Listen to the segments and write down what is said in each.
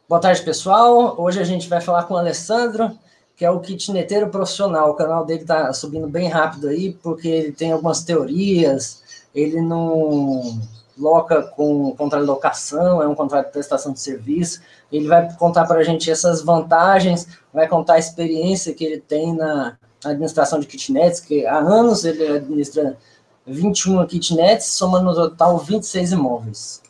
Boa tarde, pessoal. Hoje a gente vai falar com o Alessandro, que é o kitneteiro profissional. O canal dele está subindo bem rápido aí, porque ele tem algumas teorias, ele não loca com contrato de locação, é um contrato de prestação de serviço. Ele vai contar para a gente essas vantagens, vai contar a experiência que ele tem na administração de kitnets, que há anos ele administra 21 kitnets, somando no total 26 imóveis.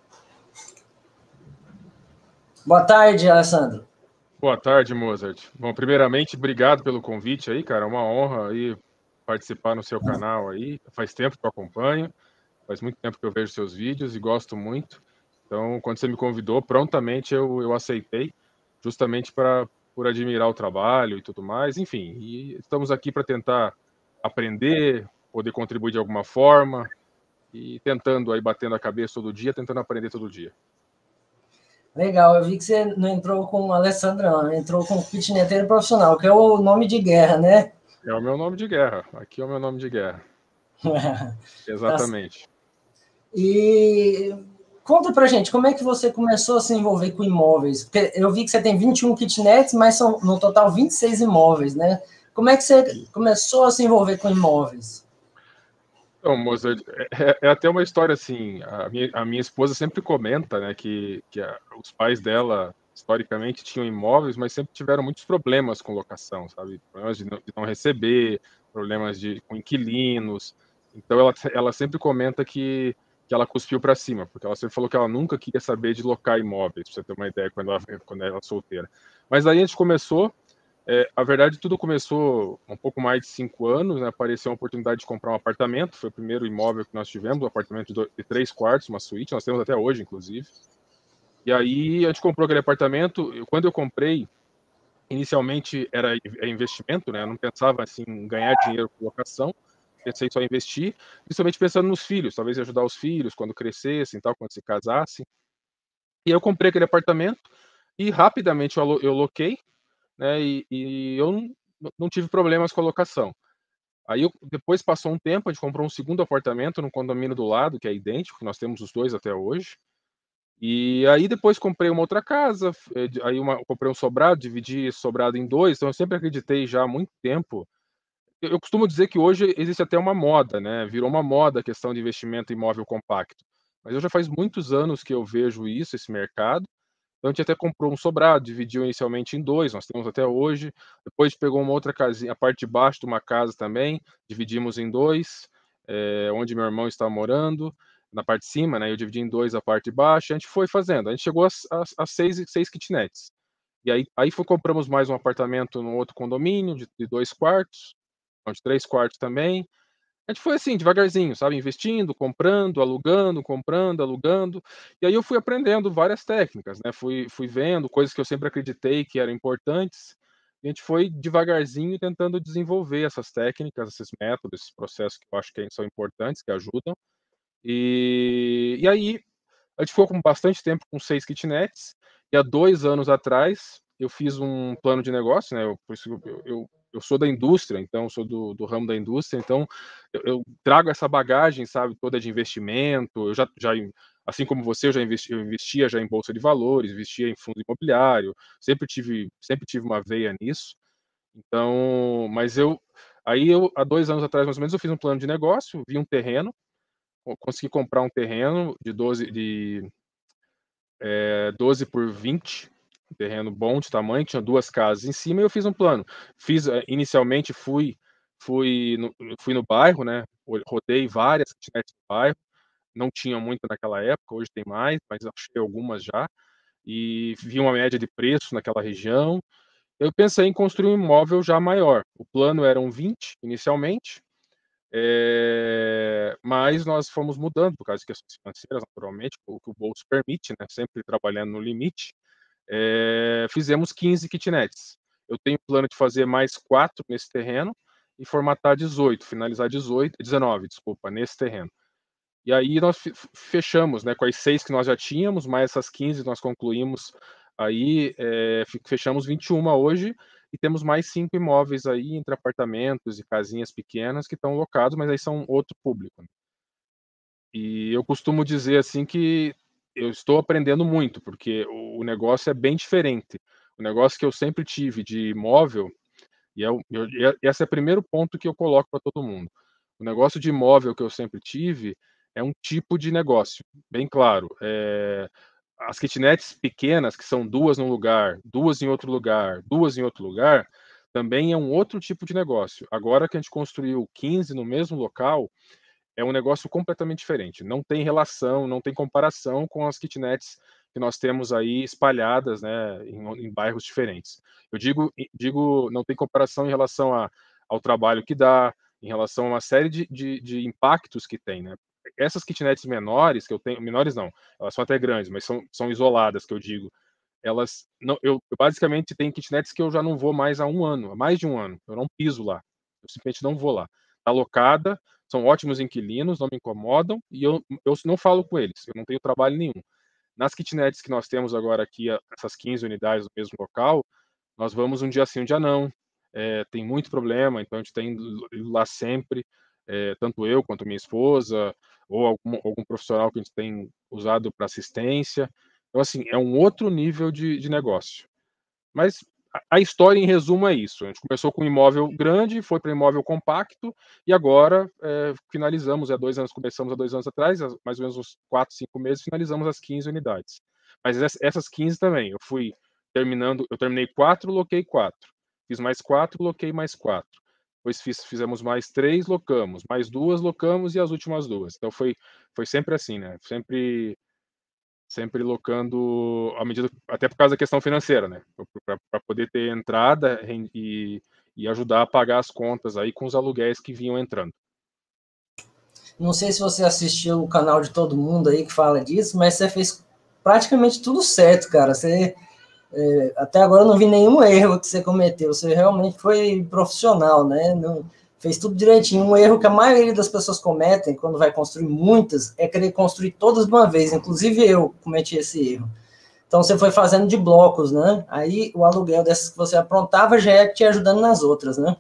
Boa tarde, Alessandro. Boa tarde, Mozart. Bom, primeiramente, obrigado pelo convite aí, cara. É uma honra aí participar no seu canal aí. Faz tempo que eu acompanho, faz muito tempo que eu vejo seus vídeos e gosto muito. Então, quando você me convidou, prontamente eu aceitei, justamente por admirar o trabalho e tudo mais. Enfim, e estamos aqui para tentar aprender, poder contribuir de alguma forma e tentando aí, batendo a cabeça todo dia, tentando aprender todo dia. Legal, eu vi que você não entrou com o Alessandro, não, entrou com o kitneteiro profissional, que é o nome de guerra, né? É o meu nome de guerra. Aqui é o meu nome de guerra. Exatamente. E conta pra gente, como é que você começou a se envolver com imóveis? Porque eu vi que você tem 21 kitnets, mas são no total 26 imóveis, né? Como é que você começou a se envolver com imóveis? Então, Mozart, é até uma história assim, a minha esposa sempre comenta, né, que os pais dela, historicamente, tinham imóveis, mas sempre tiveram muitos problemas com locação, sabe? Problemas de não receber, problemas com inquilinos. Então, ela sempre comenta que ela cuspiu para cima, porque ela sempre falou que ela nunca queria saber de locar imóveis, pra você ter uma ideia, quando ela era solteira. Mas aí a gente começou. A verdade, tudo começou um pouco mais de 5 anos, né? Apareceu uma oportunidade de comprar um apartamento, foi o primeiro imóvel que nós tivemos, um apartamento de 3 quartos, uma suíte, nós temos até hoje, inclusive. E aí a gente comprou aquele apartamento, quando eu comprei, inicialmente era investimento, né? Eu não pensava assim em ganhar dinheiro com locação, pensei só em investir, principalmente pensando nos filhos, talvez ajudar os filhos quando crescessem, tal, quando se casassem. E eu comprei aquele apartamento e rapidamente eu loquei, né? E eu não tive problemas com a locação. Aí depois passou um tempo, a gente comprou um segundo apartamento no condomínio do lado, que é idêntico, nós temos os dois até hoje. E aí depois comprei uma outra casa, comprei um sobrado, dividi esse sobrado em dois, então eu sempre acreditei já há muito tempo. Eu costumo dizer que hoje existe até uma moda, né? Virou uma moda a questão de investimento em imóvel compacto. Mas eu já faz muitos anos que eu vejo isso, esse mercado. Então a gente até comprou um sobrado, dividiu inicialmente em dois, nós temos até hoje. Depois pegou uma outra casinha, a parte de baixo de uma casa também, dividimos em dois, onde meu irmão está morando, na parte de cima, né? Eu dividi em dois a parte de baixo, a gente foi fazendo. A gente chegou a seis kitnets. E aí compramos mais um apartamento no outro condomínio, de 2 quartos, não, de 3 quartos também. A gente foi assim, devagarzinho, sabe, investindo, comprando, alugando, comprando, alugando. E aí eu fui aprendendo várias técnicas, né, fui vendo coisas que eu sempre acreditei que eram importantes, e a gente foi devagarzinho tentando desenvolver essas técnicas, esses métodos, esses processos que eu acho que são importantes, que ajudam. E aí a gente ficou com bastante tempo com 6 kitnets, e há 2 anos atrás eu fiz um plano de negócio, né, por isso eu sou da indústria, então eu sou do ramo da indústria, então eu trago essa bagagem, sabe, toda de investimento, eu assim como você, eu investia já em bolsa de valores, investia em fundo imobiliário, sempre tive uma veia nisso. Então, há 2 anos atrás, mais ou menos, eu fiz um plano de negócio, vi um terreno, consegui comprar um terreno de 12 por 20, um terreno bom de tamanho, tinha 2 casas em cima e eu fiz um plano. Inicialmente fui no bairro, né, rodei várias kitnets no bairro, não tinha muito naquela época, hoje tem mais, mas achei algumas já, e vi uma média de preço naquela região. Eu pensei em construir um imóvel já maior. O plano eram 20 inicialmente, mas nós fomos mudando por causa de questões financeiras, naturalmente, o que o bolso permite, né, sempre trabalhando no limite. Fizemos 15 kitnets. Eu tenho plano de fazer mais 4 nesse terreno e formatar 18, finalizar 19, desculpa, nesse terreno. E aí nós fechamos, né, com as 6 que nós já tínhamos, mais essas 15 nós concluímos aí, fechamos 21 hoje e temos mais 5 imóveis aí entre apartamentos e casinhas pequenas que estão locados, mas aí são outro público. E eu costumo dizer assim que eu estou aprendendo muito, porque o negócio é bem diferente. O negócio que eu sempre tive de imóvel, esse é o primeiro ponto que eu coloco para todo mundo. O negócio de imóvel que eu sempre tive é um tipo de negócio, bem claro. As kitnets pequenas, que são 2 num lugar, 2 em outro lugar, 2 em outro lugar, também é um outro tipo de negócio. Agora que a gente construiu 15 no mesmo local, é um negócio completamente diferente. Não tem relação, não tem comparação com as kitnets que nós temos aí espalhadas, né, em bairros diferentes. Eu digo não tem comparação em relação ao trabalho que dá, em relação a uma série de impactos que tem, né. Essas kitnets menores que eu tenho, menores não, elas são até grandes, mas são isoladas, que eu digo, elas não, eu basicamente tenho kitnets que eu já não vou mais há 1 ano, há mais de 1 ano, eu não piso lá, eu simplesmente não vou lá. Tá alocada, são ótimos inquilinos, não me incomodam, e eu não falo com eles, eu não tenho trabalho nenhum. Nas kitnets que nós temos agora aqui, essas 15 unidades no mesmo local, nós vamos um dia sim, um dia não. Tem muito problema, então a gente tem ido lá sempre, tanto eu quanto minha esposa, ou algum profissional que a gente tem usado para assistência. Então, assim, é um outro nível de negócio. Mas a história, em resumo, é isso. A gente começou com um imóvel grande, foi para um imóvel compacto, e agora finalizamos, 2 anos, começamos há 2 anos atrás, mais ou menos uns 4, 5 meses, finalizamos as 15 unidades. Mas essas 15 também, eu terminei 4, loquei 4. Fiz mais 4, loquei mais 4. Depois fizemos mais 3, locamos, mais 2, locamos, e as últimas 2. Então foi sempre assim, né? Sempre locando à medida, até por causa da questão financeira, né, para poder ter entrada e ajudar a pagar as contas aí com os aluguéis que vinham entrando. Não sei se você assistiu o canal de todo mundo aí que fala disso, mas você fez praticamente tudo certo, cara. Você até agora eu não vi nenhum erro que você cometeu. Você realmente foi profissional, né? Não, fez tudo direitinho. Um erro que a maioria das pessoas cometem quando vai construir muitas é querer construir todas de uma vez. Inclusive eu cometi esse erro. Então você foi fazendo de blocos, né? Aí o aluguel dessas que você aprontava já é te ajudando nas outras, né?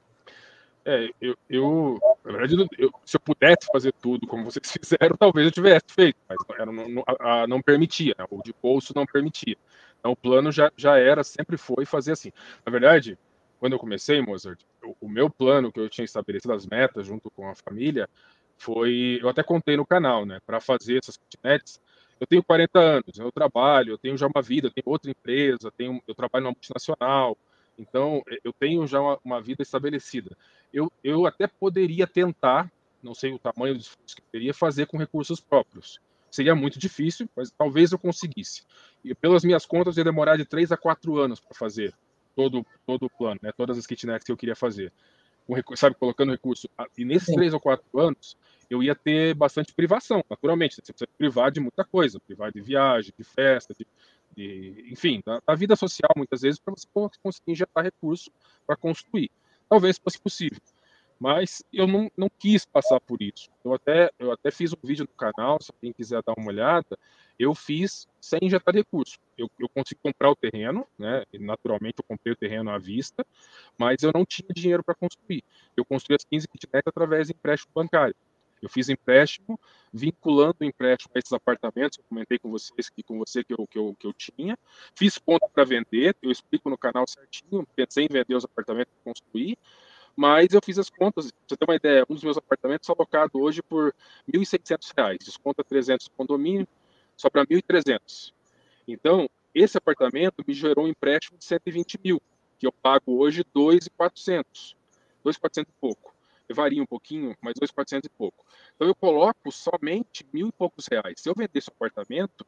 Na verdade, se eu pudesse fazer tudo como vocês fizeram, talvez eu tivesse feito, mas não permitia, né? O de bolso não permitia. Então, o plano já era, sempre foi fazer assim. Na verdade, quando eu comecei, Mozart, o meu plano que eu tinha estabelecido, as metas junto com a família, eu até contei no canal, né? Para fazer essas kitnets, eu tenho 40 anos, eu trabalho, eu tenho já uma vida, eu tenho outra empresa, eu trabalho numa multinacional, então eu tenho já uma vida estabelecida. Eu até poderia tentar, não sei o tamanho do esforço que eu teria, fazer com recursos próprios. Seria muito difícil, mas talvez eu conseguisse. E pelas minhas contas, ia demorar de 3 a 4 anos para fazer todo o plano, né? Todas as kitnets que eu queria fazer. Sabe, colocando recurso. E nesses Sim. 3 ou 4 anos, eu ia ter bastante privação, naturalmente. Você precisa privar de muita coisa, privar de viagem, de festa, enfim, da vida social, muitas vezes, para você conseguir injetar recurso para construir. Talvez fosse possível, mas eu não quis passar por isso. Eu até fiz um vídeo no canal, se alguém quiser dar uma olhada, eu fiz sem injetar recurso. Eu consegui comprar o terreno, né? E naturalmente eu comprei o terreno à vista, mas eu não tinha dinheiro para construir. Eu construí as 15 kitnets através de empréstimo bancário. Eu fiz empréstimo, vinculando o empréstimo a esses apartamentos, eu comentei com vocês que eu tinha. Fiz conta para vender, eu explico no canal certinho, pensei em vender os apartamentos que construí, mas eu fiz as contas, pra você ter uma ideia, um dos meus apartamentos é alocado hoje por R$ 1.600, desconta 300 do condomínio, sobra 1.300. Então, esse apartamento me gerou um empréstimo de 120 mil, que eu pago hoje 2.400, 2.400 e pouco. Eu varia um pouquinho, mas 2.400 e pouco. Então, eu coloco somente mil e poucos reais. Se eu vendesse o apartamento,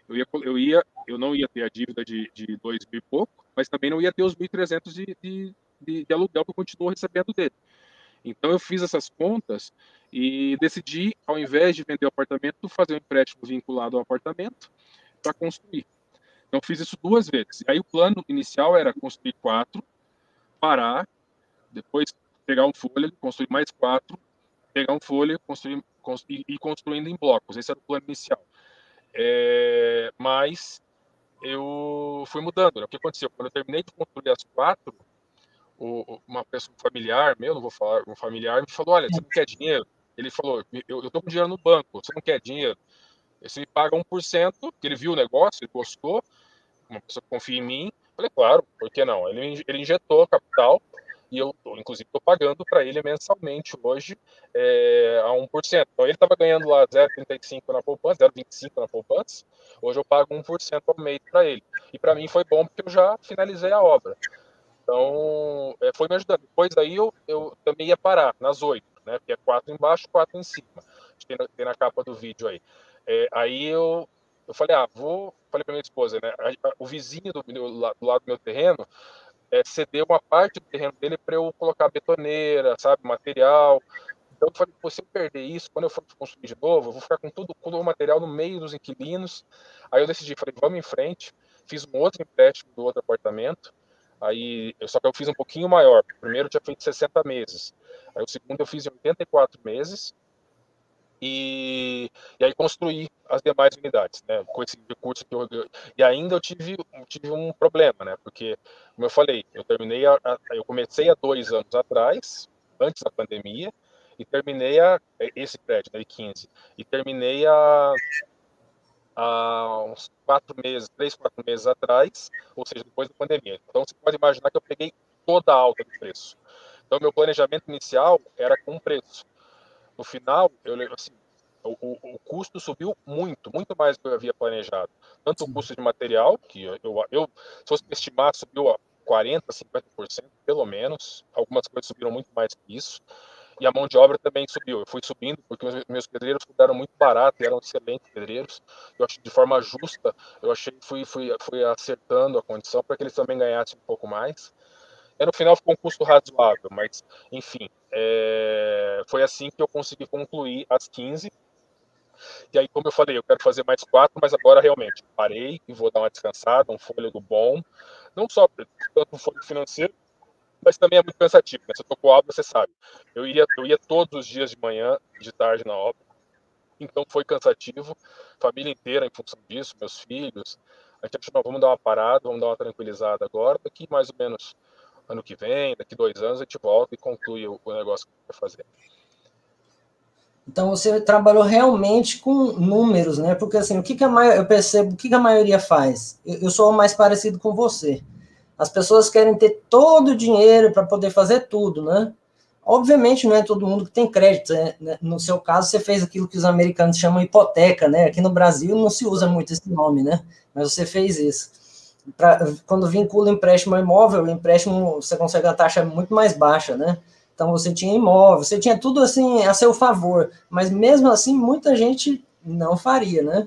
eu não ia ter a dívida de 2 mil e pouco, mas também não ia ter os 1.300 de aluguel que eu continuo recebendo dele. Então, eu fiz essas contas e decidi, ao invés de vender o apartamento, fazer um empréstimo vinculado ao apartamento para construir. Então, fiz isso 2 vezes. E aí, o plano inicial era construir 4, parar, depois pegar um fôlego, construir mais 4, pegar um fôlego, ir construindo em blocos. Esse era o plano inicial. Mas eu fui mudando, né? O que aconteceu? Quando eu terminei de construir as 4, uma pessoa, um familiar meu, não vou falar, um familiar, me falou: olha, você não quer dinheiro? Ele falou: eu estou com dinheiro no banco, você não quer dinheiro? Você me paga 1%, porque ele viu o negócio, ele gostou, uma pessoa que confia em mim. Falei, claro, por que não? Ele injetou capital e eu, inclusive, estou pagando para ele mensalmente hoje a 1%. Então, ele estava ganhando lá 0,35 na poupança, 0,25 na poupança. Hoje eu pago 1% ao mês para ele. E para mim foi bom porque eu já finalizei a obra. Então, foi me ajudando. Depois daí eu também ia parar nas 8, né? Porque é 4 embaixo, 4 em cima. Tem na capa do vídeo aí. Aí eu falei, falei para minha esposa, né? O vizinho do lado do meu terreno cedeu uma parte do terreno dele para eu colocar betoneira, sabe, material. Então eu falei, se eu perder isso, quando eu for construir de novo, eu vou ficar com todo o material no meio dos inquilinos. Aí eu decidi, falei, vamos em frente. Fiz um outro empréstimo do outro apartamento. Só que eu fiz um pouquinho maior. O primeiro eu tinha feito 60 meses. Aí o segundo eu fiz em 84 meses. E aí construí as demais unidades, né? Com esse recurso e ainda eu tive um problema, né? Porque, como eu falei, eu comecei há 2 anos atrás, antes da pandemia, e terminei esse prédio, né, 15, e terminei há uns 4 meses, 3, 4 meses atrás, ou seja, depois da pandemia. Então você pode imaginar que eu peguei toda a alta do preço. Então meu planejamento inicial era com um preço. No final, assim, o custo subiu muito, muito mais do que eu havia planejado. Tanto o custo de material, que se fosse estimar, subiu a 40%, 50%, pelo menos. Algumas coisas subiram muito mais que isso. E a mão de obra também subiu. Eu fui subindo porque os meus pedreiros cuidaram muito barato e eram excelentes pedreiros. Eu acho que de forma justa, eu achei que fui acertando a condição para que eles também ganhassem um pouco mais. E no final ficou um custo razoável, mas, enfim, foi assim que eu consegui concluir as 15. E aí, como eu falei, eu quero fazer mais 4, mas agora realmente parei e vou dar uma descansada, um fôlego bom. Não só tanto um fôlego financeiro, mas também é muito cansativo, né? Se eu tô com obra, você sabe. Eu ia todos os dias de manhã e de tarde na obra. Então foi cansativo, família inteira em função disso, meus filhos. A gente achou, não, vamos dar uma parada, vamos dar uma tranquilizada agora. Daqui mais ou menos ano que vem, daqui 2 anos, a gente volta e conclui o negócio que a gente vai fazer. Então você trabalhou realmente com números, né? Porque assim, eu percebo, o que a maioria faz? Eu sou o mais parecido com você. As pessoas querem ter todo o dinheiro para poder fazer tudo, né? Obviamente não é todo mundo que tem crédito, né? No seu caso, você fez aquilo que os americanos chamam hipoteca, né? Aqui no Brasil não se usa muito esse nome, né? Mas você fez isso. Quando vincula empréstimo ao imóvel, o empréstimo você consegue uma taxa muito mais baixa, né? Então você tinha imóvel, você tinha tudo assim a seu favor, mas mesmo assim muita gente não faria, né?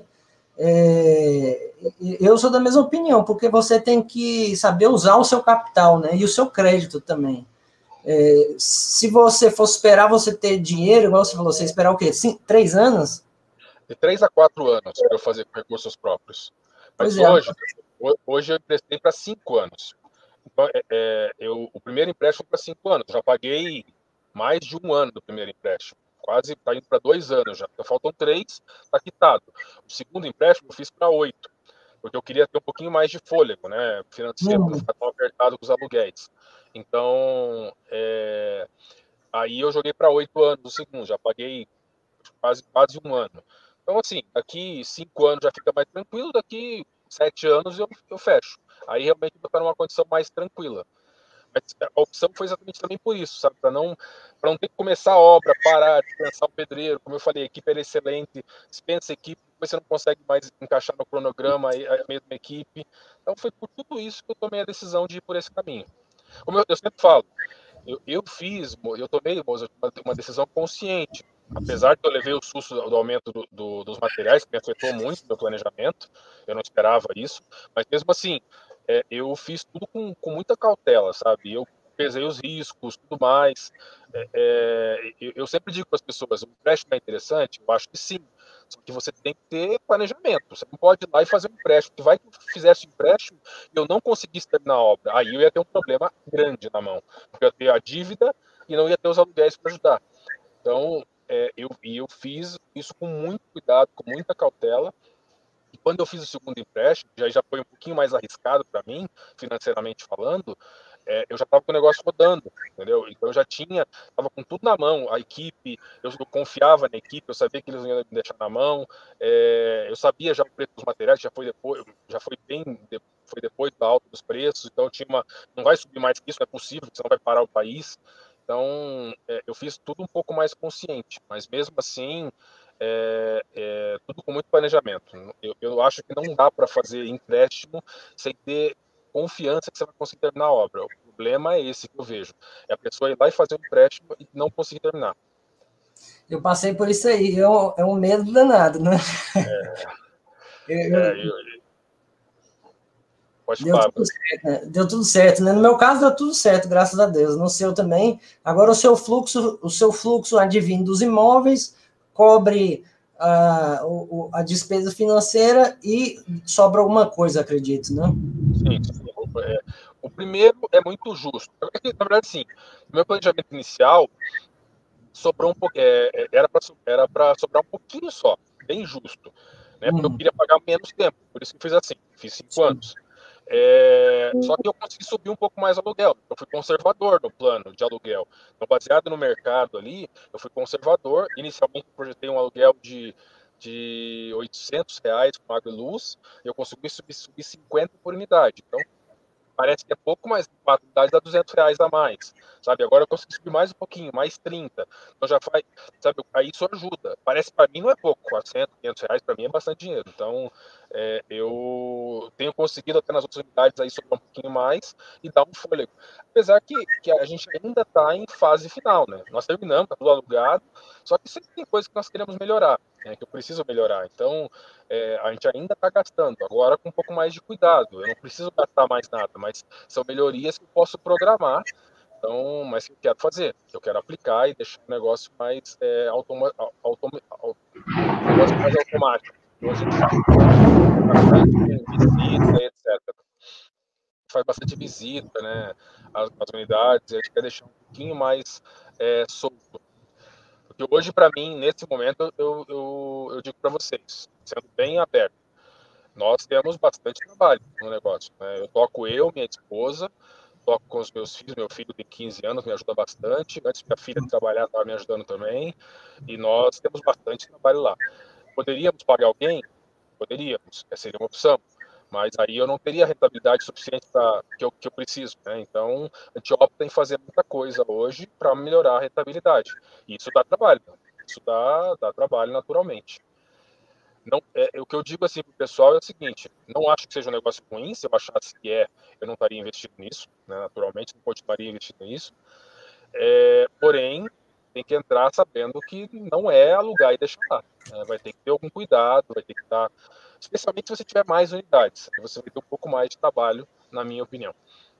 Eu sou da mesma opinião, porque você tem que saber usar o seu capital, né? E o seu crédito também. Se você fosse esperar você ter dinheiro, igual você falou, você esperar o quê? 3 anos? De 3 a 4 anos para eu fazer com recursos próprios. Mas Pois é. hoje eu emprestei para 5 anos. Então, o primeiro empréstimo para 5 anos. Já paguei mais de 1 ano do primeiro empréstimo. Quase está indo para 2 anos já. Então, faltam 3, está quitado. O segundo empréstimo eu fiz para 8, porque eu queria ter um pouquinho mais de fôlego, né, financeiro, para ficar tão apertado com os aluguéis. Então, aí eu joguei para 8 anos o segundo. Já paguei quase 1 ano. Então, assim, daqui 5 anos já fica mais tranquilo, daqui 7 anos eu fecho. Aí realmente eu vou estar numa condição mais tranquila. Mas a opção foi exatamente também por isso, sabe? Para não ter que começar a obra, parar, dispensar o pedreiro. Como eu falei, a equipe era excelente, dispensa a equipe, depois você não consegue mais encaixar no cronograma a mesma equipe. Então foi por tudo isso que eu tomei a decisão de ir por esse caminho. Como eu sempre falo, eu tomei uma decisão consciente. Apesar de eu levei o susto do aumento dos materiais, que me afetou muito o meu planejamento, eu não esperava isso, mas mesmo assim, eu fiz tudo com muita cautela, sabe? Eu pesei os riscos, tudo mais. Eu sempre digo para as pessoas, o empréstimo é interessante? Eu acho que sim, só que você tem que ter planejamento. Você não pode ir lá e fazer um empréstimo. Que vai que eu fizesse um empréstimo e eu não conseguisse terminar a obra. Aí eu ia ter um problema grande na mão, porque eu ia ter a dívida e não ia ter os aluguéis para ajudar. Então, eu fiz isso com muito cuidado, com muita cautela. E quando eu fiz o segundo empréstimo, já foi um pouquinho mais arriscado para mim, financeiramente falando, eu já estava com o negócio rodando, entendeu? Então eu já estava com tudo na mão, a equipe, eu confiava na equipe, eu sabia que eles não iam me deixar na mão, eu sabia já o preço dos materiais, já foi foi depois da alta dos preços, então não vai subir mais que isso, não é possível, senão vai parar o país. Então, eu fiz tudo um pouco mais consciente, mas mesmo assim, tudo com muito planejamento. Eu acho que não dá para fazer empréstimo sem ter confiança que você vai conseguir terminar a obra. O problema é esse que eu vejo. É a pessoa ir lá e fazer um empréstimo e não conseguir terminar. Eu passei por isso aí, é um medo danado, né? É, Eu, pode Deu falar, tudo certo, né? Deu tudo certo, né? No meu caso, deu tudo certo, graças a Deus. No seu também. Agora, o seu fluxo advindo dos imóveis cobre a despesa financeira e sobra alguma coisa, acredito, né? sim. O primeiro é muito justo. Na verdade, sim. No meu planejamento inicial, sobrou um pouco, era para sobrar um pouquinho só, bem justo, né? Porque eu queria pagar menos tempo, por isso que eu fiz assim, fiz 5 anos. Só que eu consegui subir um pouco mais o aluguel. Eu fui conservador no plano de aluguel. Então, baseado no mercado ali, eu fui conservador. Inicialmente, eu projetei um aluguel de R$ 800 com água e luz. Eu consegui subir 50 por unidade. Então, parece que é pouco, mas 4 unidades dá R$ 200 a mais, sabe? Agora eu consigo subir mais um pouquinho, mais 30. Então já faz, sabe? Aí isso ajuda. Parece para mim não é pouco, R$ 400, R$ 500 para mim é bastante dinheiro. Então eu tenho conseguido até nas outras unidades aí sobrar um pouquinho mais e dar um fôlego. Apesar que a gente ainda está em fase final, né? Nós terminamos, está tudo alugado, só que sempre tem coisas que nós queremos melhorar, né? Que eu preciso melhorar. Então a gente ainda está gastando, agora com um pouco mais de cuidado. Eu não preciso gastar mais nada, mas são melhorias que eu posso programar, então, mas que eu quero fazer, que eu quero aplicar e deixar o negócio mais, negócio mais automático. Então a gente faz bastante visita, etc. Faz bastante visita, né, às unidades, a gente quer deixar um pouquinho mais solto. Porque hoje, para mim, nesse momento, eu digo para vocês, sendo bem aberto, nós temos bastante trabalho no negócio, né? Eu toco minha esposa, toco com os meus filhos. Meu filho tem 15 anos, me ajuda bastante. Antes minha filha de trabalhar estava me ajudando também. E nós temos bastante trabalho lá. Poderíamos pagar alguém? Poderíamos, seria uma opção. Mas aí eu não teria rentabilidade suficiente para que eu preciso, né? Então a gente opta em fazer muita coisa hoje para melhorar a rentabilidade. E isso dá trabalho. Isso dá trabalho naturalmente. Não, o que eu digo assim para o pessoal é o seguinte: não acho que seja um negócio ruim. Se eu achasse que eu não estaria investindo nisso, né? Naturalmente, não continuaria investindo nisso. Porém, tem que entrar sabendo que não é alugar e deixar lá, né? Vai ter que ter algum cuidado, vai ter que estar, especialmente se você tiver mais unidades, aí você vai ter um pouco mais de trabalho, na minha opinião.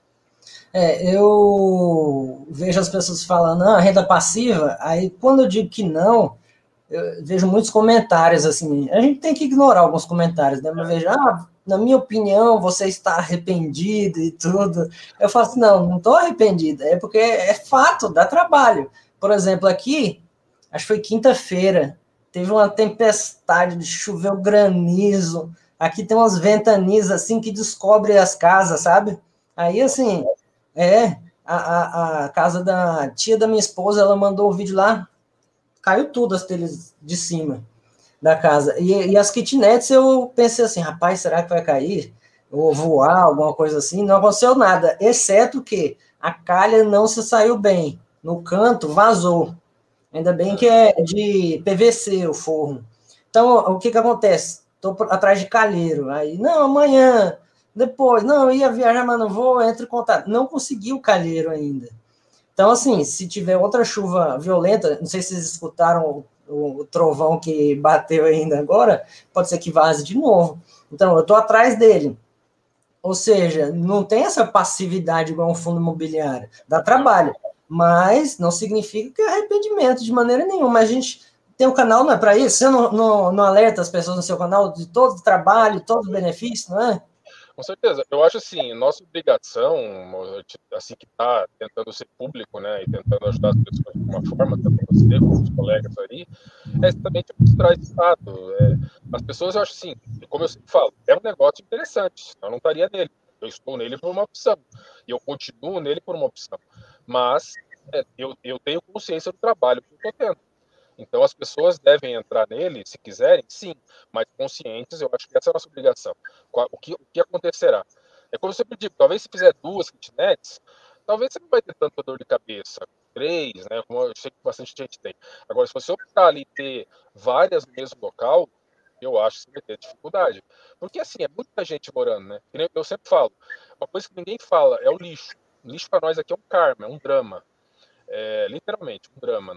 Eu vejo as pessoas falando, renda passiva, aí quando eu digo que não, eu vejo muitos comentários assim. A gente tem que ignorar alguns comentários, né? Mas vejo, na minha opinião, você está arrependido e tudo. Eu falo assim, não estou arrependido, é porque é fato, dá trabalho. Por exemplo, aqui, acho que foi quinta-feira, teve uma tempestade, choveu granizo. Aqui tem umas ventanias assim que descobre as casas, sabe? Aí, assim, a casa da tia da minha esposa, ela mandou um vídeo lá, caiu tudo as telhas de cima da casa. E as kitnets eu pensei assim, rapaz, será que vai cair? Ou voar, alguma coisa assim? Não aconteceu nada, exceto que a calha não se saiu bem. No canto, vazou. Ainda bem que é de PVC o forro. Então, o que acontece? Estou atrás de calheiro. Aí, não, amanhã, depois, não, eu ia viajar, mas não vou, entre em contato. Não consegui o calheiro ainda. Então, assim, se tiver outra chuva violenta, não sei se vocês escutaram o trovão que bateu ainda agora, pode ser que vaze de novo. Então, eu estou atrás dele. Ou seja, não tem essa passividade igual um fundo imobiliário. Dá trabalho, mas não significa que é arrependimento de maneira nenhuma. A gente tem um canal, não é para isso? Você não alerta as pessoas no seu canal de todo o trabalho, todo o benefício, não é? Com certeza. Eu acho assim, nossa obrigação, assim que está tentando ser público, né, e tentando ajudar as pessoas de alguma forma, tanto você como os colegas aí, é exatamente mostrar esse lado. As pessoas, eu acho assim, como eu sempre falo, é um negócio interessante, senão eu não estaria nele. Eu estou nele por uma opção, e eu continuo nele por uma opção. Mas eu tenho consciência do trabalho que eu estou tendo. Então, as pessoas devem entrar nele, se quiserem, sim, mas conscientes, eu acho que essa é a nossa obrigação. O que acontecerá? É como eu sempre digo, talvez se fizer 2 kitnets, talvez você não vai ter tanta dor de cabeça. 3, né? Como eu sei que bastante gente tem. Agora, se você optar ali ter várias no mesmo local, eu acho que você vai ter dificuldade. Porque, assim, é muita gente morando, né? Eu sempre falo, uma coisa que ninguém fala é o lixo. O lixo para nós aqui é um karma, é um drama. É, literalmente, um drama.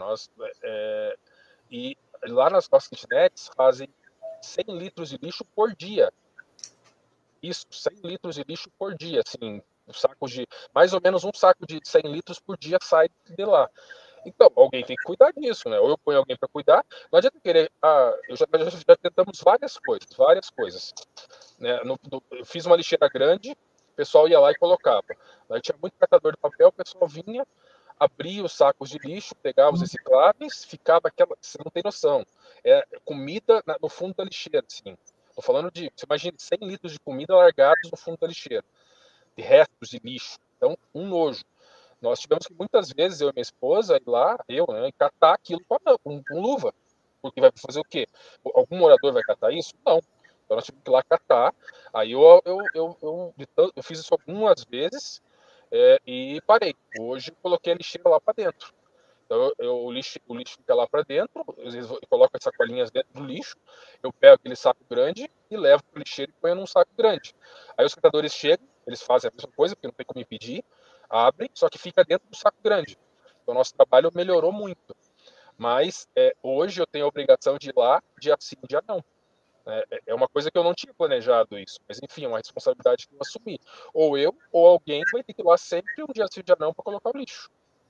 E lá nas nossas kitnets fazem 100 litros de lixo por dia. Isso, 100 litros de lixo por dia, assim, mais ou menos um saco de 100 litros por dia sai de lá. Então, alguém tem que cuidar disso, né? Ou eu ponho alguém para cuidar. Não adianta querer. Já tentamos várias coisas. Né? Eu fiz uma lixeira grande, o pessoal ia lá e colocava. Aí tinha muito catador de papel, o pessoal vinha, abria os sacos de lixo, pegava os recicláveis, ficava aquela. Você não tem noção. É comida no fundo da lixeira, assim. Tô falando de. Você imagina 100 litros de comida largados no fundo da lixeira, de restos de lixo. Então, um nojo. Nós tivemos que muitas vezes, eu e minha esposa, ir lá, né, catar aquilo com luva. Porque vai fazer o quê? Algum morador vai catar isso? Não. Então nós tivemos que ir lá catar. Aí eu fiz isso algumas vezes e parei. Hoje eu coloquei a lixeira lá para dentro. Então o lixo fica lá para dentro, eu coloco as sacolinhas dentro do lixo, eu pego aquele saco grande e levo para o lixeiro e ponho num saco grande. Aí os catadores chegam, eles fazem a mesma coisa, porque não tem como impedir, abrem, só que fica dentro do saco grande. Então nosso trabalho melhorou muito. Mas hoje eu tenho a obrigação de ir lá dia sim, dia não. É uma coisa que eu não tinha planejado isso, mas enfim, é uma responsabilidade que eu assumi. Ou eu, ou alguém vai ter que ir lá sempre um dia sim, dia não para colocar o lixo.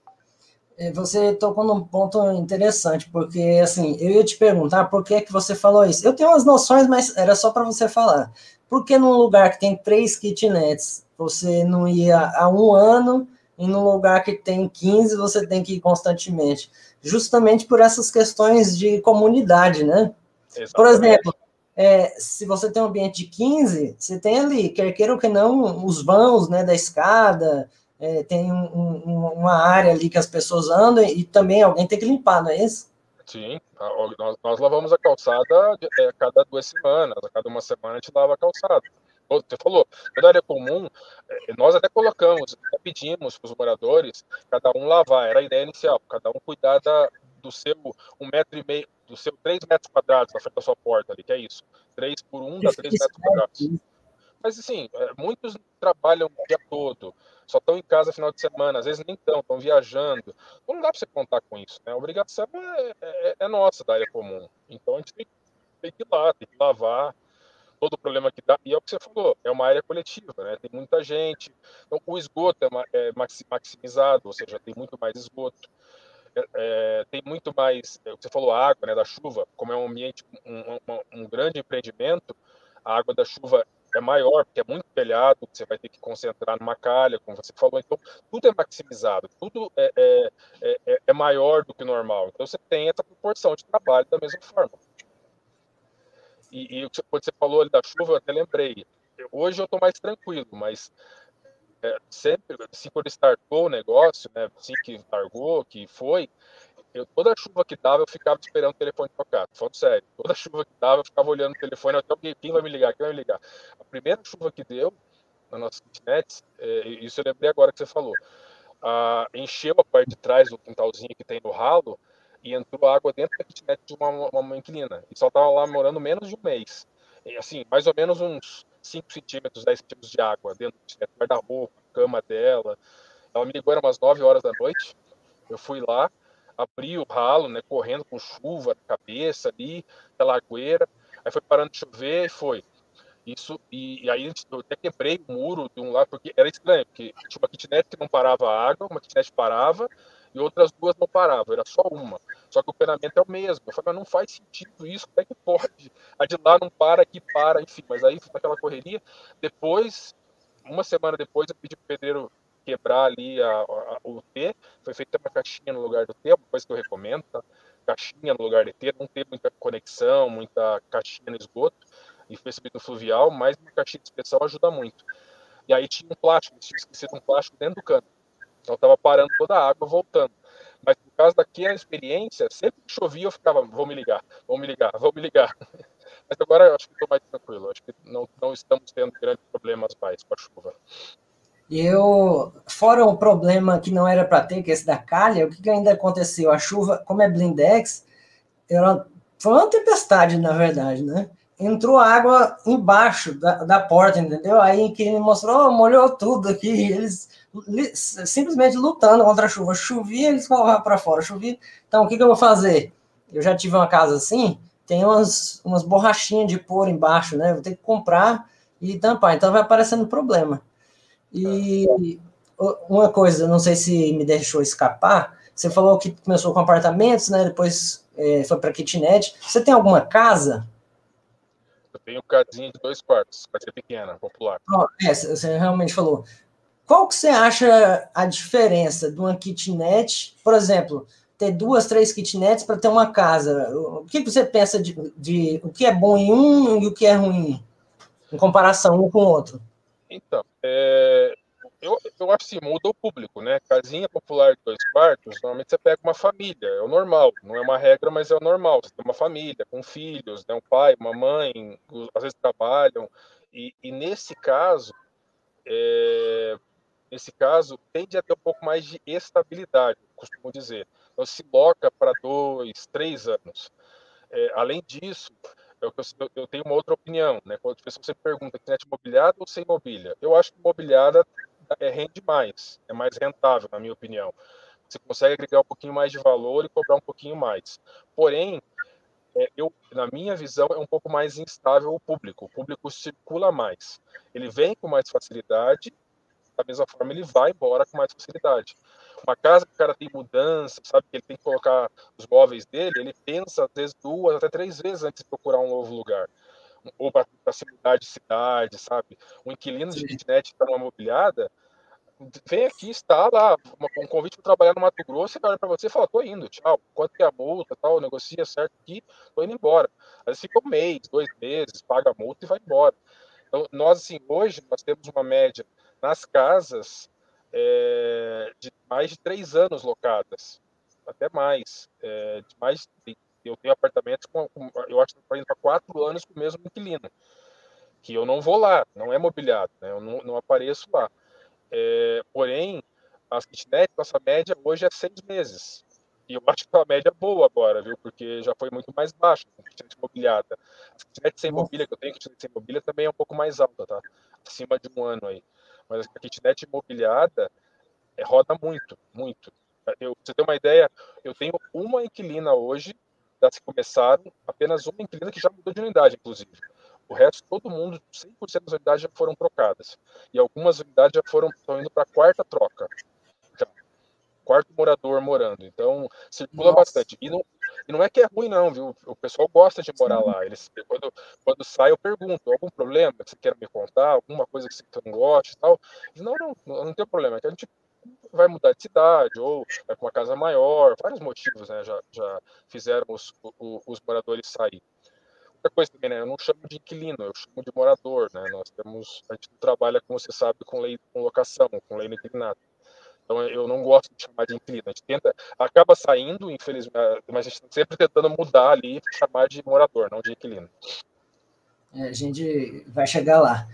Você tocou num ponto interessante, porque assim, eu ia te perguntar por que que você falou isso. Eu tenho umas noções, mas era só para você falar. Por que num lugar que tem 3 kitnets, você não ia há um ano, e num lugar que tem 15, você tem que ir constantemente? Justamente por essas questões de comunidade, né? Por Exatamente. exemplo, se você tem um ambiente de 15, você tem ali, quer queira ou que não, os vãos, né, da escada, tem uma área ali que as pessoas andam e também alguém tem que limpar, não é isso? Sim, nós lavamos a calçada a cada 2 semanas, a cada uma semana a gente lava a calçada. Você falou, toda área comum, nós até colocamos, até pedimos para os moradores, cada um lavar, era a ideia inicial, cada um cuidar do seu 1,5 m, do seu 3 metros quadrados na frente da sua porta ali, que é isso. 3 por 1 dá 3 Difícil, metros né? quadrados. Mas, assim, muitos trabalham o dia todo, só estão em casa no final de semana, às vezes nem estão viajando. Então, não dá para você contar com isso, né? A obrigação é nossa, da área comum. Então, a gente tem que ir lá, tem que lavar todo o problema que dá. E é o que você falou, é uma área coletiva, né? Tem muita gente. Então, o esgoto é maximizado, ou seja, tem muito mais esgoto. Tem muito mais, o que você falou, a água, né, da chuva, como é um ambiente, um grande empreendimento, a água da chuva é maior, porque é muito telhado, você vai ter que concentrar numa calha, como você falou, então tudo é maximizado, tudo é maior do que o normal, então você tem essa proporção de trabalho da mesma forma. E quando você falou ali da chuva, eu até lembrei, hoje eu estou mais tranquilo, mas sempre, assim, quando startou o negócio, né, assim que largou, que foi, toda chuva que dava, eu ficava esperando o telefone tocar. Tô falando sério. Toda chuva que dava, eu ficava olhando o telefone até alguém, quem vai me ligar, quem vai me ligar. A primeira chuva que deu na nossa kitnet, isso eu lembrei agora que você falou, encheu a parte de trás do quintalzinho que tem no ralo e entrou água dentro da kitnet de uma inquilina. E só estava lá morando menos de um mês. E, assim, mais ou menos uns 5 centímetros, 10 centímetros de água dentro do kitnet, guarda-roupa, cama dela. Ela me ligou, era umas 9 horas da noite. Eu fui lá, abri o ralo, né, correndo com chuva na cabeça ali, aquela lagoeira. Aí foi parando de chover e foi. Isso, e aí eu até quebrei o muro de um lado, porque era estranho, porque tinha uma kitnet que não parava a água, uma kitnet parava, e outras duas não paravam, era só uma. Só que o penamento é o mesmo. Eu falei, mas não faz sentido isso, como é que pode? A de lá não para, aqui para, enfim. Mas aí, naquela correria, depois, uma semana depois, eu pedi pro pedreiro quebrar ali o T, foi feita uma caixinha no lugar do T, uma coisa que eu recomendo, tá? Caixinha no lugar de T, não ter muita conexão, muita caixinha no esgoto, e foi recebido no fluvial, mas uma caixinha de inspeção ajuda muito. E aí tinha um plástico, tinha esquecido um plástico dentro do cano. Então estava parando toda a água, voltando. Mas por causa daquela experiência, sempre que chovia eu ficava, vou me ligar, vou me ligar, vou me ligar. Mas agora eu acho que estou mais tranquilo, acho que não estamos tendo grandes problemas problemas mais com a chuva. Fora o problema que não era para ter, que é esse da calha, o que ainda aconteceu? A chuva, como é blindex, foi uma tempestade, na verdade, né? Entrou água embaixo da porta, entendeu? Aí que ele mostrou, molhou tudo aqui, eles simplesmente lutando contra a chuva. Chovia, eles colocavam para fora, chovia. Então, o que eu vou fazer? Eu já tive uma casa assim, tem umas borrachinhas de pôr embaixo, né? Vou ter que comprar e tampar, então vai aparecendo problema. E uma coisa, não sei se me deixou escapar, você falou que começou com apartamentos, né? Depois foi para kitnet. Você tem alguma casa? Eu tenho casinha de 2 quartos, casinha pequena, popular. Você realmente falou. Qual que você acha a diferença de uma kitnet, por exemplo, ter 2, 3 kitnets para ter uma casa? O que você pensa de o que é bom em um e o que é ruim, em comparação um com o outro? Então, eu acho assim, muda o público, né? Casinha popular de 2 quartos, normalmente você pega uma família, é o normal, não é uma regra, mas é o normal. Você tem uma família com filhos, né? Um pai, uma mãe, às vezes trabalham, e nesse caso, tende a ter um pouco mais de estabilidade, costumo dizer. Então, se loca para 2, 3 anos. Além disso, eu tenho uma outra opinião, né? Quando a pessoa sempre pergunta, kitnet imobiliada ou sem mobília? Eu acho que imobiliada rende mais, é mais rentável, na minha opinião. Você consegue agregar um pouquinho mais de valor e cobrar um pouquinho mais. Porém, na minha visão, é um pouco mais instável o público circula mais. Ele vem com mais facilidade, da mesma forma ele vai embora com mais facilidade. Uma casa que o cara tem mudança, sabe que ele tem que colocar os móveis dele, ele pensa às vezes 2 até 3 vezes antes de procurar um novo lugar. Ou para se mudar de cidade, sabe? Um inquilino de kitnet que está numa mobiliada, vem aqui, está lá, um convite para trabalhar no Mato Grosso, ele olha para você e fala, tô indo, tchau, quanto que é a multa, tal, negocia certo aqui, tô indo embora. Às vezes fica 1 mês, 2 meses, paga a multa e vai embora. Então, nós, assim, hoje, nós temos uma média nas casas de mais de 3 anos locadas, até mais. Eu tenho apartamentos eu acho que estou indo para 4 anos com o mesmo inquilino, que eu não vou lá, não é mobiliado, né? Eu não apareço lá. Porém, as kitnets, nossa média hoje é 6 meses. E eu acho que é uma média boa agora, viu? Porque já foi muito mais baixa a kitnet imobiliada. A kitnet sem mobília, que eu tenho kitnet sem mobília, também é um pouco mais alta, tá? Acima de 1 ano aí. Mas a kitnet imobiliada roda muito, muito. Pra você ter uma ideia, eu tenho uma inquilina hoje, das que começaram, apenas uma inquilina que já mudou de unidade, inclusive. O resto, todo mundo, 100% das unidades já foram trocadas. E algumas unidades já estão indo para a 4ª troca. Já. 4º morador morando. Então, circula bastante. E não é que é ruim, não, viu? O pessoal gosta de morar lá. Eles, quando sai, eu pergunto, algum problema que você queira me contar? Alguma coisa que você não goste e tal? Não tem problema. É que a gente vai mudar de cidade ou vai para uma casa maior. Vários motivos, né? Já fizeram os moradores sair. Outra coisa também, né? Eu não chamo de inquilino, eu chamo de morador, né? A gente não trabalha, como você sabe, com locação, com lei do inquilinato. Então eu não gosto de chamar de inquilino. A gente acaba saindo, infelizmente, mas a gente está sempre tentando mudar ali, chamar de morador, não de inquilino. A gente vai chegar lá.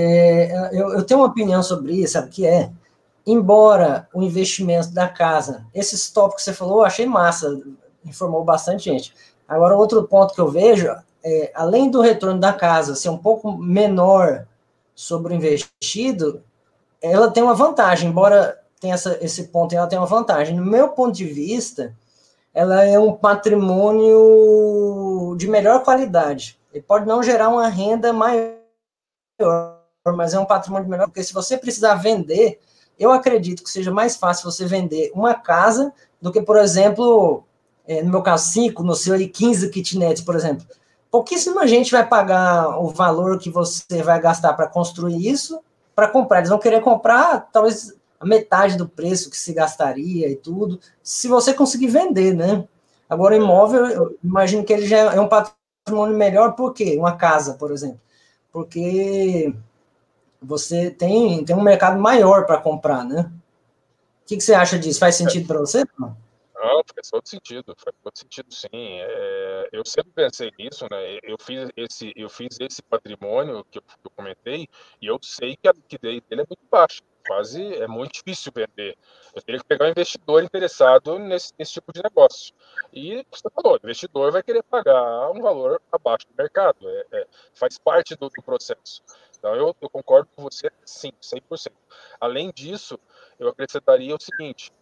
Eu tenho uma opinião sobre isso, sabe o que é? Embora o investimento da casa, esses tópicos que você falou, eu achei massa, informou bastante gente. Agora, outro ponto que eu vejo, além do retorno da casa ser um pouco menor sobre o investido, ela tem uma vantagem, embora tenha esse ponto, ela tem uma vantagem. No meu ponto de vista, ela é um patrimônio de melhor qualidade. Ele pode não gerar uma renda maior, mas é um patrimônio melhor, porque se você precisar vender, eu acredito que seja mais fácil você vender uma casa do que, por exemplo, no meu caso, 5, no seu 15 kitnets, por exemplo. Pouquíssima gente vai pagar o valor que você vai gastar para construir isso, para comprar. Eles vão querer comprar, talvez, a metade do preço que se gastaria e tudo, se você conseguir vender, né? Agora, imóvel, eu imagino que ele já é um patrimônio melhor, por quê? Uma casa, por exemplo. Porque você tem um mercado maior para comprar, né? O que você acha disso? Faz sentido para você? Não, faz todo sentido sim. Eu sempre pensei nisso, né? Eu fiz esse patrimônio que eu comentei, e eu sei que a liquidez dele é muito baixa, quase é muito difícil vender. Eu teria que pegar um investidor interessado nesse tipo de negócio. E você falou, o investidor vai querer pagar um valor abaixo do mercado, faz parte do processo. Então eu concordo com você, sim, 100%. Além disso, eu acrescentaria o seguinte.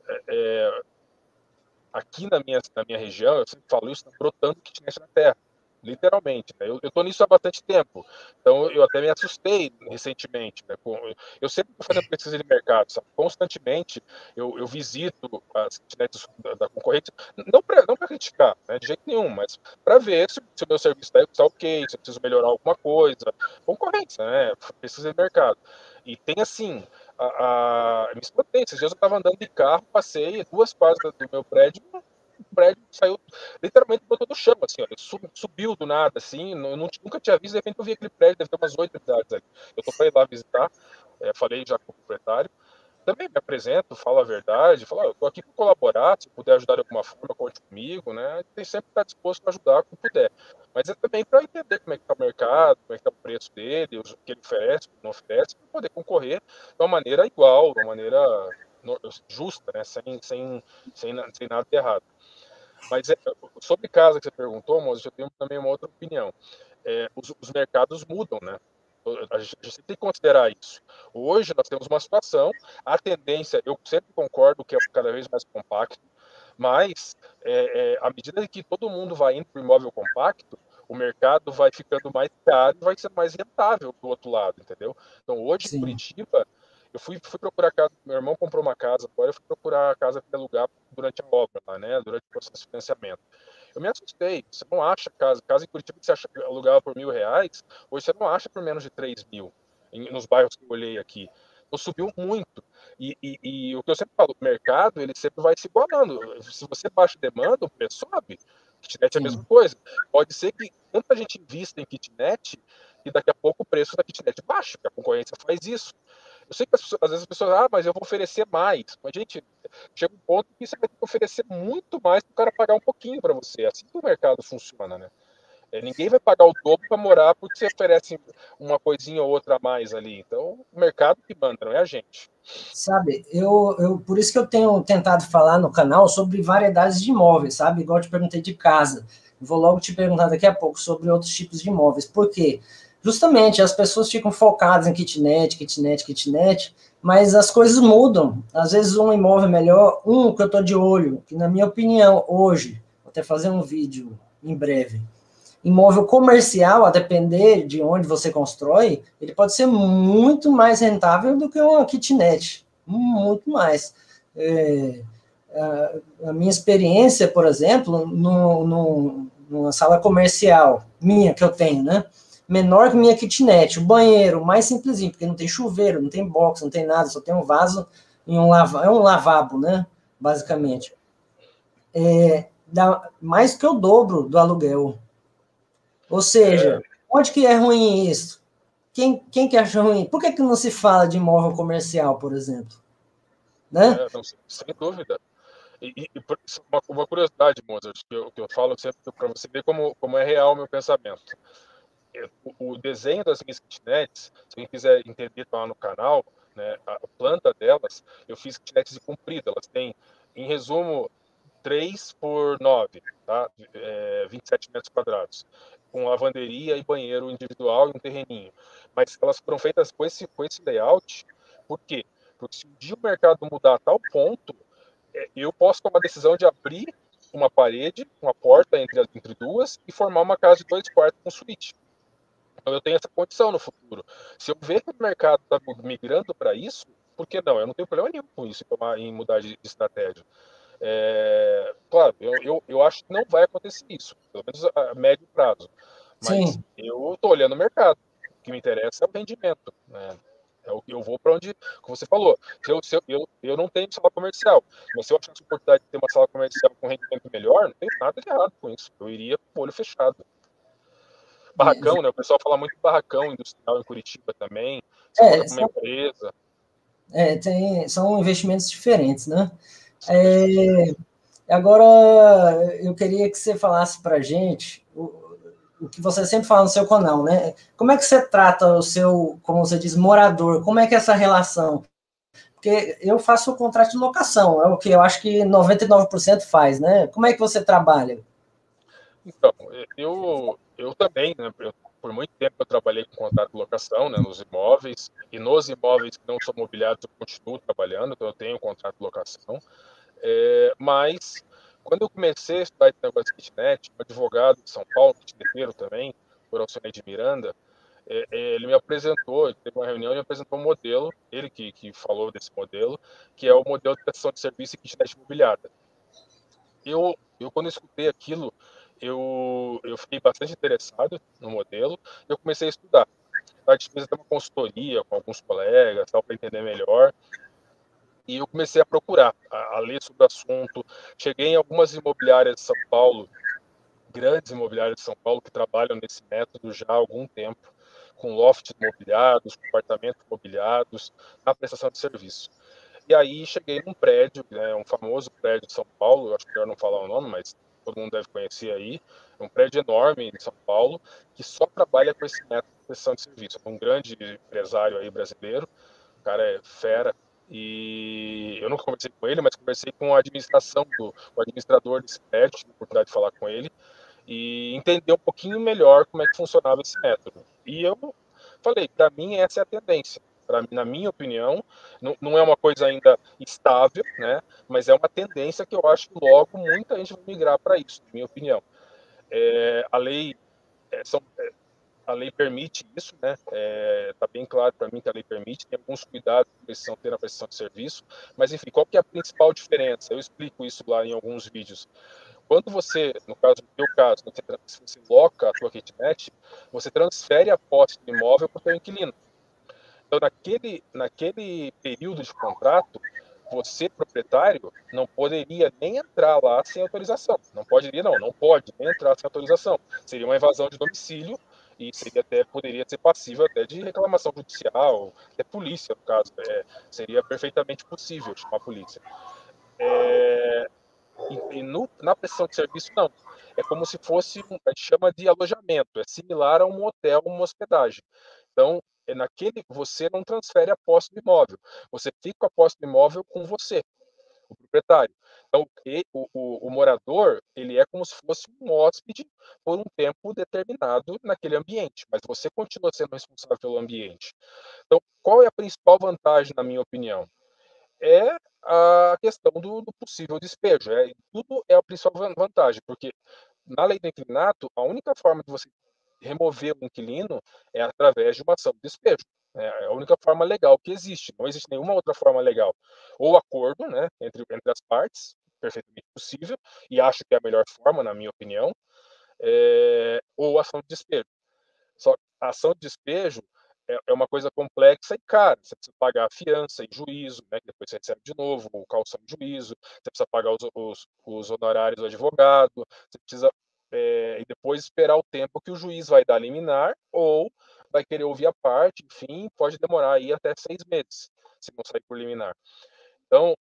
é, Aqui na minha região, eu sempre falo isso, está brotando kitnet na terra, literalmente. Né? Eu estou nisso há bastante tempo, então eu até me assustei recentemente. Né? Eu sempre estou fazendo pesquisa de mercado, sabe? Constantemente eu visito as kitnets da concorrência, não para criticar, né? De jeito nenhum, mas para ver se o meu serviço está ok, se eu preciso melhorar alguma coisa. Concorrência, né? Pesquisa de mercado. E tem assim, me espantei. Esses dias eu estava andando de carro, passei 2 quadras do meu prédio, o prédio saiu, literalmente botou do chão, assim, ó, ele subiu do nada, assim, nunca tinha visto, de repente eu vi aquele prédio, deve ter umas 8 unidades ali. Eu tô para ir lá visitar, falei já com o proprietário, também me apresento, falo a verdade, falo, eu tô aqui para colaborar, se puder ajudar de alguma forma, conte comigo, né? Tem sempre que estar disposto a ajudar como puder. Mas é também para entender como é que está o mercado, como é que está o preço dele, o que ele oferece, o que não oferece, para poder concorrer de uma maneira igual, de uma maneira justa, né? Sem nada de errado. Mas sobre casa que você perguntou, moço, eu tenho também uma outra opinião. Os mercados mudam, né? A gente tem que considerar isso. Hoje nós temos uma situação, a tendência, eu sempre concordo que é cada vez mais compacto, mas à medida que todo mundo vai indo para o imóvel compacto, o mercado vai ficando mais caro e vai ser mais rentável do outro lado, entendeu? Então hoje em Sim. Curitiba, eu fui procurar casa, meu irmão comprou uma casa, agora eu fui procurar a casa para alugar durante a obra, lá, né? Durante o processo de financiamento. Eu me assustei. Você não acha casa em Curitiba que você alugava por R$ 1.000, hoje você não acha por menos de 3.000 nos bairros que eu olhei aqui. Então subiu muito. E o que eu sempre falo, o mercado ele sempre vai se igualando. Se você baixa a demanda, o preço sobe. Kitnet é a mesma Sim. coisa. Pode ser que tanta gente invista em kitnet que daqui a pouco o preço da kitnet baixe, porque a concorrência faz isso. Eu sei que às vezes as pessoas, mas eu vou oferecer mais. Mas, gente, chega um ponto que você vai ter que oferecer muito mais para o cara pagar um pouquinho para você. É assim que o mercado funciona, né? Ninguém vai pagar o dobro para morar porque você oferece uma coisinha ou outra a mais ali. Então, o mercado que manda, não é a gente. Sabe, por isso que eu tenho tentado falar no canal sobre variedades de imóveis, sabe? Igual eu te perguntei de casa. Vou logo te perguntar daqui a pouco sobre outros tipos de imóveis. Por quê? Justamente as pessoas ficam focadas em kitnet, kitnet, kitnet, mas as coisas mudam. Às vezes um imóvel é melhor, que eu estou de olho, que na minha opinião, hoje, vou até fazer um vídeo em breve, imóvel comercial, a depender de onde você constrói, ele pode ser muito mais rentável do que uma kitnet, muito mais. A minha experiência, por exemplo, numa sala comercial minha que eu tenho, né? Menor que minha kitnet, o banheiro mais simplesinho, porque não tem chuveiro, não tem box, não tem nada, só tem um vaso e é um lavabo, né? Basicamente. Dá mais que o dobro do aluguel. Ou seja, onde que é ruim isso? Quem que acha ruim? Por que não se fala de imóvel comercial, por exemplo? Né? Não, sem dúvida. Uma curiosidade, Mozart, que eu falo sempre para você ver como é real o meu pensamento. O desenho das minhas kitnets, se quem quiser entender, tá lá no canal, né, a planta delas, eu fiz kitnets de comprida. Elas têm, em resumo, 3 por 9, tá? 27 metros quadrados, com lavanderia e banheiro individual e um terreninho. Mas elas foram feitas com esse layout, por quê? Porque se um dia o mercado mudar a tal ponto, eu posso tomar a decisão de abrir uma parede, uma porta entre duas e formar uma casa de 2 quartos com suíte. Então eu tenho essa condição no futuro. Se eu ver que o mercado está migrando para isso, por que não? Eu não tenho problema nenhum com isso, em mudar de estratégia. Claro, eu acho que não vai acontecer isso, pelo menos a médio prazo. Mas Sim, eu estou olhando o mercado. O que me interessa é o rendimento. Né? Eu vou para onde, como você falou, eu não tenho sala comercial, mas se eu achasse a oportunidade de ter uma sala comercial com rendimento melhor, não tem nada de errado com isso. Eu iria com o olho fechado. Barracão, né? O pessoal fala muito de barracão industrial em Curitiba também. Você monta é, com uma empresa. são investimentos diferentes, né? São investimentos. Agora, eu queria que você falasse para a gente o que você sempre fala no seu canal, né? Como é que você trata o seu, como você diz, morador? Como é que é essa relação? Porque eu faço o contrato de locação, é o que eu acho que 99% faz, né? Como é que você trabalha? Então, eu também, né, por muito tempo eu trabalhei com contrato de locação, né, nos imóveis, e nos imóveis que não são mobiliados eu continuo trabalhando, então eu tenho contrato de locação. Mas, quando eu comecei a estudar esse negócio de kitnet, um advogado de São Paulo, kitneteiro também, por Alcionei de Miranda, ele me apresentou, ele teve uma reunião e me apresentou um modelo, ele que falou desse modelo, que é o modelo de prestação de serviço e kitnet imobiliária. Quando escutei aquilo, eu fiquei bastante interessado no modelo e eu comecei a estudar. A gente fez até uma consultoria com alguns colegas, para entender melhor. E eu comecei a procurar, a ler sobre o assunto. Cheguei em algumas imobiliárias de São Paulo, grandes imobiliárias de São Paulo, que trabalham nesse método já há algum tempo, com lofts mobiliados, com apartamentos mobiliados, na prestação de serviço. E aí cheguei num prédio, né, um famoso prédio de São Paulo, eu acho melhor não falar o nome, mas todo mundo deve conhecer aí, é um prédio enorme em São Paulo, que só trabalha com esse método de prestação de serviço. É um grande empresário aí brasileiro, o cara é fera, e eu nunca conversei com ele, mas conversei com a administração, o administrador desse prédio, tive a oportunidade de falar com ele, e entender um pouquinho melhor como é que funcionava esse método. E eu falei, para mim essa é a tendência. Na minha opinião, não é uma coisa ainda estável, né? Mas é uma tendência que eu acho que logo muita gente vai migrar para isso, na minha opinião. A lei é, são, a lei permite isso, né? Tá bem claro para mim que a lei permite, tem alguns cuidados que precisam ter na prestação de serviço, mas enfim, qual que é a principal diferença? Eu explico isso lá em alguns vídeos. Quando você, no caso do teu caso, se você loca a tua kitnet, você transfere a posse do imóvel para o teu inquilino. Então, naquele período de contrato, você, proprietário, não poderia nem entrar lá sem autorização. Não poderia, não pode nem entrar sem autorização. Seria uma invasão de domicílio e poderia ser passível até de reclamação judicial, até polícia, no caso. Seria perfeitamente possível chamar a polícia. Na prestação de serviço, não. É como se fosse, a gente chama de alojamento, é similar a um hotel, uma hospedagem. Então, você não transfere a posse do imóvel, você fica com a posse do imóvel com você, o proprietário. Então, o morador, ele é como se fosse um hóspede por um tempo determinado naquele ambiente, mas você continua sendo responsável pelo ambiente. Então, qual é a principal vantagem, na minha opinião? É a questão do possível despejo. Tudo é a principal vantagem, porque na lei do inquilinato, a única forma de você remover um inquilino é através de uma ação de despejo. É a única forma legal que existe. Não existe nenhuma outra forma legal. Ou acordo, né, entre as partes, perfeitamente possível, e acho que é a melhor forma, na minha opinião, ou ação de despejo. Só que a ação de despejo é uma coisa complexa e cara. Você precisa pagar a fiança e juízo, né? Que depois você recebe de novo, o calção de juízo, você precisa pagar os honorários do advogado, você precisa e depois esperar o tempo que o juiz vai dar liminar ou vai querer ouvir a parte, enfim, pode demorar aí até 6 meses, se não sair por liminar. Então,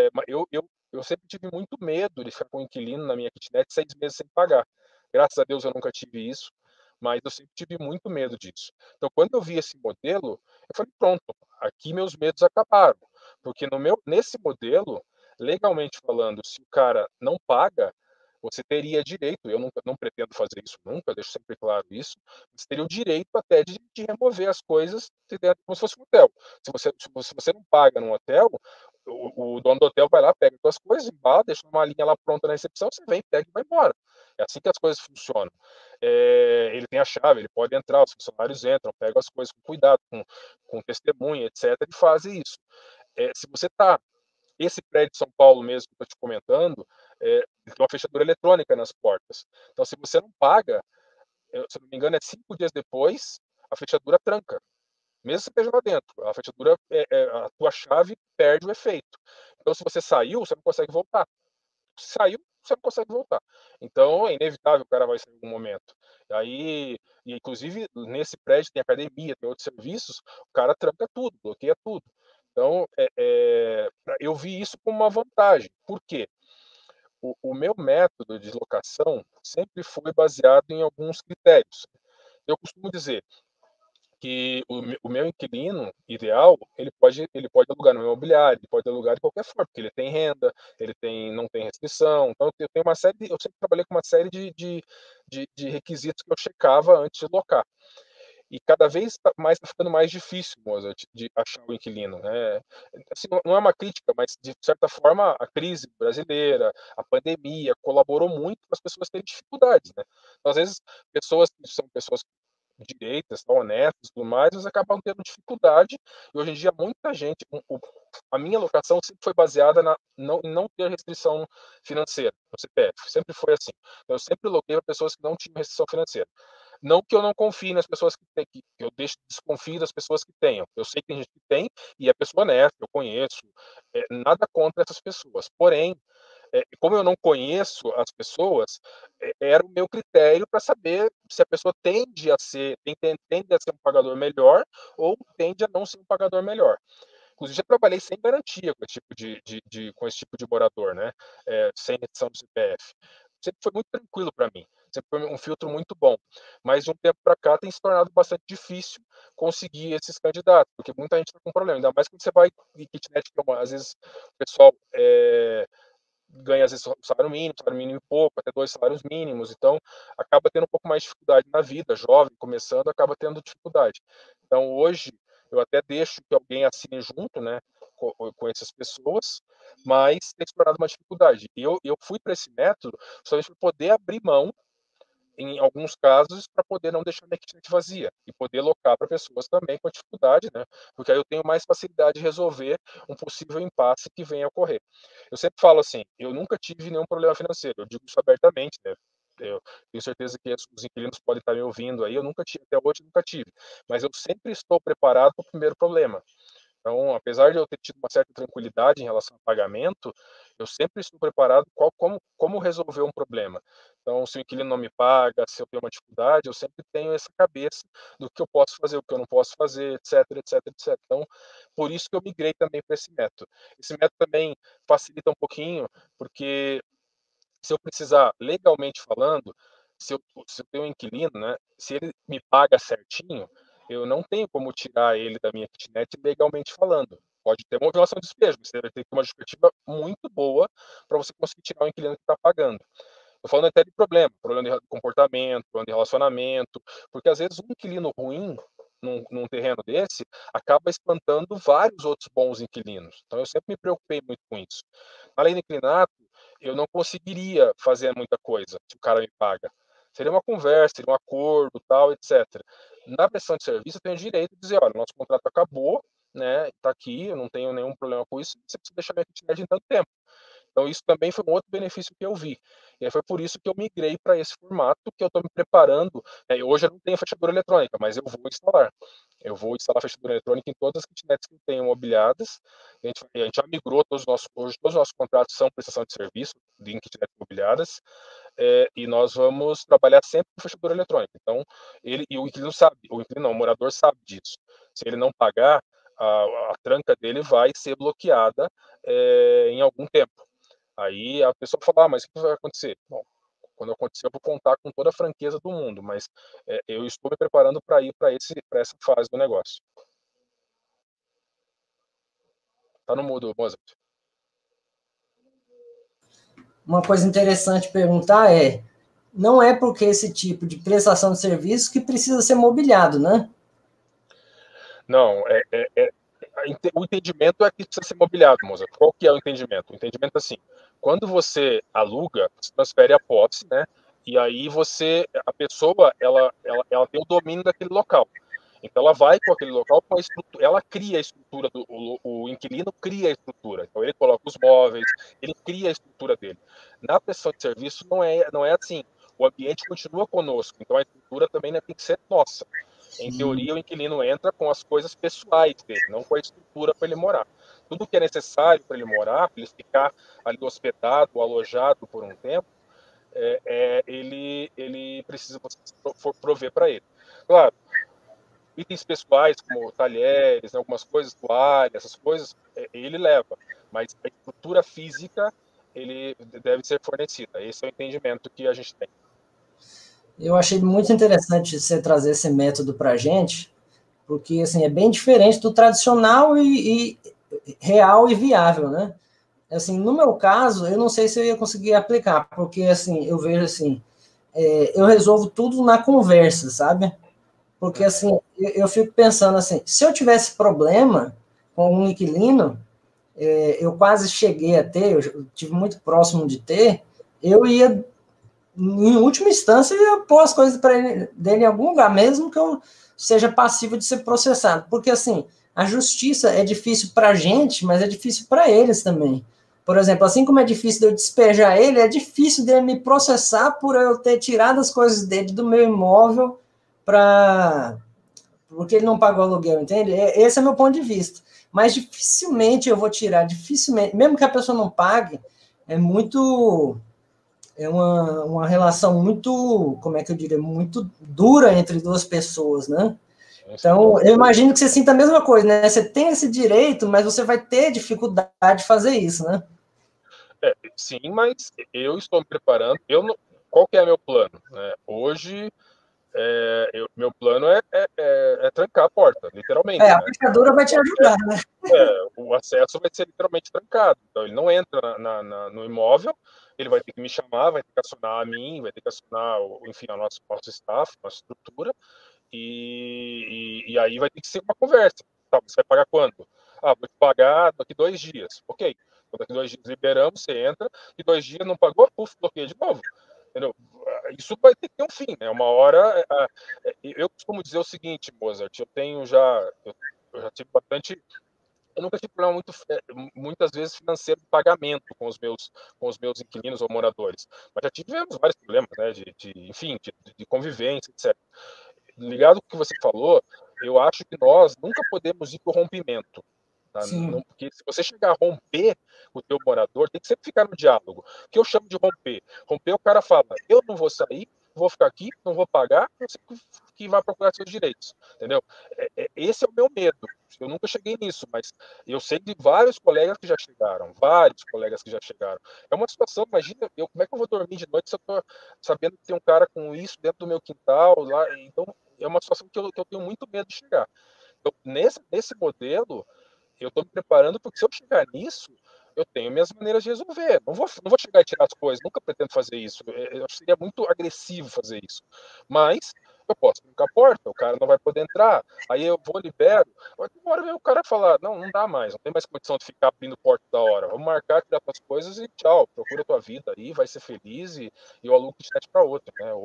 eu sempre tive muito medo de ficar com o inquilino na minha kitnet 6 meses sem pagar. Graças a Deus eu nunca tive isso, mas eu sempre tive muito medo disso. Então, quando eu vi esse modelo, eu falei, pronto, aqui meus medos acabaram. Porque nesse modelo, legalmente falando, se o cara não paga, você teria direito, eu não pretendo fazer isso nunca, deixo sempre claro isso, você teria o direito até de remover as coisas como se fosse um hotel. Se você não paga num hotel, o dono do hotel vai lá, pega suas coisas, embala, deixa uma linha lá pronta na recepção, você vem, pega e vai embora. É assim que as coisas funcionam. Ele tem a chave, ele pode entrar, os funcionários entram, pegam as coisas com cuidado, com testemunha, etc., e fazem isso. Se você está esse prédio de São Paulo mesmo que eu estou te comentando, tem uma fechadura eletrônica nas portas. Então, se você não paga, se eu não me engano, é 5 dias depois, a fechadura tranca. Mesmo que você esteja lá dentro, a fechadura, a tua chave perde o efeito. Então, se você saiu, você não consegue voltar. Se saiu, você não consegue voltar. Então, é inevitável, o cara vai sair em algum momento. Aí, e inclusive, nesse prédio tem academia, tem outros serviços, o cara tranca tudo, bloqueia tudo. Então, eu vi isso como uma vantagem. Por quê? o meu método de locação sempre foi baseado em alguns critérios. Eu costumo dizer que o meu inquilino ideal, ele pode alugar no meu imobiliário, ele pode alugar de qualquer forma, porque ele tem renda, não tem restrição. Então, eu tenho uma série, eu sempre trabalhei com uma série de requisitos que eu checava antes de locar. E cada vez mais está ficando mais difícil, Mozart, de achar o inquilino, né? Assim, não é uma crítica, mas de certa forma a crise brasileira, a pandemia colaborou muito para as pessoas terem dificuldades, né? Então, às vezes pessoas que são pessoas direitas, são honestas, tudo mais, mas acabam tendo dificuldade. E hoje em dia muita gente, a minha locação sempre foi baseada em não ter restrição financeira no CPF, sempre foi assim. Então, eu sempre loquei para pessoas que não tinham restrição financeira. Não que eu não confie nas pessoas que têm, que eu desconfio das pessoas que tenham. Eu sei que tem gente que tem e é pessoa honesta, eu conheço, nada contra essas pessoas. Porém, como eu não conheço as pessoas, era o meu critério para saber se a pessoa tende a ser um pagador melhor ou tende a não ser um pagador melhor. Inclusive, já trabalhei sem garantia com esse tipo com esse tipo de morador, né? Sem restrição do CPF. Sempre foi muito tranquilo para mim, sempre foi um filtro muito bom. Mas de um tempo para cá tem se tornado bastante difícil conseguir esses candidatos, porque muita gente está com problema, ainda mais quando você vai em kitnet, às vezes o pessoal ganha às vezes salário mínimo e pouco, até 2 salários mínimos, então acaba tendo um pouco mais de dificuldade na vida, jovem, começando, acaba tendo dificuldade. Então hoje eu até deixo que alguém assine junto, né, com essas pessoas, mas tem explorado uma dificuldade. E eu fui para esse método somente para poder abrir mão em alguns casos, para poder não deixar minha kitnet vazia e poder locar para pessoas também com dificuldade, né? Porque aí eu tenho mais facilidade de resolver um possível impasse que venha a ocorrer. Eu sempre falo assim, eu nunca tive nenhum problema financeiro, eu digo isso abertamente, né? Eu tenho certeza que os inquilinos podem estar me ouvindo aí, eu nunca tive, até hoje nunca tive, mas eu sempre estou preparado para o primeiro problema. Então, apesar de eu ter tido uma certa tranquilidade em relação ao pagamento, eu sempre estou preparado como resolver um problema. Então, se o inquilino não me paga, se eu tenho uma dificuldade, eu sempre tenho essa cabeça do que eu posso fazer, o que eu não posso fazer, etc, etc, etc. Então, por isso que eu migrei também para esse método. Esse método também facilita um pouquinho, porque se eu precisar, legalmente falando, se eu tenho um inquilino, né, se ele me paga certinho, eu não tenho como tirar ele da minha kitnet legalmente falando. Pode ter uma violação de despejo, mas você vai ter que ter uma justificativa muito boa para você conseguir tirar o inquilino que está pagando. Estou falando até de problema de comportamento, problema de relacionamento, porque às vezes um inquilino ruim num terreno desse acaba espantando vários outros bons inquilinos. Então eu sempre me preocupei muito com isso. Além do inquilinato, eu não conseguiria fazer muita coisa se o cara me paga. Seria uma conversa, seria um acordo, tal, etc. Na prestação de serviço, eu tenho direito de dizer, olha, nosso contrato acabou, né? Está aqui, eu não tenho nenhum problema com isso. Você precisa deixar minha kitnet em tanto tempo. Então, isso também foi um outro benefício que eu vi. E aí foi por isso que eu migrei para esse formato, que eu estou me preparando. Hoje eu não tenho fechadura eletrônica, mas eu vou instalar. Eu vou instalar fechadura eletrônica em todas as kitnets que tenham mobiliadas. A gente já migrou hoje todos os nossos contratos são prestação de serviço em kitnets mobiliadas, e nós vamos trabalhar sempre com fechadura eletrônica. Então, o inquilino sabe, o inquilino não, o morador sabe disso. Se ele não pagar, a tranca dele vai ser bloqueada em algum tempo. Aí a pessoa fala, mas o que vai acontecer? Bom, quando acontecer, eu vou contar com toda a franqueza do mundo, mas eu estou me preparando para ir para essa fase do negócio. Tá no mudo, Mozart. Uma coisa interessante perguntar não é porque esse tipo de prestação de serviço que precisa ser mobiliado, né? Não, o entendimento é que precisa ser mobiliado, Mozart. Qual que é o entendimento? O entendimento é assim, quando você aluga, você transfere a posse, né? E aí a pessoa, ela tem o domínio daquele local. Então ela vai com aquele local com a estrutura, ela cria a estrutura o inquilino cria a estrutura. Então ele coloca os móveis, ele cria a estrutura dele. Na prestação de serviço não é assim. O ambiente continua conosco, então a estrutura também, né, tem que ser nossa. Em teoria, o inquilino entra com as coisas pessoais dele, não com a estrutura para ele morar. Tudo que é necessário para ele morar, para ele ficar ali hospedado, alojado por um tempo, ele precisa prover para ele. Claro, itens pessoais como talheres, né, algumas coisas, toalhas, essas coisas, ele leva. Mas a estrutura física ele deve ser fornecida. Esse é o entendimento que a gente tem. Eu achei muito interessante você trazer esse método para a gente, porque assim, é bem diferente do tradicional e real e viável, né? Assim, no meu caso, eu não sei se eu ia conseguir aplicar, porque assim, eu vejo assim, eu resolvo tudo na conversa, sabe? Porque assim, eu fico pensando assim, se eu tivesse problema com um inquilino, eu quase cheguei a ter, eu tive muito próximo de ter, eu ia, em última instância, eu ia pôr as coisas para ele, dele em algum lugar, mesmo que eu seja passivo de ser processado. Porque assim, a justiça é difícil para a gente, mas é difícil para eles também. Por exemplo, assim como é difícil de eu despejar ele, é difícil dele me processar por eu ter tirado as coisas dele do meu imóvel para porque ele não pagou aluguel, entende? Esse é meu ponto de vista. Mas dificilmente eu vou tirar, dificilmente, mesmo que a pessoa não pague, é muito, uma relação muito, como é que eu diria, muito dura entre duas pessoas, né? Então, eu imagino que você sinta a mesma coisa, né? Você tem esse direito, mas você vai ter dificuldade de fazer isso, né? Sim, mas eu estou me preparando. Qual que é meu plano? Hoje, meu plano é trancar a porta, literalmente. A Né? fechadura vai te ajudar, né? O acesso vai ser literalmente trancado. Então, ele não entra no imóvel, ele vai ter que me chamar, vai ter que acionar a mim, vai ter que acionar, enfim, o nosso staff, nossa estrutura, e aí vai ter que ser uma conversa. Tá, você vai pagar quando? Ah, vou te pagar daqui 2 dias. Ok. Então, daqui 2 dias liberamos, você entra, e 2 dias não pagou, puf, bloqueia de novo. Entendeu? Isso vai ter que ter um fim, né? Uma hora. Eu costumo dizer o seguinte, Mozart, eu já tive bastante. Eu nunca tive problema muitas vezes financeiro de pagamento com os meus inquilinos ou moradores, mas já tivemos vários problemas, né, enfim, de convivência, etc. Ligado com o que você falou, eu acho que nós nunca podemos ir para o rompimento. Tá? Sim. Porque se você chegar a romper o teu morador, tem que sempre ficar no diálogo. O que eu chamo de romper? Romper, o cara fala, eu não vou sair, vou ficar aqui, não vou pagar, você que vai procurar seus direitos, entendeu? Esse é o meu medo. Eu nunca cheguei nisso, mas eu sei de vários colegas que já chegaram, vários colegas que já chegaram. É uma situação, imagina, como é que eu vou dormir de noite se eu estou sabendo que tem um cara com isso dentro do meu quintal, lá, então é uma situação que eu tenho muito medo de chegar. Então, nesse modelo, eu estou me preparando porque se eu chegar nisso, eu tenho minhas maneiras de resolver. Não vou chegar e tirar as coisas, nunca pretendo fazer isso. Eu seria muito agressivo fazer isso. Mas eu posso trancar a porta, o cara não vai poder entrar, aí eu vou, libero. Uma hora o cara falar, não dá mais, não tem mais condição de ficar abrindo porta da hora. Vamos marcar, tirar as coisas e tchau, procura a tua vida aí, vai ser feliz e eu alugo kitnet para outro. Né?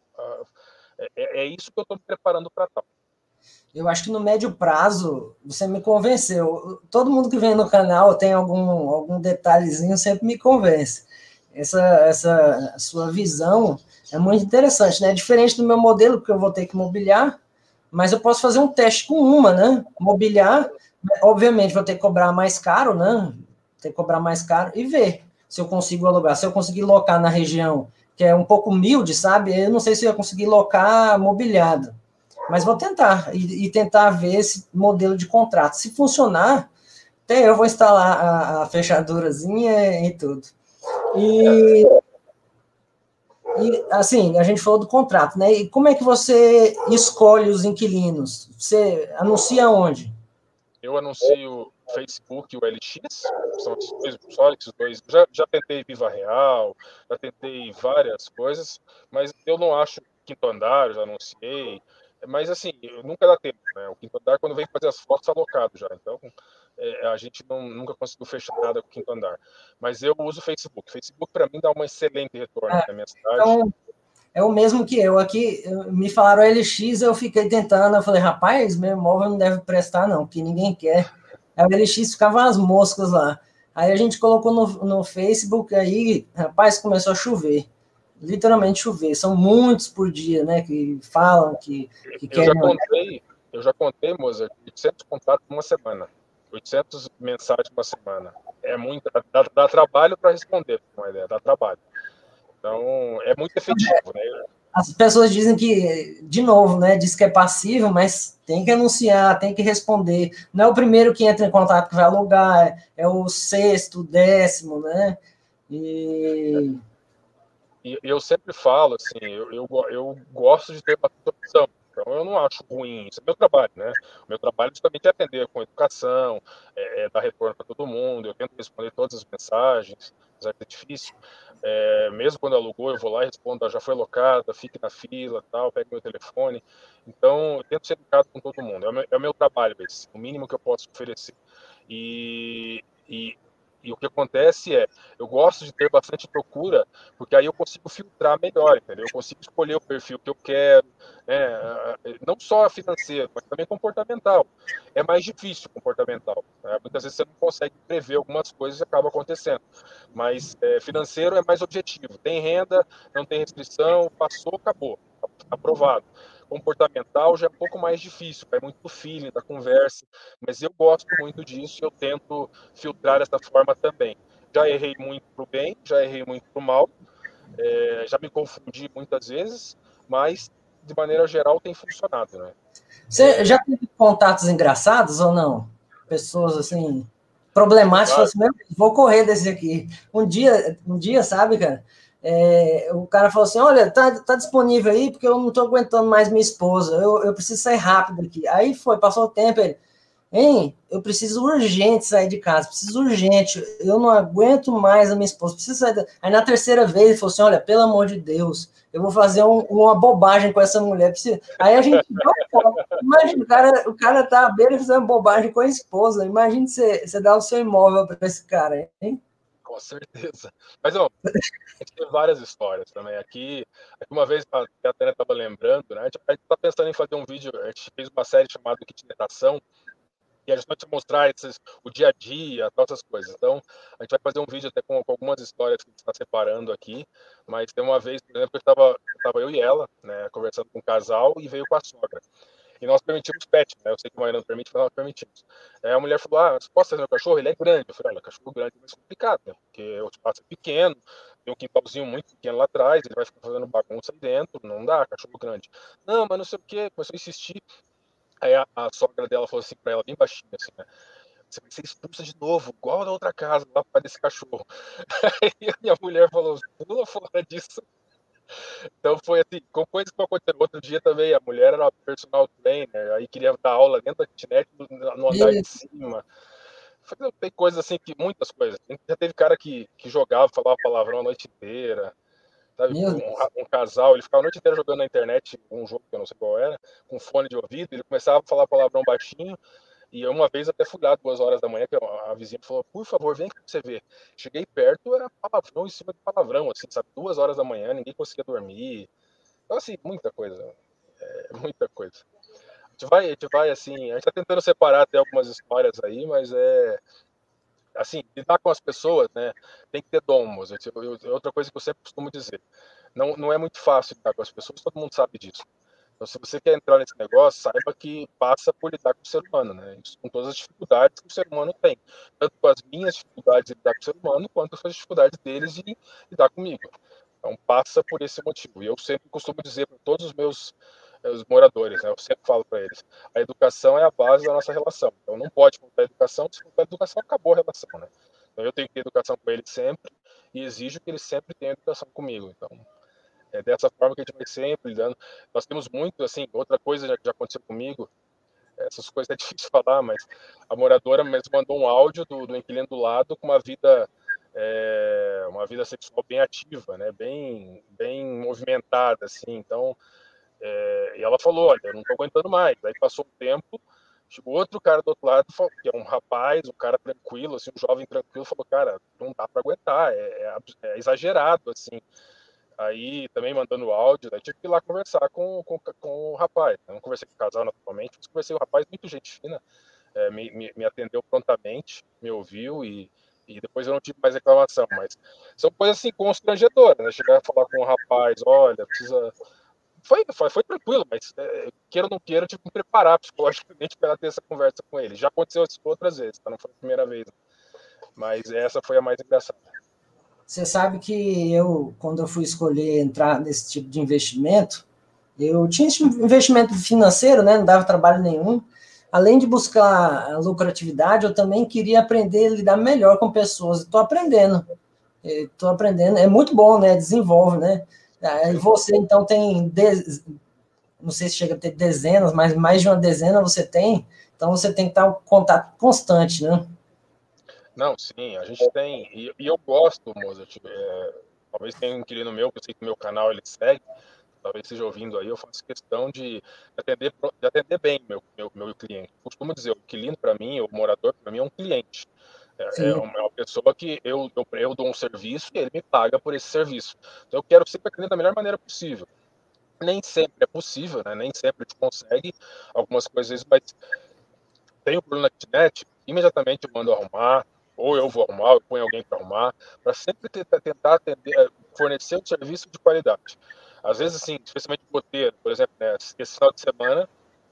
É isso que eu estou me preparando para tal. Eu acho que no médio prazo você me convenceu. Todo mundo que vem no canal tem algum detalhezinho, sempre me convence. Essa sua visão é muito interessante, né? Diferente do meu modelo, porque eu vou ter que mobiliar, mas eu posso fazer um teste com uma, né? Mobiliar, obviamente vou ter que cobrar mais caro, né? Ter que cobrar mais caro e ver se eu consigo alugar. Se eu conseguir locar na região que é um pouco humilde, sabe? Eu não sei se eu ia conseguir locar mobiliado. Mas vou tentar, e tentar ver esse modelo de contrato. Se funcionar, até eu vou instalar a fechadurazinha e tudo. E, assim, a gente falou do contrato, né? E como é que você escolhe os inquilinos? Você anuncia onde? Eu anuncio Facebook e o LX, são esses dois. Já tentei Viva Real, já tentei várias coisas, mas eu não acho Quinto Andar, já anunciei. Mas assim, nunca dá tempo, né? O Quinto Andar, quando vem fazer as fotos, está alocado já. Então, a gente nunca conseguiu fechar nada com o Quinto Andar. Mas eu uso o Facebook. O Facebook, para mim, dá um excelente retorno aqui na minha cidade. Então, é o mesmo que eu. Aqui, me falaram LX, eu fiquei tentando. Eu falei, rapaz, meu imóvel não deve prestar, não, porque ninguém quer. Aí o LX ficava as moscas lá. Aí a gente colocou no Facebook, aí, rapaz, começou a chover. Literalmente chover. São muitos por dia, né, que falam que Eu já querem. contei, Mozart, 800 contatos em uma semana. 800 mensagens em uma semana. É muito, dá trabalho para responder, com uma ideia, dá trabalho. Então, é muito efetivo, né? As pessoas dizem que, de novo, né, diz que é passivo, mas tem que anunciar, tem que responder. Não é o primeiro que entra em contato que vai alugar, é o sexto, 10º, né? E eu sempre falo, assim, eu gosto de ter bastante opção. Então, eu não acho ruim. Isso é meu trabalho, né? O meu trabalho justamente é atender com educação, dar retorno para todo mundo. Eu tento responder todas as mensagens, apesar que é difícil. Mesmo quando alugou, eu vou lá e respondo, já foi locada, fique na fila, tal, pegue meu telefone. Então, eu tento ser educado com todo mundo. É o meu trabalho esse, o mínimo que eu posso oferecer. E, e, e o que acontece eu gosto de ter bastante procura, porque aí eu consigo filtrar melhor, entendeu? Eu consigo escolher o perfil que eu quero, né? Não só financeiro, mas também comportamental. É mais difícil comportamental, né? Muitas vezes você não consegue prever algumas coisas e acaba acontecendo. Mas financeiro é mais objetivo. Tem renda, não tem restrição, passou, acabou, aprovado. Comportamental já é um pouco mais difícil, vai muito do feeling, da conversa, mas eu gosto muito disso e eu tento filtrar dessa forma também. Já errei muito para o bem, já errei muito para o mal, já me confundi muitas vezes, mas de maneira geral tem funcionado, né? você já teve contatos engraçados ou não? Pessoas assim, problemáticas, falam assim, meu, vou correr desse aqui. Um dia, sabe, cara? O cara falou assim: olha, tá disponível aí, porque eu não tô aguentando mais minha esposa, eu preciso sair rápido aqui. Aí passou o tempo, ele. Hein, eu preciso urgente sair de casa, preciso urgente, eu não aguento mais a minha esposa, preciso sair. Aí na terceira vez ele falou assim: olha, pelo amor de Deus, eu vou fazer uma bobagem com essa mulher. Aí a gente imagina, o cara tá à beira fazendo bobagem com a esposa. Imagina você dar o seu imóvel para esse cara, hein? Com certeza. Mas, ó, a gente tem várias histórias também. Aqui uma vez, a Tânia estava lembrando, né? A gente está pensando em fazer um vídeo, a gente fez uma série chamada Kitnetação, e a gente vai te mostrar o dia a dia, todas essas coisas. Então, a gente vai fazer um vídeo até com algumas histórias que a gente está separando aqui, mas tem uma vez, por exemplo, que estava eu e ela, né, conversando com um casal e veio com a sogra. E nós permitimos pet, né? Eu sei que o Maria não permite, mas nós permitimos. Aí a mulher falou: você pode trazer meu cachorro? Ele é grande. Eu falei: olha, cachorro grande é mais complicado, né? Porque o espaço é pequeno, tem um quintalzinho muito pequeno lá atrás, ele vai ficar fazendo bagunça aí dentro, não dá, cachorro grande. Não, mas não sei o quê, começou a insistir. Aí a sogra dela falou assim pra ela, bem baixinho, assim, né? Você vai ser expulsa de novo, igual na outra casa, lá para desse cachorro. Aí a minha mulher falou: pula fora disso. Então foi assim, com coisas que aconteceram. Outro dia também, a mulher era personal trainer, aí queria dar aula dentro da kitnet no andar de cima. Tem coisas assim, muitas coisas. Já teve cara que jogava, falava palavrão a noite inteira. Sabe, um casal, ele ficava a noite inteira jogando na internet um jogo que eu não sei qual era, com fone de ouvido, ele começava a falar palavrão baixinho, e uma vez até fui lá 2 horas da manhã, que a vizinha falou: por favor, vem aqui pra você ver. Cheguei perto, era palavrão em cima de palavrão, assim, sabe? 2 horas da manhã, ninguém conseguia dormir. Então, assim, muita coisa. Muita coisa. A gente vai, assim, a gente tá tentando separar até algumas histórias aí, mas assim, lidar com as pessoas, né, tem que ter dom, moço. Outra coisa que eu sempre costumo dizer, não é muito fácil lidar com as pessoas, todo mundo sabe disso. Então, se você quer entrar nesse negócio, saiba que passa por lidar com o ser humano, né, com todas as dificuldades que o ser humano tem, tanto com as minhas dificuldades de lidar com o ser humano, quanto com as dificuldades deles de lidar comigo. Então, passa por esse motivo. E eu sempre costumo dizer para todos os moradores, né? Eu sempre falo para eles: a educação é a base da nossa relação. Então, não pode faltar educação, se faltar educação, acabou a relação, né? Então, eu tenho que ter educação com eles sempre e exijo que eles sempre tenham educação comigo. Então, é dessa forma que a gente vai sempre lidando. Nós temos muito, assim, outra coisa que já aconteceu comigo, essas coisas é difícil falar, mas a moradora mesmo mandou um áudio do inquilino do lado com uma vida sexual bem ativa, né? Bem movimentada, assim. Então, e ela falou: olha, eu não tô aguentando mais. Aí passou um tempo, chegou outro cara do outro lado, que é um rapaz, um cara tranquilo, assim, um jovem tranquilo, falou: cara, não dá para aguentar, é exagerado, assim. Aí também mandando áudio, daí tive que ir lá conversar com o rapaz. Eu não conversei com o casal naturalmente, mas conversei com o rapaz, muito gente fina, me atendeu prontamente, me ouviu e depois eu não tive mais reclamação. Mas são coisas assim constrangedoras, né? Chegar a falar com o rapaz: olha, precisa. Foi tranquilo, mas queira ou não queira, eu tive que me preparar psicologicamente para ter essa conversa com ele. Já aconteceu isso outras vezes, tá? Não foi a primeira vez, mas essa foi a mais engraçada. Você sabe que quando eu fui escolher entrar nesse tipo de investimento, eu tinha esse investimento financeiro, né? Não dava trabalho nenhum. Além de buscar a lucratividade, eu também queria aprender a lidar melhor com pessoas. Estou aprendendo. Estou aprendendo, é muito bom, né? Desenvolve, né? E você, então, tem, não sei se chega a ter dezenas, mas mais de uma dezena você tem, então você tem que estar em contato constante, né? Não, sim, a gente tem, e eu gosto, Mozart, talvez tenha um inquilino meu, que eu sei que o meu canal ele segue, talvez esteja ouvindo aí, eu faço questão de atender bem meu cliente. Eu costumo dizer, o inquilino para mim, o morador para mim é um cliente. Sim. É uma pessoa que eu dou um serviço e ele me paga por esse serviço. Então eu quero sempre atender da melhor maneira possível. Nem sempre é possível, né? Nem sempre a gente consegue algumas coisas, mas tem o problema na kitnet, imediatamente eu mando arrumar, ou eu vou arrumar, eu ponho alguém para arrumar, para sempre tentar atender, fornecer um serviço de qualidade. Às vezes, assim, especialmente goteiro, por exemplo, né, esse final de semana,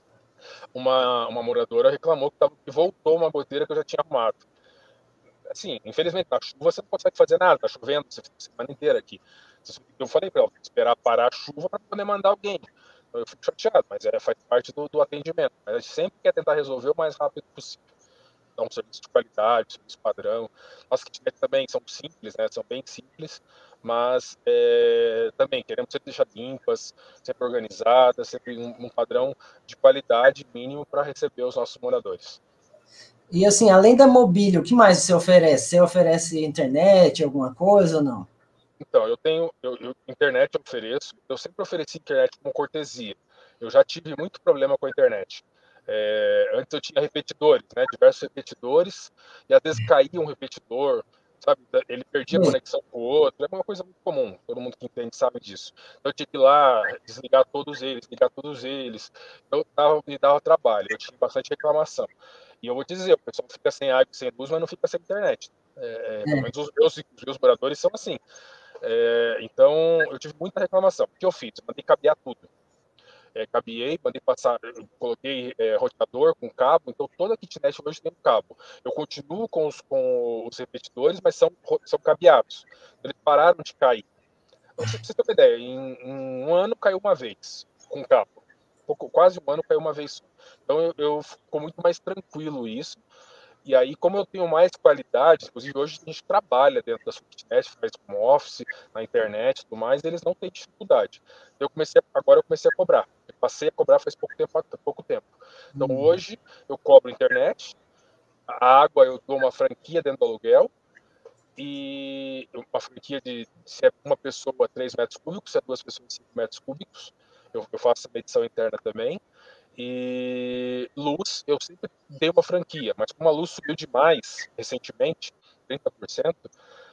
uma moradora reclamou que voltou uma goteira que eu já tinha arrumado. Assim, infelizmente, na chuva você não consegue fazer nada, tá chovendo, você fica a semana inteira aqui. Eu falei para ela, tem que esperar parar a chuva para poder mandar alguém. Então, eu fico chateado, mas faz parte do atendimento. Mas a gente sempre quer tentar resolver o mais rápido possível. Dar um serviço de qualidade, serviço padrão. As kitnets também são simples, né? São bem simples, mas também queremos sempre deixar limpas, sempre organizadas, sempre um padrão de qualidade mínimo para receber os nossos moradores. E assim, além da mobília, o que mais você oferece? Você oferece internet, alguma coisa ou não? Então, internet eu ofereço, eu sempre ofereci internet como cortesia. Eu já tive muito problema com a internet. Antes eu tinha repetidores, né, diversos repetidores, e às vezes caía um repetidor, sabe, ele perdia a Sim. conexão com o outro, é uma coisa muito comum, todo mundo que entende sabe disso. Então eu tinha que ir lá, desligar todos eles, ligar todos eles, me dava trabalho, eu tinha bastante reclamação. E eu vou te dizer, o pessoal fica sem água, sem luz, mas não fica sem internet. Pelo menos os meus moradores são assim. Então, eu tive muita reclamação. O que eu fiz? Eu mandei cabear tudo. Cabeei, mandei passar, eu coloquei roteador com cabo, então toda a kitnet hoje tem um cabo. Eu continuo com os repetidores, mas são cabeados. Eles pararam de cair. Então, pra você ter uma ideia, em um ano caiu uma vez com cabo. Quase um ano caiu uma vez só. Então, eu ficou muito mais tranquilo isso. E aí, como eu tenho mais qualidade, inclusive hoje a gente trabalha dentro da sua kitnet, faz home office, na internet e tudo mais, eles não têm dificuldade. Agora eu comecei a cobrar. Eu passei a cobrar faz pouco tempo. Então hoje eu cobro internet, a água eu dou uma franquia dentro do aluguel, e uma franquia de se é uma pessoa 3 metros cúbicos, se é duas pessoas 5 metros cúbicos. Eu faço a medição interna também. E luz, eu sempre dei uma franquia, mas como a luz subiu demais recentemente, 30%,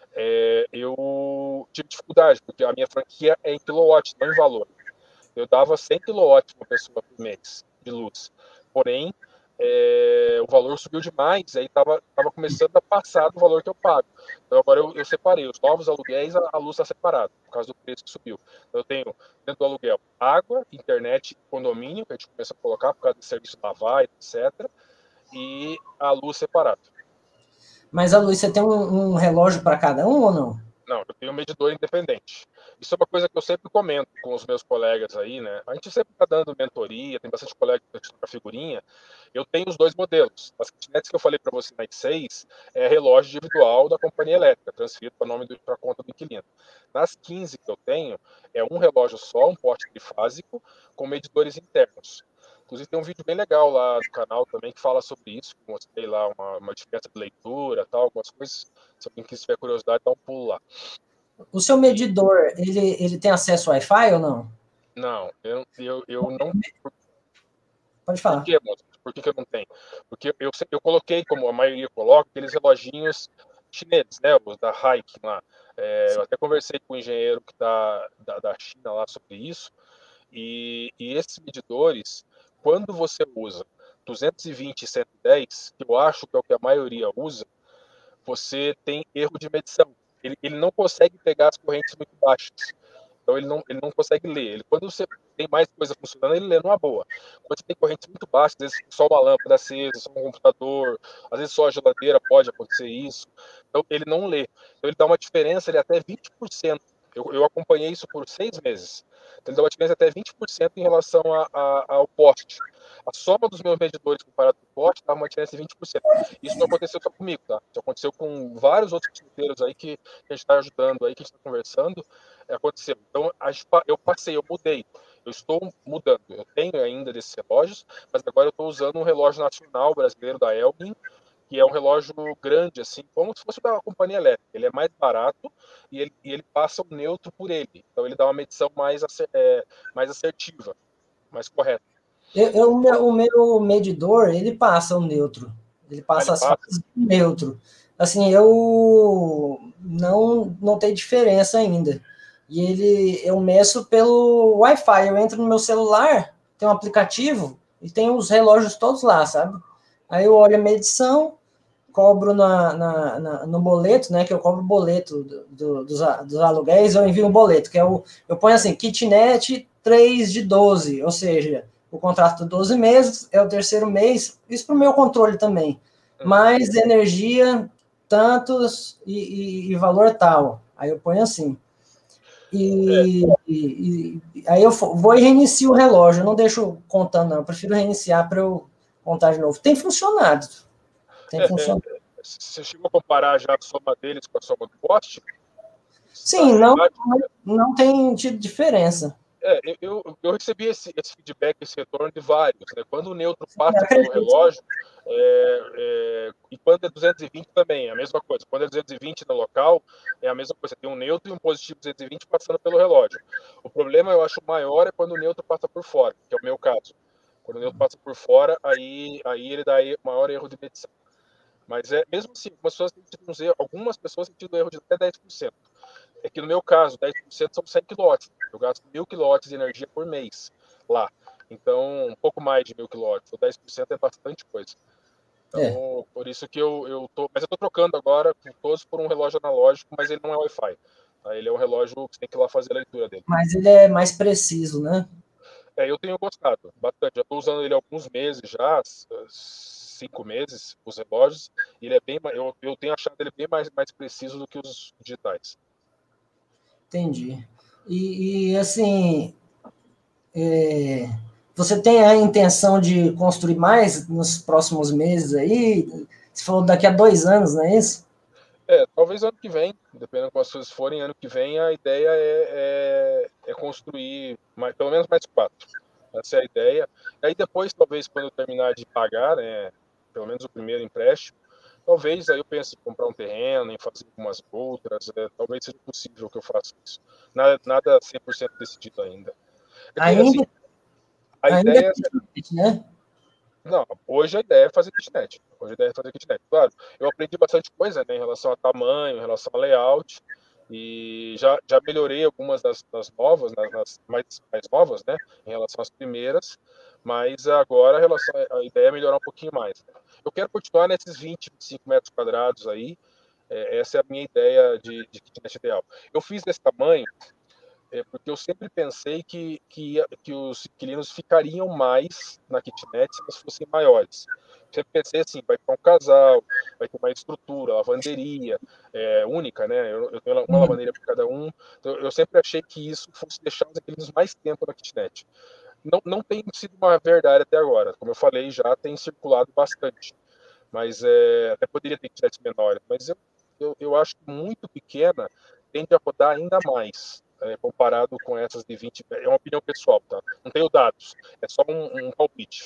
eu tive dificuldade, porque a minha franquia é em quilowatt, não em valor. Eu dava 100 quilowatts para uma pessoa por mês de luz. Porém, o valor subiu demais, aí estava começando a passar do valor que eu pago. Então agora eu separei os novos aluguéis, a luz está separada, por causa do preço que subiu. Então, eu tenho dentro do aluguel água, internet, condomínio, que a gente começa a colocar por causa do serviço da VAI, etc. E a luz separada. Mas a Luiz, você tem um relógio para cada um ou não? Não, eu tenho um medidor independente. Isso é uma coisa que eu sempre comento com os meus colegas aí, né? A gente sempre está dando mentoria, tem bastante colega que troca figurinha. Eu tenho os dois modelos. As kitnets que eu falei para você nas 6 é relógio individual da companhia elétrica, transferido para a conta do inquilino. Nas 15 que eu tenho, é um relógio só, um poste trifásico, com medidores internos. Inclusive tem um vídeo bem legal lá no canal também que fala sobre isso, que mostrei lá uma diferença de leitura, tal, algumas coisas. Se alguém tiver curiosidade, dá um pulo lá. O seu E, medidor, ele tem acesso ao Wi-Fi ou não? não, eu não. Pode Por falar. quê, moço? Por que eu não tenho? Porque eu coloquei, como a maioria coloca, aqueles reloginhos chineses, né? Os da Haikin lá. Eu até conversei com o engenheiro que da China lá sobre isso. E esses medidores, quando você usa 220 e 110, que eu acho que é o que a maioria usa, você tem erro de medição. Ele não consegue pegar as correntes muito baixas. Então ele não consegue ler. Quando você tem mais coisa funcionando, ele lê numa boa. Quando você tem correntes muito baixas, às vezes só uma lâmpada acesa, só um computador, às vezes só a geladeira pode acontecer isso. Então ele não lê. Então ele dá uma diferença de até 20% Eu acompanhei isso por 6 meses. Então, ele dá uma diferença até 20% em relação ao poste. A soma dos meus medidores comparado com o poste dá uma diferença de 20%. Isso não aconteceu só comigo, tá? Isso aconteceu com vários outros kitneteiros aí que a gente está ajudando aí, que a gente está conversando. Aconteceu. Então, eu mudei. Eu estou mudando. Eu tenho ainda desses relógios, mas agora eu estou usando um relógio nacional brasileiro da Elgin, que é um relógio grande, assim, como se fosse da companhia elétrica. Ele é mais barato e ele passa o neutro por ele. Então, ele dá uma medição mais assertiva, mais correta. O meu medidor, ele passa o neutro. Ele passa as fases do neutro. Assim, eu não notei diferença ainda. E eu meço pelo Wi-Fi. Eu entro no meu celular, tem um aplicativo e tem os relógios todos lá, sabe? Aí eu olho a medição, cobro no boleto, né? Que eu cobro o boleto dos aluguéis, eu envio um boleto, eu ponho assim, kitnet 3 de 12, ou seja, o contrato de 12 meses, é o terceiro mês, isso para o meu controle também. Mais energia, tantos e valor tal. Aí eu ponho assim. Aí eu vou e reinicio o relógio, eu não deixo contando, não. Eu prefiro reiniciar para eu contar de novo. Tem funcionado. Você chegou a comparar já a soma deles com a soma do poste? Sim, não tem tido diferença. Eu recebi esse feedback, esse retorno de vários. Né? Quando o neutro passa pelo relógio, e quando é 220 também, é a mesma coisa. Quando é 220 no local, é a mesma coisa. Tem um neutro e um positivo 220 passando pelo relógio. O problema, eu acho, maior é quando o neutro passa por fora, que é o meu caso. Quando o neutro passa por fora, aí ele dá maior erro de medição. Mas mesmo assim, algumas pessoas têm tido erro de até 10%. É que no meu caso, 10% são 100 kW. Eu gasto 1.000 kW de energia por mês lá. Então, um pouco mais de 1.000 kW. Então, 10% é bastante coisa. Então, por isso que eu tô... Mas eu tô trocando agora todos por um relógio analógico, mas ele não é Wi-Fi. Tá? Ele é um relógio que você tem que ir lá fazer a leitura dele. Mas ele é mais preciso, né? Eu tenho gostado bastante. Já estou usando ele há alguns meses já, 5 meses, os relógios. E ele é bem, eu tenho achado ele bem mais preciso do que os digitais. Entendi. Assim, você tem a intenção de construir mais nos próximos meses aí? Você falou daqui a 2 anos, não é isso? Talvez ano que vem, dependendo de como as coisas forem, ano que vem a ideia é construir pelo menos mais 4. Essa é a ideia. E aí depois, talvez, quando eu terminar de pagar, né, pelo menos o primeiro empréstimo, talvez aí eu pense em comprar um terreno, em fazer algumas outras, talvez seja possível que eu faça isso. Nada 100% decidido ainda. Ainda, a ideia é, né? Não, hoje a ideia é fazer kitnet. Claro, eu aprendi bastante coisa, né, em relação a tamanho, em relação a layout, e já melhorei algumas das novas, nas mais novas, né, em relação às primeiras, mas agora a ideia é melhorar um pouquinho mais. Eu quero continuar nesses 20, 25 metros quadrados aí, essa é a minha ideia de kitnet ideal. Eu fiz desse tamanho porque eu sempre pensei que os inquilinos ficariam mais na kitnet se elas fossem maiores. Sempre pensei assim, vai ter um casal, vai ter uma estrutura, lavanderia única, né? Eu tenho uma lavanderia para cada um. Então, eu sempre achei que isso fosse deixar os inquilinos mais tempo na kitnet. Não tem sido uma verdade até agora. Como eu falei, já tem circulado bastante. Mas até poderia ter kitnets menores. Mas eu acho que muito pequena tende a rodar ainda mais. Comparado com essas de 20, é uma opinião pessoal, tá? Não tenho dados, é só um palpite.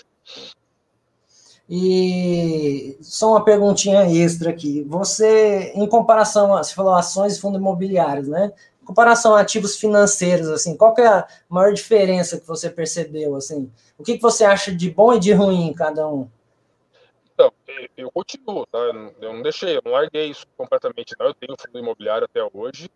E só uma perguntinha extra aqui. Você, em comparação você falou ações e fundos imobiliários, né? Em comparação a ativos financeiros, assim, qual que é a maior diferença que você percebeu, assim? O que você acha de bom e de ruim em cada um? Então, eu continuo, tá? Eu não deixei, eu não larguei isso completamente, não. Eu tenho fundo imobiliário até hoje,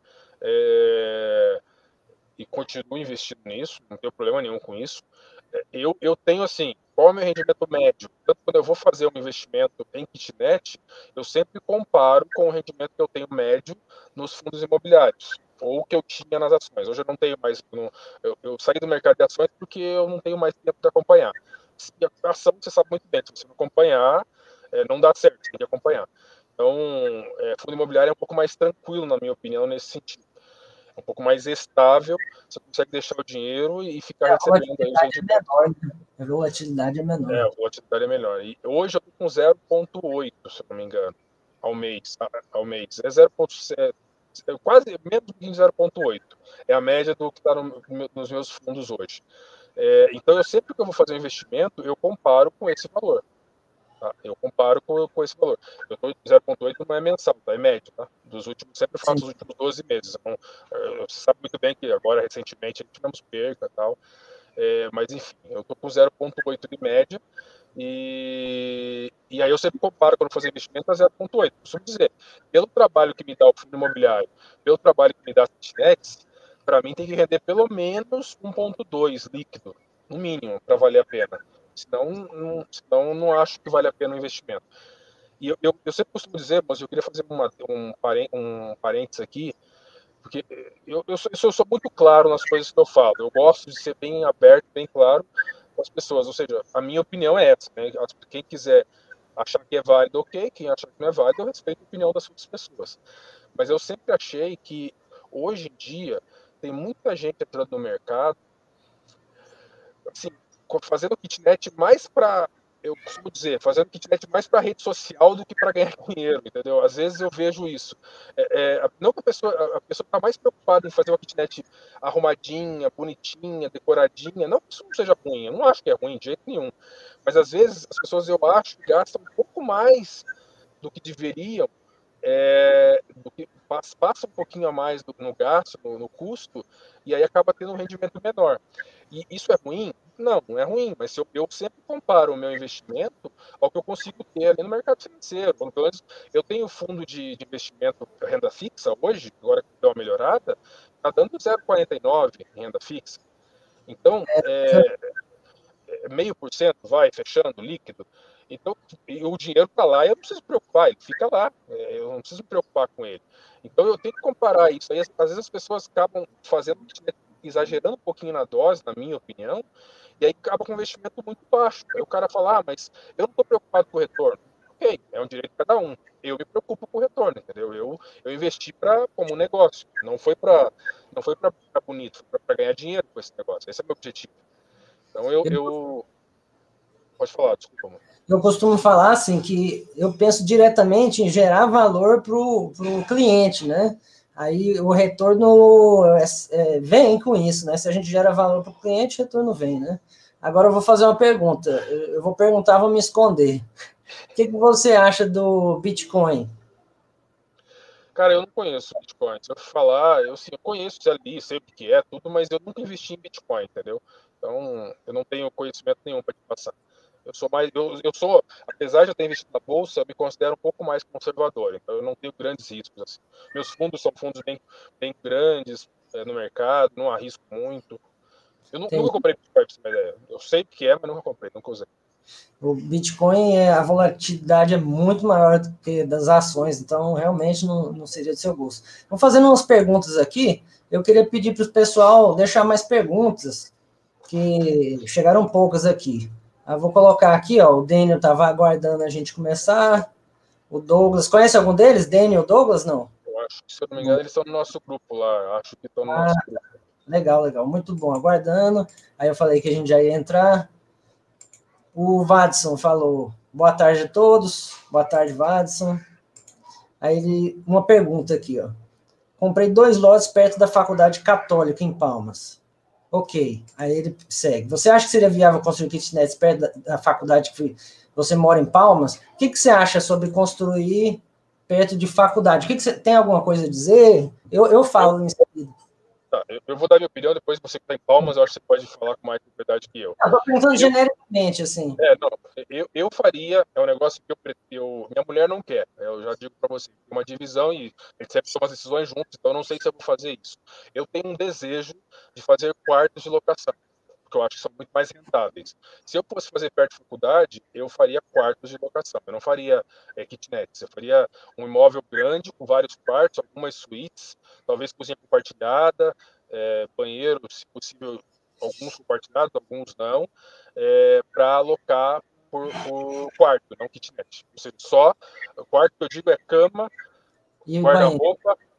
e continuo investindo nisso, não tenho problema nenhum com isso. Eu tenho, assim, qual é o meu rendimento médio? Tanto quando eu vou fazer um investimento em kitnet, eu sempre comparo com o rendimento que eu tenho médio nos fundos imobiliários, ou que eu tinha nas ações. Hoje eu não tenho mais, eu saí do mercado de ações porque eu não tenho mais tempo de acompanhar. Se a ação, você sabe muito bem, se você não acompanhar, não dá certo, você tem que acompanhar. Então, fundo imobiliário é um pouco mais tranquilo, na minha opinião, nesse sentido. um pouco mais estável, você consegue deixar o dinheiro e ficar recebendo aí os rendimentos. A volatilidade é menor. A volatilidade é melhor. E hoje eu estou com 0,8, se eu não me engano, ao mês. É 0,7, quase menos do que 0,8. É a média do que está nos meus fundos hoje. Então, eu sempre que eu vou fazer um investimento, eu comparo com esse valor. Tá? Eu comparo com esse valor. Eu estou 0,8 não é mensal, tá? É médio. Tá? Sempre faço os últimos 12 meses. Então, você sabe muito bem que agora, recentemente, tivemos perca e tal. Mas, enfim, eu estou com 0,8 de média. E aí eu sempre comparo quando fazer investimento a 0,8. Costumo dizer, pelo trabalho que me dá o fundo imobiliário, pelo trabalho que me dá a kitnets, para mim tem que render pelo menos 1,2 líquido, no mínimo, para valer a pena. Senão não acho que vale a pena o investimento. E eu sempre costumo dizer, mas eu queria fazer um parênteses aqui, porque eu sou muito claro nas coisas que eu falo. Eu gosto de ser bem aberto, bem claro com as pessoas. Ou seja, a minha opinião é essa. Né? Quem quiser achar que é válido, ok. Quem achar que não é válido, eu respeito a opinião das outras pessoas. Mas eu sempre achei que, hoje em dia, tem muita gente entrando no mercado, assim, fazendo kitnet mais para, eu costumo dizer, fazendo kitnet mais para rede social do que para ganhar dinheiro, entendeu? Às vezes eu vejo isso. Não que a pessoa está mais preocupada em fazer uma kitnet arrumadinha, bonitinha, decoradinha. Não que isso não seja ruim, eu não acho que é ruim de jeito nenhum. Mas às vezes as pessoas, eu acho, gastam um pouco mais do que deveriam, passa um pouquinho a mais no gasto, no custo, e aí acaba tendo um rendimento menor. E isso é ruim? Não, não é ruim, mas eu sempre comparo o meu investimento ao que eu consigo ter ali no mercado financeiro. Pelo menos eu tenho fundo de investimento renda fixa hoje, agora que deu uma melhorada, está dando 0,49 em renda fixa. Então, meio por cento vai fechando líquido. Então, o dinheiro está lá e eu não preciso me preocupar, ele fica lá, eu não preciso me preocupar com ele. Então, eu tenho que comparar isso. Aí, às vezes as pessoas acabam exagerando um pouquinho na dose, na minha opinião, e aí acaba com um investimento muito baixo. Aí o cara fala, mas eu não estou preocupado com o retorno. Ok, é um direito de cada um. Eu me preocupo com o retorno, entendeu? Eu investi como um negócio, não foi para bonito, foi para ganhar dinheiro com esse negócio. Esse é o meu objetivo. Então pode falar, desculpa, mano. Eu costumo falar assim que eu penso diretamente em gerar valor para o cliente, né? Aí o retorno vem com isso, né? Se a gente gera valor para o cliente, o retorno vem, né? Agora eu vou fazer uma pergunta. Eu vou perguntar, vou me esconder. O que você acha do Bitcoin? Cara, eu não conheço Bitcoin. Se eu falar, eu conheço ali, sei o que é, tudo, mas eu nunca investi em Bitcoin, entendeu? Então, eu não tenho conhecimento nenhum para te passar. Apesar de eu ter investido na bolsa, eu me considero um pouco mais conservador, então eu não tenho grandes riscos assim. Meus fundos são fundos bem, bem grandes no mercado, não arrisco muito. Eu nunca comprei Bitcoin, pra você ter uma ideia. Eu sei o que é, mas nunca comprei, nunca usei. O Bitcoin, a volatilidade é muito maior do que das ações, então realmente não seria de seu gosto. Vou fazendo umas perguntas aqui. Eu queria pedir para o pessoal deixar mais perguntas, que chegaram poucas aqui. Eu vou colocar aqui, ó, o Daniel estava aguardando a gente começar. O Douglas, conhece algum deles? Daniel, Douglas, não? Eu acho que, se eu não me engano, eles estão no nosso grupo lá. Acho que estão no nosso grupo. Legal, muito bom, aguardando. Aí eu falei que a gente já ia entrar. O Vadson falou, boa tarde a todos. Boa tarde, Vadson. Aí uma pergunta aqui, ó. Comprei 2 lotes perto da Faculdade Católica, em Palmas. Ok. Aí ele segue. Você acha que seria viável construir kitnets perto da faculdade que você mora em Palmas? O que você acha sobre construir perto de faculdade? O que você tem alguma coisa a dizer? Eu falo em seguida. Tá, eu vou dar minha opinião, depois você que está em Palmas, eu acho que você pode falar com mais propriedade que eu. Estou pensando genericamente, assim. Não, eu faria, é um negócio que minha mulher não quer, eu já digo para você, tem uma divisão e a gente sempre toma as decisões juntos, então eu não sei se eu vou fazer isso. Eu tenho um desejo de fazer quartos de locação, porque eu acho que são muito mais rentáveis. Se eu fosse fazer perto da faculdade, eu faria quartos de locação, eu não faria kitnets, eu faria um imóvel grande com vários quartos, algumas suítes, talvez cozinha compartilhada, banheiro, se possível, alguns compartilhados, alguns não, para alocar por quarto, não kitnet. Ou seja, só o quarto que eu digo é cama, guarda-roupa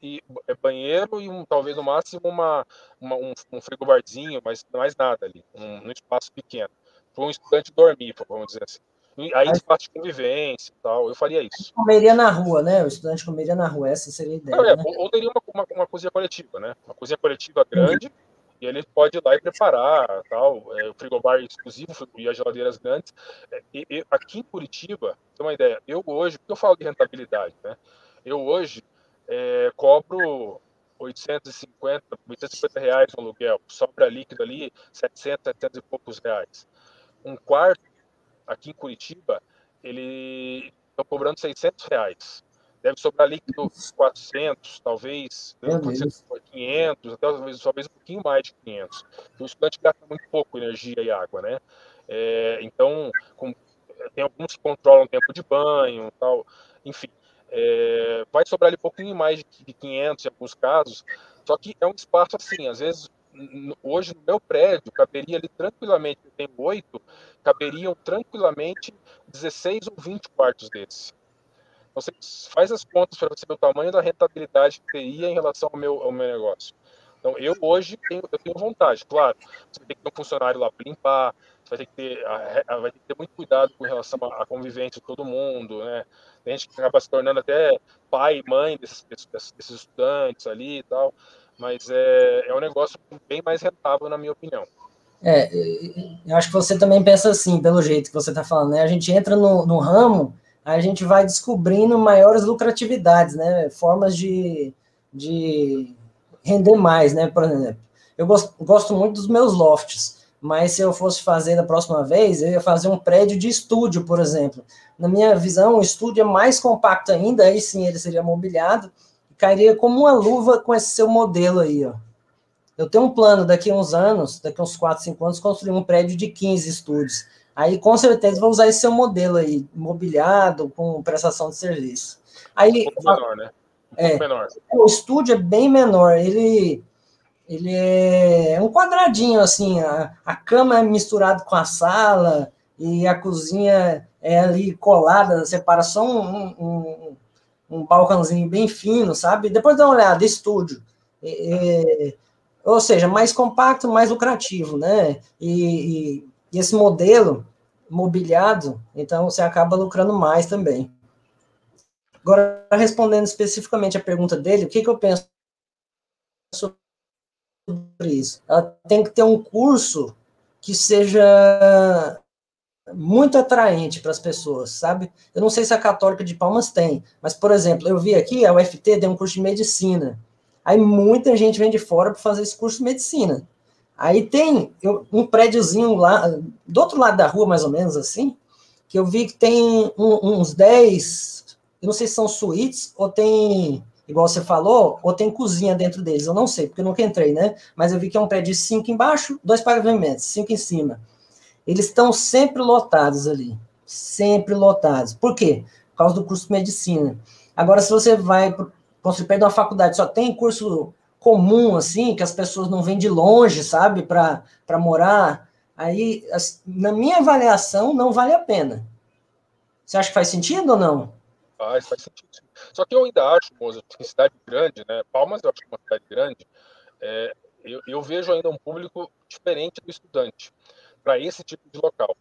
e banheiro e talvez no máximo um frigobarzinho, mas mais nada ali, um espaço pequeno. Para um estudante dormir, vamos dizer assim. E aí espaço de convivência e tal, eu faria isso. Comeria na rua, né? O estudante comeria na rua, essa seria a ideia, Não, né? ou teria uma cozinha coletiva, né? Uma cozinha coletiva grande, e ele pode ir lá e preparar, tal, o frigobar exclusivo e as geladeiras grandes. Aqui em Curitiba, tem uma ideia, eu hoje, porque eu falo de rentabilidade, né? Eu hoje cobro 850 reais no aluguel, sobra líquido ali 700 e poucos reais. Um quarto, aqui em Curitiba, ele está cobrando 600 reais. Deve sobrar líquido 400, talvez, Meu Deus. 500, até talvez um pouquinho mais de 500. O estudante gasta muito pouco energia e água, né? Então, tem alguns que controlam o tempo de banho, tal, enfim. Vai sobrar ali um pouquinho mais de 500 em alguns casos, só que é um espaço assim, às vezes, hoje no meu prédio, caberia ali tranquilamente, eu tenho 8, caberiam tranquilamente 16 ou 20 quartos desses. Você faz as contas para você ver o tamanho da rentabilidade que teria em relação ao meu negócio. Então, eu hoje eu tenho vontade, claro. Você vai ter que ter um funcionário lá para limpar, você vai ter que ter muito cuidado com relação à convivência de todo mundo, né? Tem gente que acaba se tornando até pai e mãe desses estudantes ali e tal, mas é um negócio bem mais rentável, na minha opinião. Eu acho que você também pensa assim, pelo jeito que você está falando, né? A gente entra no ramo, a gente vai descobrindo maiores lucratividades, né? Formas de render mais, né? Por exemplo, eu gosto muito dos meus lofts, mas se eu fosse fazer da próxima vez, eu ia fazer um prédio de estúdio, por exemplo. Na minha visão, o estúdio é mais compacto ainda, aí sim ele seria mobiliado, e cairia como uma luva com esse seu modelo aí, ó. Eu tenho um plano daqui a uns anos, daqui a uns 4, 5 anos, construir um prédio de 15 estúdios. Aí, com certeza, vou usar esse seu modelo aí, mobiliado, com prestação de serviço. Aí, Um pouco menor, né? Um pouco menor. O estúdio é bem menor, ele é um quadradinho, assim, a cama é misturada com a sala e a cozinha é ali colada, separa só um balcãozinho bem fino, sabe? Depois dá uma olhada, estúdio. Ou seja, mais compacto, mais lucrativo, né? E esse modelo mobiliado, então você acaba lucrando mais também. Agora, respondendo especificamente a pergunta dele, o que eu penso sobre isso? Ela tem que ter um curso que seja muito atraente para as pessoas, sabe? Eu não sei se a Católica de Palmas tem, mas, por exemplo, eu vi aqui, a UFT tem um curso de medicina. Aí muita gente vem de fora para fazer esse curso de medicina. Aí tem um prédiozinho lá, do outro lado da rua, mais ou menos assim, que eu vi que tem uns 10, eu não sei se são suítes, ou tem, igual você falou, ou tem cozinha dentro deles, eu não sei, porque eu nunca entrei, né? Mas eu vi que é um prédio de 5 embaixo, 2 pavimentos, 5 em cima. Eles estão sempre lotados ali, sempre lotados. Por quê? Por causa do curso de medicina. Agora, se você vai construir perto de uma faculdade, só tem curso comum, assim, que as pessoas não vêm de longe, sabe, para morar, aí, na minha avaliação, não vale a pena. Você acha que faz sentido ou não? Faz sentido. Só que eu ainda acho, Moza, que em cidade grande, né? Palmas eu acho que é uma cidade grande, eu vejo ainda um público diferente do estudante para esse tipo de local.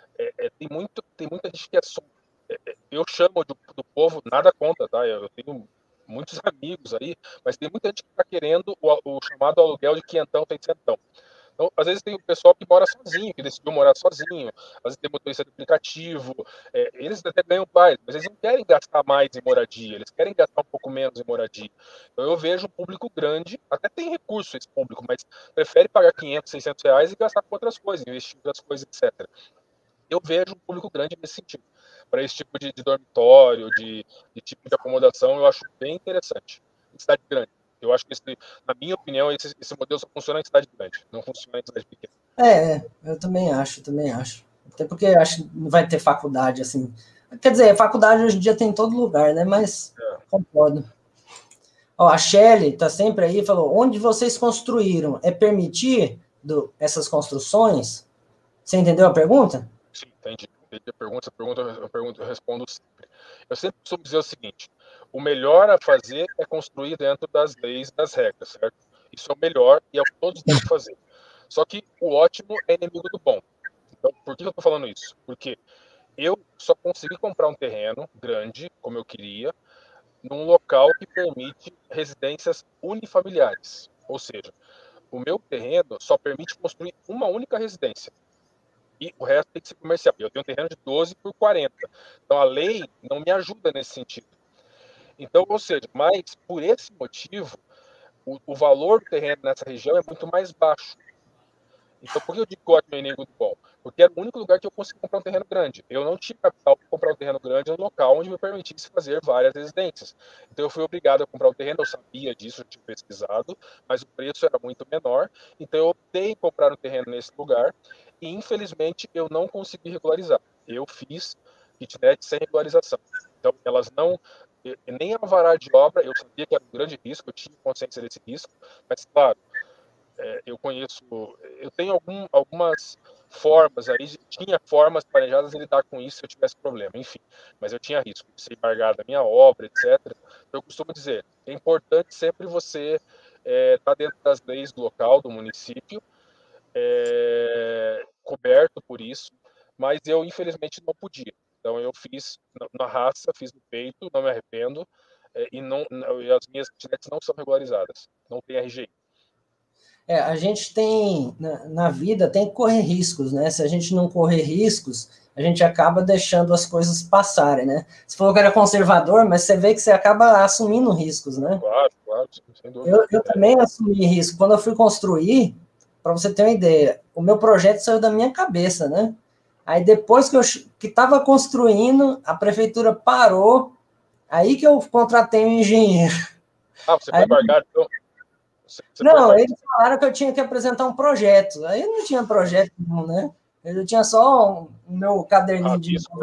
Tem muita gente que eu chamo do povo, nada contra, tá? Eu tenho muitos amigos aí, mas tem muita gente que está querendo o chamado aluguel de quinhentão, seiscentão. Então, às vezes tem o pessoal que mora sozinho, que decidiu morar sozinho, às vezes tem motorista de aplicativo, eles até ganham mais, mas eles não querem gastar mais em moradia, eles querem gastar um pouco menos em moradia. Então eu vejo um público grande, até tem recurso esse público, mas prefere pagar 500, 600 reais e gastar com outras coisas, investir em outras coisas, etc. Eu vejo um público grande nesse sentido. Para esse tipo de dormitório, de tipo de acomodação, eu acho bem interessante. Em cidade grande. Eu acho que, na minha opinião, esse modelo só funciona em cidade grande, não funciona em cidade pequena. Eu também acho, também acho. Até porque acho que não vai ter faculdade, assim. Quer dizer, faculdade hoje em dia tem em todo lugar, né? Mas concordo. Ó, a Shelly está sempre aí, falou, onde vocês construíram? É permitir essas construções? Você entendeu a pergunta? Sim, entendi. A pergunta eu respondo sempre. Eu sempre costumo dizer o seguinte, o melhor a fazer é construir dentro das leis e das regras, certo? Isso é o melhor e é o que todos devem fazer. Só que o ótimo é inimigo do bom. Então, por que eu estou falando isso? Porque eu só consegui comprar um terreno grande, como eu queria, num local que permite residências unifamiliares. Ou seja, o meu terreno só permite construir uma única residência. E o resto tem que ser comercial. Eu tenho um terreno de 12 por 40. Então, a lei não me ajuda nesse sentido. Então, ou seja, mas por esse motivo, o valor do terreno nessa região é muito mais baixo. Então, por que eu digo que o ótimo é inimigo do bom? Porque era o único lugar que eu consegui comprar um terreno grande. Eu não tinha capital para comprar um terreno grande no local onde me permitisse fazer várias residências. Então, eu fui obrigado a comprar um terreno, eu sabia disso, eu tinha pesquisado, mas o preço era muito menor. Então, eu optei em comprar um terreno nesse lugar e, infelizmente, eu não consegui regularizar. Eu fiz kitnet sem regularização. Então, elas não... Nem alvará de obra, eu sabia que era um grande risco, eu tinha consciência desse risco, mas, claro, eu tenho algumas formas aí, tinha formas planejadas de lidar com isso se eu tivesse problema, enfim, mas eu tinha risco de ser embargado da minha obra, etc. Então, eu costumo dizer, é importante sempre você estar dentro das leis do local, do município, coberto por isso, mas eu, infelizmente, não podia. Então, eu fiz na raça, fiz no peito, não me arrependo, e as minhas kitnets não são regularizadas, não tem RGI. A gente tem, na vida, tem que correr riscos, né? Se a gente não correr riscos, a gente acaba deixando as coisas passarem, né? Você falou que era conservador, mas você vê que você acaba assumindo riscos, né? Claro, sem dúvida. Eu também assumi risco. Quando eu fui construir, para você ter uma ideia, o meu projeto saiu da minha cabeça, né? Aí depois que estava construindo, a prefeitura parou, aí que eu contratei um engenheiro. Você foi embargado, então? Não, eles falaram que eu tinha que apresentar um projeto. Aí eu não tinha projeto nenhum, né? Eu tinha só o meu caderninho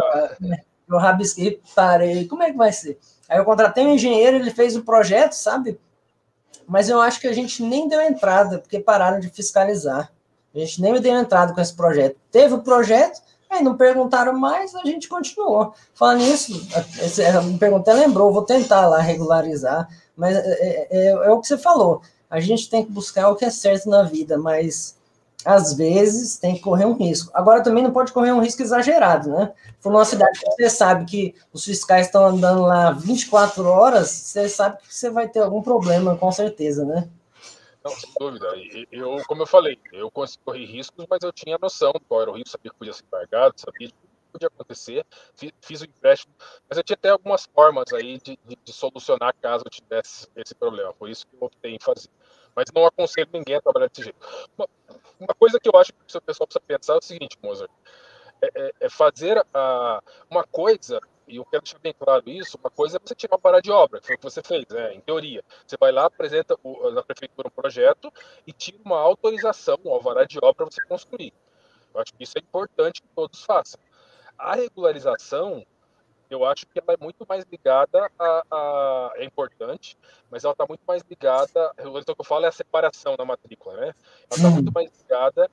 eu rabisquei, parei. Como é que vai ser? Aí eu contratei um engenheiro, ele fez o projeto, sabe? Mas eu acho que a gente nem deu entrada, porque pararam de fiscalizar. A gente nem deu entrada com esse projeto. Teve o projeto, aí não perguntaram mais, a gente continuou. Falando nisso, me pergunta, lembrou, vou tentar lá regularizar. Mas é o que você falou. A gente tem que buscar o que é certo na vida, mas às vezes tem que correr um risco. Agora também não pode correr um risco exagerado, né? For numa cidade que você sabe que os fiscais estão andando lá 24 horas, você sabe que você vai ter algum problema, com certeza, né? Não, sem dúvida. Como eu falei, eu corri riscos, mas eu tinha noção de qual era o risco, sabia que podia ser embargado, sabia que podia acontecer, fiz o empréstimo, mas eu tinha até algumas formas aí de solucionar caso eu tivesse esse problema, por isso que eu optei em fazer. Mas não aconselho ninguém a trabalhar desse jeito. Uma coisa que eu acho que o pessoal precisa pensar é o seguinte, Mozart, fazer uma coisa, e eu quero deixar bem claro isso, uma coisa é você tirar o alvará de obra, que foi o que você fez, em teoria. Você vai lá, apresenta na prefeitura um projeto e tira uma autorização, um alvará de obra para você construir. Eu acho que isso é importante que todos façam. A regularização, eu acho que ela é muito mais ligada é importante, mas ela está muito mais ligada, a regularização que eu falo é a separação da matrícula, né? Ela está muito mais ligada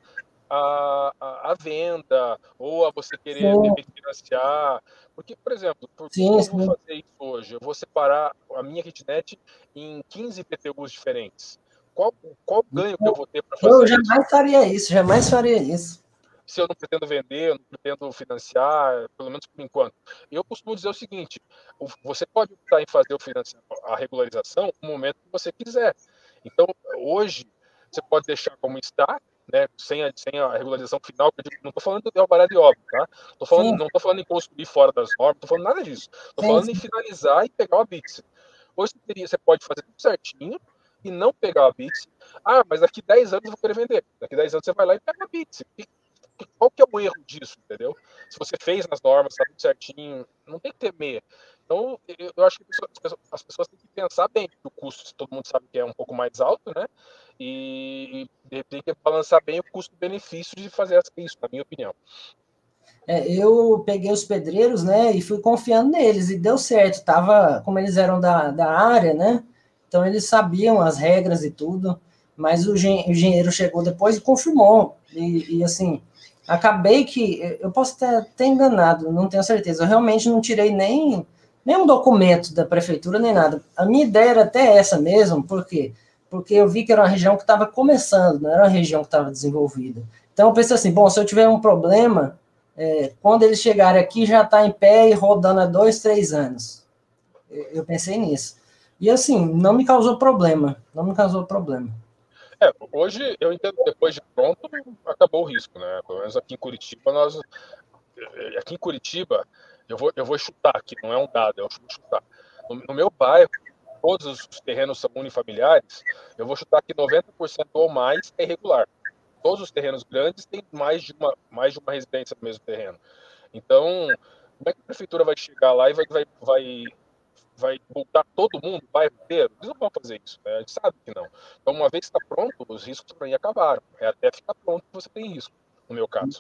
a venda, ou a você querer financiar. Porque, por exemplo, por que eu vou fazer isso hoje? Eu vou separar a minha kitnet em 15 PTUs diferentes. Qual ganho que eu vou ter para fazer isso? Eu jamais faria isso. Se eu não pretendo vender, eu não pretendo financiar, pelo menos por enquanto. Eu costumo dizer o seguinte, você pode optar em fazer a regularização no momento que você quiser. Então, hoje, você pode deixar como está, né, sem a regularização final, que eu digo, não estou falando de alvará de obra, tá? Não estou falando em construir fora das normas, não estou falando nada disso. Estou falando em finalizar e pegar o habite. Hoje você pode fazer tudo certinho e não pegar o habite. Mas daqui 10 anos eu vou querer vender. Daqui 10 anos você vai lá e pega o habite. Qual que é o erro disso, entendeu? Se você fez nas normas, está tudo certinho, não tem que temer. Então, eu acho que as pessoas têm que pensar bem, porque o custo, todo mundo sabe que é um pouco mais alto, né? E tem que balançar bem o custo-benefício de fazer isso, na minha opinião. Eu peguei os pedreiros, né, e fui confiando neles, e deu certo. Como eles eram da área, né? Então eles sabiam as regras e tudo, mas o engenheiro chegou depois e confirmou. E assim, acabei que eu posso ter enganado, não tenho certeza. Eu realmente não tirei nem nenhum documento da prefeitura, nem nada. A minha ideia era até essa mesmo, por quê? Porque eu vi que era uma região que estava começando, não era uma região que estava desenvolvida. Então eu pensei assim, bom, se eu tiver um problema, quando eles chegarem aqui já está em pé e rodando há 2, 3 anos. Eu pensei nisso. E assim, não me causou problema, não me causou problema. Hoje eu entendo que depois de pronto, acabou o risco, né? Pelo menos aqui em Curitiba, eu vou chutar aqui, não é um dado, eu vou chutar. No meu bairro, todos os terrenos são unifamiliares, eu vou chutar que 90% ou mais é irregular. Todos os terrenos grandes têm mais de uma residência no mesmo terreno. Então, como é que a prefeitura vai chegar lá e vai multar todo mundo, o bairro inteiro? Eles não vão fazer isso, né? A gente sabe que não. Então, uma vez que está pronto, os riscos também acabaram. É até ficar pronto que você tem risco, no meu caso.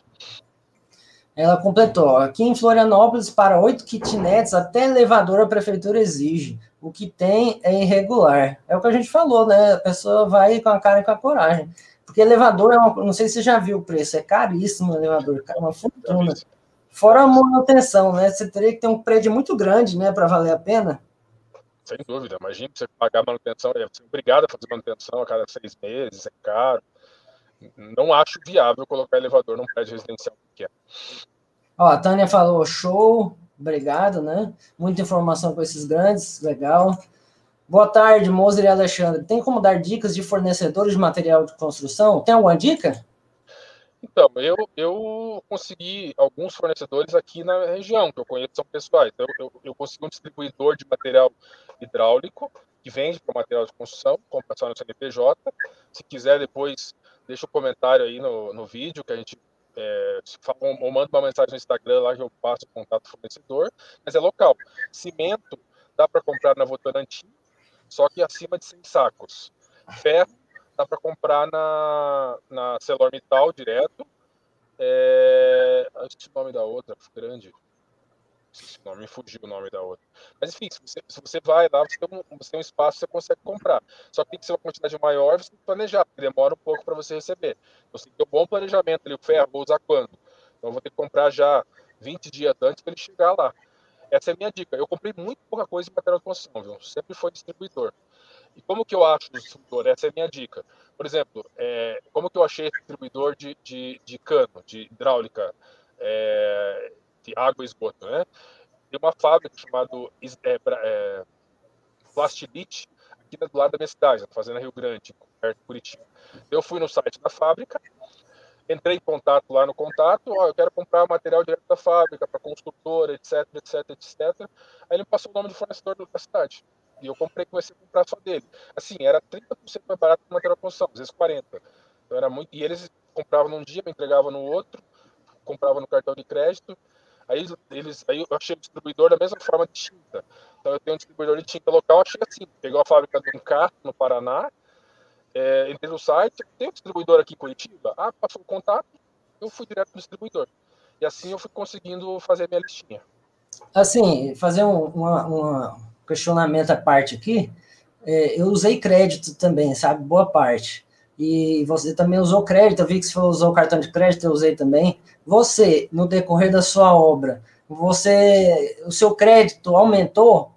Ela completou, aqui em Florianópolis, para 8 kitnets, até elevador a prefeitura exige. O que tem é irregular. É o que a gente falou, né? A pessoa vai com a cara e com a coragem. Porque elevador, não sei se você já viu o preço, é caríssimo o elevador, é uma fortuna. Fora a manutenção, né? Você teria que ter um prédio muito grande, né, para valer a pena. Sem dúvida. Imagina você pagar manutenção, você é obrigado a fazer manutenção a cada 6 meses, é caro. Não acho viável colocar elevador num prédio residencial pequeno. Ó, a Tânia falou, show, obrigado, né? Muita informação com esses grandes, legal. Boa tarde, Moser e Alexandre. Tem como dar dicas de fornecedores de material de construção? Tem alguma dica? Então, eu consegui alguns fornecedores aqui na região, que eu conheço, são pessoais. Então, eu consegui um distribuidor de material hidráulico, que vende para material de construção, compra só no CNPJ. Se quiser, depois deixa um comentário aí no vídeo, que a gente ou manda uma mensagem no Instagram lá que eu passo o contato do fornecedor, mas é local. Cimento dá para comprar na Votorantim, só que acima de 100 sacos. Ferro dá para comprar na ArcelorMittal direto. Acho que o nome da outra, grande. Me fugiu o nome da outra. Mas enfim, se você vai lá, você tem um espaço, você consegue comprar. Só que tem que ser uma quantidade maior, você tem que planejar, porque demora um pouco para você receber. Então, você tem que ter um bom planejamento ali, o ferro, vou usar quando? Então eu vou ter que comprar já 20 dias antes para ele chegar lá. Essa é a minha dica. Eu comprei muito pouca coisa em material de construção, viu? Sempre foi distribuidor. E como que eu acho o distribuidor? Essa é a minha dica. Por exemplo, como que eu achei distribuidor de cano, de hidráulica, de água e esgoto, né? Tem uma fábrica chamada Plastilite, aqui do lado da minha cidade, na Fazenda Rio Grande, perto de Curitiba. Eu fui no site da fábrica, entrei em contato lá no contato, eu quero comprar material direto da fábrica, para construtora, etc, etc, etc. Aí ele me passou o nome do fornecedor da cidade. E eu comprei, comecei a comprar só dele. Assim, era 30% mais barato que o material de construção, às vezes 40%. Então era muito. E eles compravam num dia, me entregavam no outro, compravam no cartão de crédito. Aí eu achei o distribuidor da mesma forma de tinta. Então eu tenho um distribuidor de tinta local, achei assim, pegou a fábrica de um carro no Paraná, entrei no site, tem um distribuidor aqui em Curitiba, passou o contato, eu fui direto no distribuidor. E assim eu fui conseguindo fazer a minha listinha. Assim, fazer um questionamento à parte aqui, eu usei crédito também, sabe? Boa parte. E você também usou crédito, eu vi que você usou cartão de crédito, eu usei também. Você, no decorrer da sua obra, o seu crédito aumentou?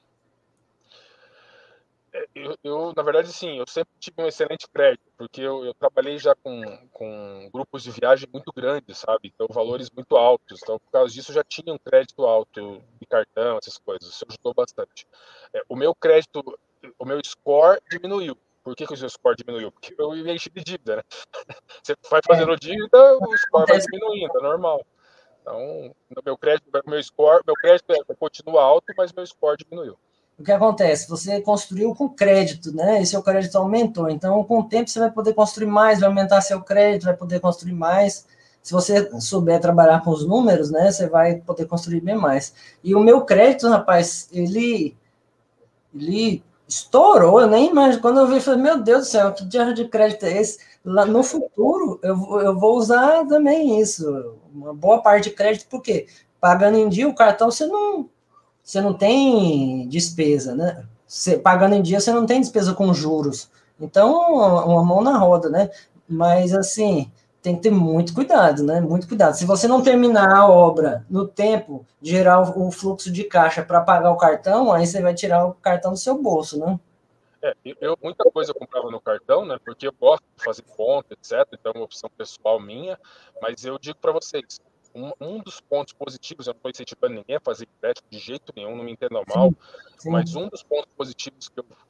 Na verdade, sim, eu sempre tive um excelente crédito, porque eu trabalhei já com grupos de viagem muito grandes, sabe? Então, valores muito altos. Então, por causa disso, eu já tinha um crédito alto de cartão, essas coisas. Isso ajudou bastante. O meu crédito, o meu score diminuiu. Por que o seu score diminuiu? Porque eu enchi de dívida, né? Você vai fazendo dívida, o score vai diminuindo, é normal. Então, meu crédito continua alto, mas meu score diminuiu. O que acontece? Você construiu com crédito, né? E seu crédito aumentou. Então, com o tempo, você vai poder construir mais, vai aumentar seu crédito, vai poder construir mais. Se você souber trabalhar com os números, né? Você vai poder construir bem mais. E o meu crédito, rapaz, ele estourou. Eu nem imagino. Quando eu vi, eu falei, meu Deus do céu, que diabo de crédito é esse? Lá no futuro, eu vou usar também isso. Uma boa parte de crédito, por quê? Pagando em dia, o cartão você não tem despesa, né? Pagando em dia, você não tem despesa com juros. Então, uma mão na roda, né? Mas, assim, tem que ter muito cuidado, né? Muito cuidado. Se você não terminar a obra no tempo de gerar o fluxo de caixa para pagar o cartão, aí você vai tirar o cartão do seu bolso, né? Muita coisa eu comprava no cartão, né? Porque eu gosto de fazer conta, etc. Então é uma opção pessoal minha. Mas eu digo para vocês, um dos pontos positivos, eu não estou incentivando ninguém a fazer empréstimo de jeito nenhum, não me entendam mal, Sim. mas um dos pontos positivos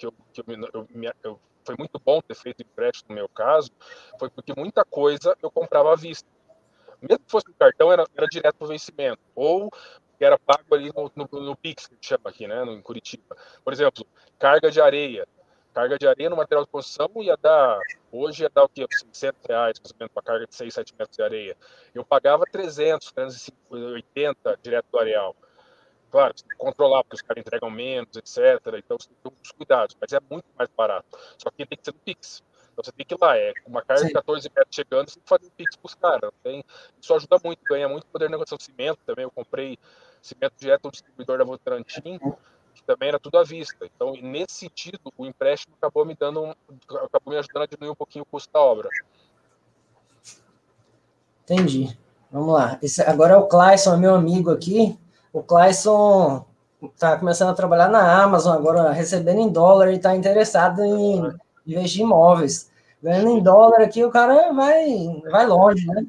foi muito bom ter feito empréstimo no meu caso, foi porque muita coisa eu comprava à vista. Mesmo que fosse no cartão, era direto para o vencimento. Ou que era pago ali no Pix, que a gente chama aqui, né, em Curitiba. Por exemplo, carga de areia. Carga de areia no material de construção hoje ia dar o quê? R$600, mais ou menos, para carga de 6, 7 metros de areia. Eu pagava 300, 380 direto do areal. Claro, você tem que controlar, porque os caras entregam menos, etc. Então você tem que ter uns cuidados, mas é muito mais barato. Só que tem que ser no Pix. Então você tem que ir lá, uma carga de 14 metros chegando, você tem que fazer um Pix para os caras. Isso ajuda muito, ganha muito poder de negociação de cimento também. Eu comprei cimento direto do distribuidor da Votorantim, que também era tudo à vista. Então, nesse sentido, o empréstimo acabou me ajudando a diminuir um pouquinho o custo da obra. Entendi. Vamos lá. Agora é o Clayson, meu amigo aqui. O Clayson está começando a trabalhar na Amazon agora, recebendo em dólar e está interessado em investir em imóveis. Ganhando em dólar aqui, o cara vai longe, né?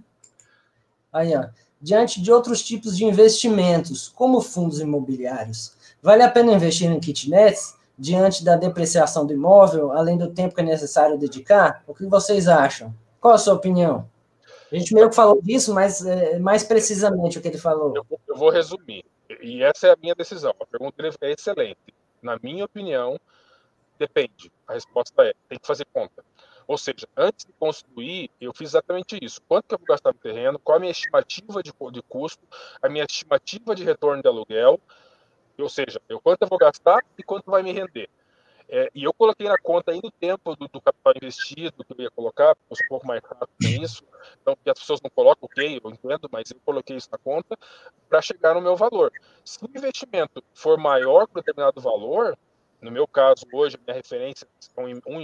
Aí, ó. Diante de outros tipos de investimentos, como fundos imobiliários, vale a pena investir em kitnets diante da depreciação do imóvel, além do tempo que é necessário dedicar? O que vocês acham? Qual a sua opinião? A gente meio que falou disso, mas mais precisamente o que ele falou. Eu vou resumir. E essa é a minha decisão. A pergunta dele é excelente. Na minha opinião, depende. A resposta é: tem que fazer conta. Ou seja, antes de construir, eu fiz exatamente isso. Quanto que eu vou gastar no terreno? Qual a minha estimativa de custo? A minha estimativa de retorno de aluguel? Ou seja, quanto eu vou gastar e quanto vai me render? E eu coloquei na conta ainda o tempo do capital investido que eu ia colocar, porque eu sou um pouco mais rápido com isso. Então, que as pessoas não colocam, ok, eu entendo, mas eu coloquei isso na conta para chegar no meu valor. Se o investimento for maior que determinado valor, no meu caso, hoje, a minha referência é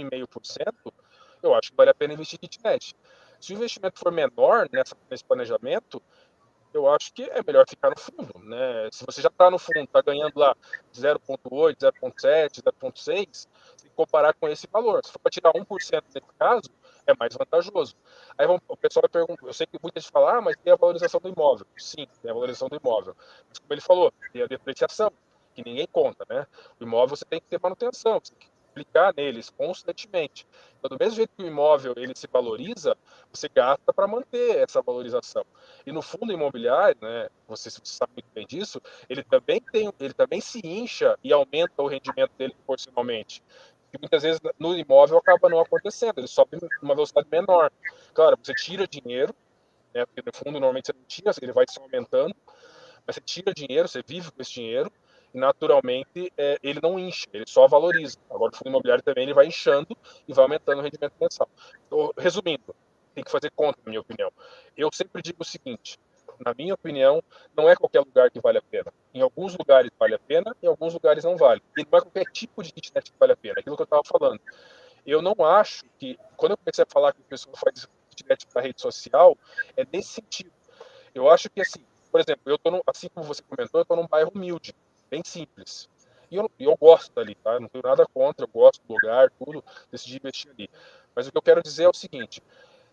1,5%, eu acho que vale a pena investir em kitnet. Se o investimento for menor nesse planejamento, eu acho que é melhor ficar no fundo, né? Se você já está no fundo, está ganhando lá 0,8, 0,7, 0,6, se comparar com esse valor. Se for para tirar 1% nesse caso, é mais vantajoso. Aí o pessoal vai perguntar, eu sei que muita gente fala, mas tem a valorização do imóvel. Sim, tem a valorização do imóvel. Mas como ele falou, tem a depreciação, que ninguém conta, né? O imóvel você tem que ter manutenção, você tem que aplicar neles constantemente. Então, do mesmo jeito que o imóvel ele se valoriza, você gasta para manter essa valorização. E no fundo imobiliário, né, você sabe muito bem disso, ele também se incha e aumenta o rendimento dele proporcionalmente. E muitas vezes no imóvel acaba não acontecendo, ele sobe numa velocidade menor. Claro, você tira dinheiro, né, porque no fundo normalmente você não tira, ele vai se aumentando, mas você tira dinheiro, você vive com esse dinheiro, e naturalmente ele não incha, ele só valoriza. Agora o fundo imobiliário também ele vai inchando e vai aumentando o rendimento mensal. Então, resumindo, tem que fazer conta, na minha opinião. Eu sempre digo o seguinte, na minha opinião, não é qualquer lugar que vale a pena. Em alguns lugares vale a pena, em alguns lugares não vale. E não é qualquer tipo de kitnet que vale a pena, aquilo que eu estava falando. Eu não acho que, quando eu comecei a falar que o pessoal faz kitnet para rede social, é nesse sentido. Eu acho que, assim, por exemplo, assim como você comentou, eu estou num bairro humilde, bem simples. E eu gosto dali, tá? Eu não tenho nada contra, eu gosto do lugar, tudo, decidi investir ali. Mas o que eu quero dizer é o seguinte,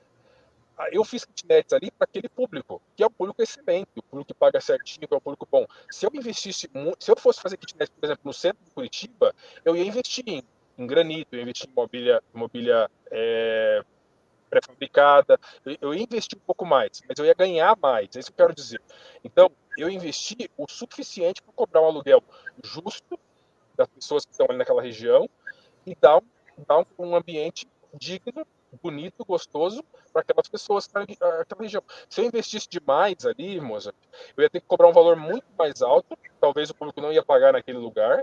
eu fiz kitnets ali para aquele público, que é um público excelente, o público que paga certinho, que é um público bom. Se eu fosse fazer kitnet, por exemplo, no centro de Curitiba, eu ia investir em granito, eu ia investir em mobília pré-fabricada, eu ia investir um pouco mais, mas eu ia ganhar mais, é isso que eu quero dizer. Então, eu investi o suficiente para cobrar um aluguel justo das pessoas que estão ali naquela região e dar um ambiente digno, bonito, gostoso para aquelas pessoas que estão naquela região. Se eu investisse demais ali, moça, eu ia ter que cobrar um valor muito mais alto, talvez o público não ia pagar naquele lugar,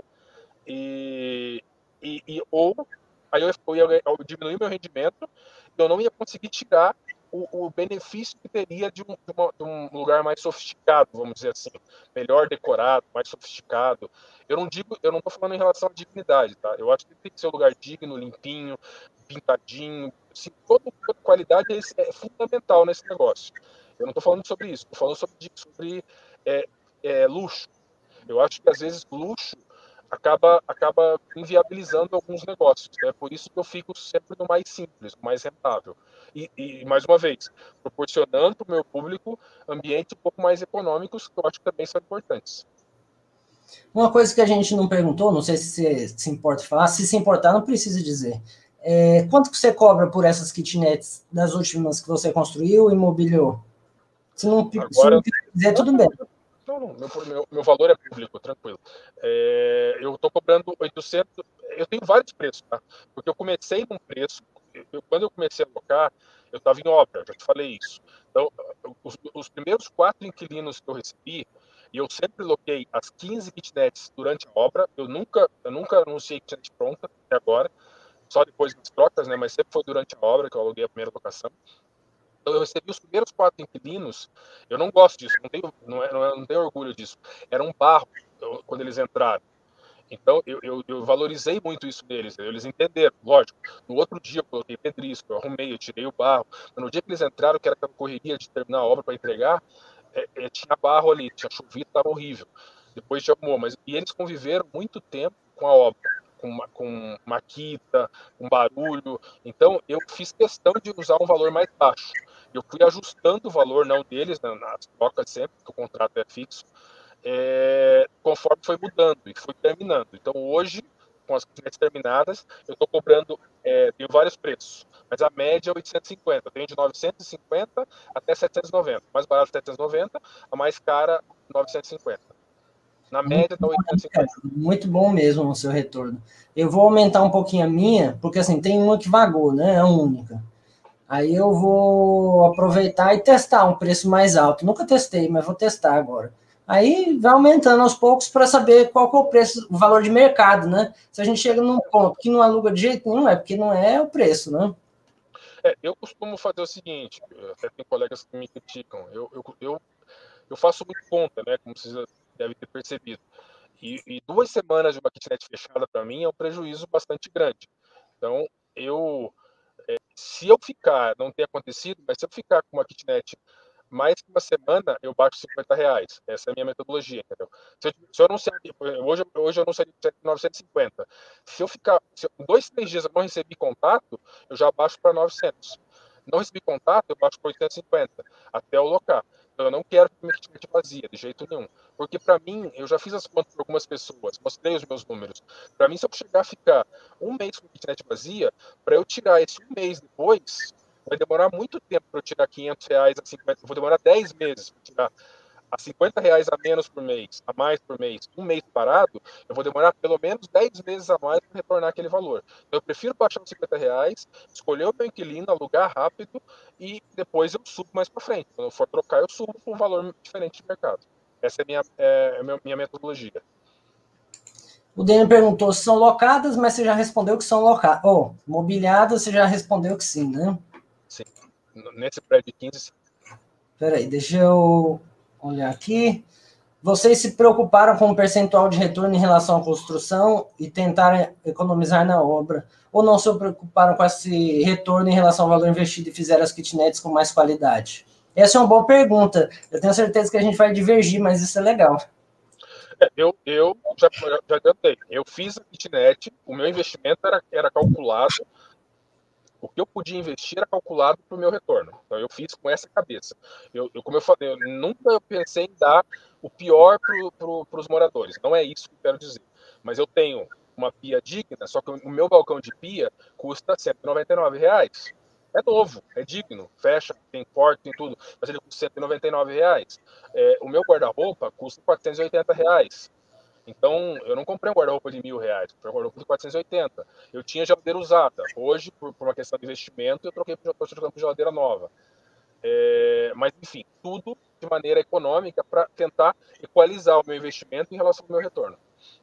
ou aí eu ia diminuir meu rendimento, eu não ia conseguir tirar o benefício que teria de um lugar mais sofisticado, vamos dizer assim, melhor decorado, mais sofisticado. Eu não estou falando em relação à dignidade, tá? Eu acho que tem que ser um lugar digno, limpinho, pintadinho, se toda qualidade é fundamental nesse negócio. Eu não estou falando sobre isso, estou falando sobre luxo. Eu acho que, às vezes, luxo acaba inviabilizando alguns negócios. É por isso que eu fico sempre no mais simples, no mais rentável. E mais uma vez, proporcionando para o meu público ambientes um pouco mais econômicos, que eu acho que também são importantes. Uma coisa que a gente não perguntou, não sei se você se importa de falar, se importar, não precisa dizer. Quanto que você cobra por essas kitnets das últimas que você construiu e mobiliou? Se não quiser, tudo bem. Não, meu valor é público, tranquilo. Eu estou cobrando 800, eu tenho vários preços, tá? Porque eu comecei num preço, quando eu comecei a alocar, eu estava em obra, já te falei isso. Então, os primeiros 4 inquilinos que eu recebi, e eu sempre loquei as 15 kitnets durante a obra, eu nunca anunciei kitnet pronta até agora, só depois das trocas, né? Mas sempre foi durante a obra que eu aluguei a primeira locação. Então, eu recebi os primeiros 4 inquilinos, eu não gosto disso, não tenho orgulho disso. Era um barro quando eles entraram. Então, eu valorizei muito isso deles, eles entenderam, lógico. No outro dia, eu coloquei pedrisco, eu arrumei, eu tirei o barro. Mas no dia que eles entraram, que era aquela correria de terminar a obra para entregar, tinha barro ali, tinha chovido, estava horrível. Depois já arrumou, e eles conviveram muito tempo com a obra, com maquita, com barulho. Então, eu fiz questão de usar um valor mais baixo. Eu fui ajustando o valor, não deles, nas trocas sempre, porque o contrato é fixo, conforme foi mudando e foi terminando. Então, hoje, com as kitnets terminadas, eu estou cobrando, tenho vários preços, mas a média é 850. Tenho de 950 até 790. Mais barato 790, a mais cara 950. Na média está 850. Muito bom mesmo o seu retorno. Eu vou aumentar um pouquinho a minha, porque assim, tem uma que vagou, né? É a única. Aí eu vou aproveitar e testar um preço mais alto. Nunca testei, mas vou testar agora. Aí vai aumentando aos poucos para saber qual que é o preço, o valor de mercado, né? Se a gente chega num ponto que não aluga de jeito nenhum, é porque não é o preço, né? Eu costumo fazer o seguinte, até tem colegas que me criticam, eu faço muito conta, né? Como vocês devem ter percebido. E 2 semanas de uma kitnet fechada para mim é um prejuízo bastante grande. Então, se eu ficar, não tem acontecido, mas se eu ficar com uma kitnet mais que uma semana, eu baixo R$50. Essa é a minha metodologia, entendeu? Se eu anunciar, hoje eu anunciaria 950. Se eu ficar, em 2, 3 dias eu não recebi contato, eu já baixo para 900. Não recebi contato, eu baixo para 850, até eu locar. Então, eu não quero que minha kitnet vazia, de jeito nenhum. Porque, para mim, eu já fiz as contas para algumas pessoas, mostrei os meus números. Para mim, se eu chegar a ficar um mês com a kitnet vazia, para eu tirar esse um mês depois, vai demorar muito tempo para eu tirar R$500 a 50. Vou demorar 10 meses para tirar a R$50 a menos por mês, a mais por mês, um mês parado, eu vou demorar pelo menos 10 meses a mais para retornar aquele valor. Então, eu prefiro baixar os R$50, escolher o meu inquilino, alugar rápido e depois eu subo mais para frente. Quando eu for trocar, eu subo com um valor diferente de mercado. Essa é a minha metodologia. O Daniel perguntou se são locadas, mas você já respondeu que são locadas. Mobiliadas, você já respondeu que sim, né? Sim. Nesse prédio de 15, sim. Peraí, deixa eu olhar aqui. Vocês se preocuparam com o percentual de retorno em relação à construção e tentaram economizar na obra? Ou não se preocuparam com esse retorno em relação ao valor investido e fizeram as kitnets com mais qualidade? Essa é uma boa pergunta. Eu tenho certeza que a gente vai divergir, mas isso é legal. Eu já adiantei. Eu fiz a kitnet, o meu investimento era calculado, o que eu podia investir era calculado para o meu retorno. Então, eu fiz com essa cabeça. Como eu falei, nunca pensei em dar o pior para os moradores. Não é isso que eu quero dizer. Mas eu tenho uma pia digna, só que o meu balcão de pia custa R$199. É novo, é digno, fecha, tem porta, tem tudo, mas ele custa R$199. O meu guarda-roupa custa R$480. Então, eu não comprei um guarda-roupa de R$1.000, comprei um guarda-roupa de 480. Eu tinha geladeira usada. Hoje, por uma questão de investimento, eu estou trocando por geladeira nova. Mas, enfim, tudo de maneira econômica para tentar equalizar o meu investimento em relação ao meu retorno.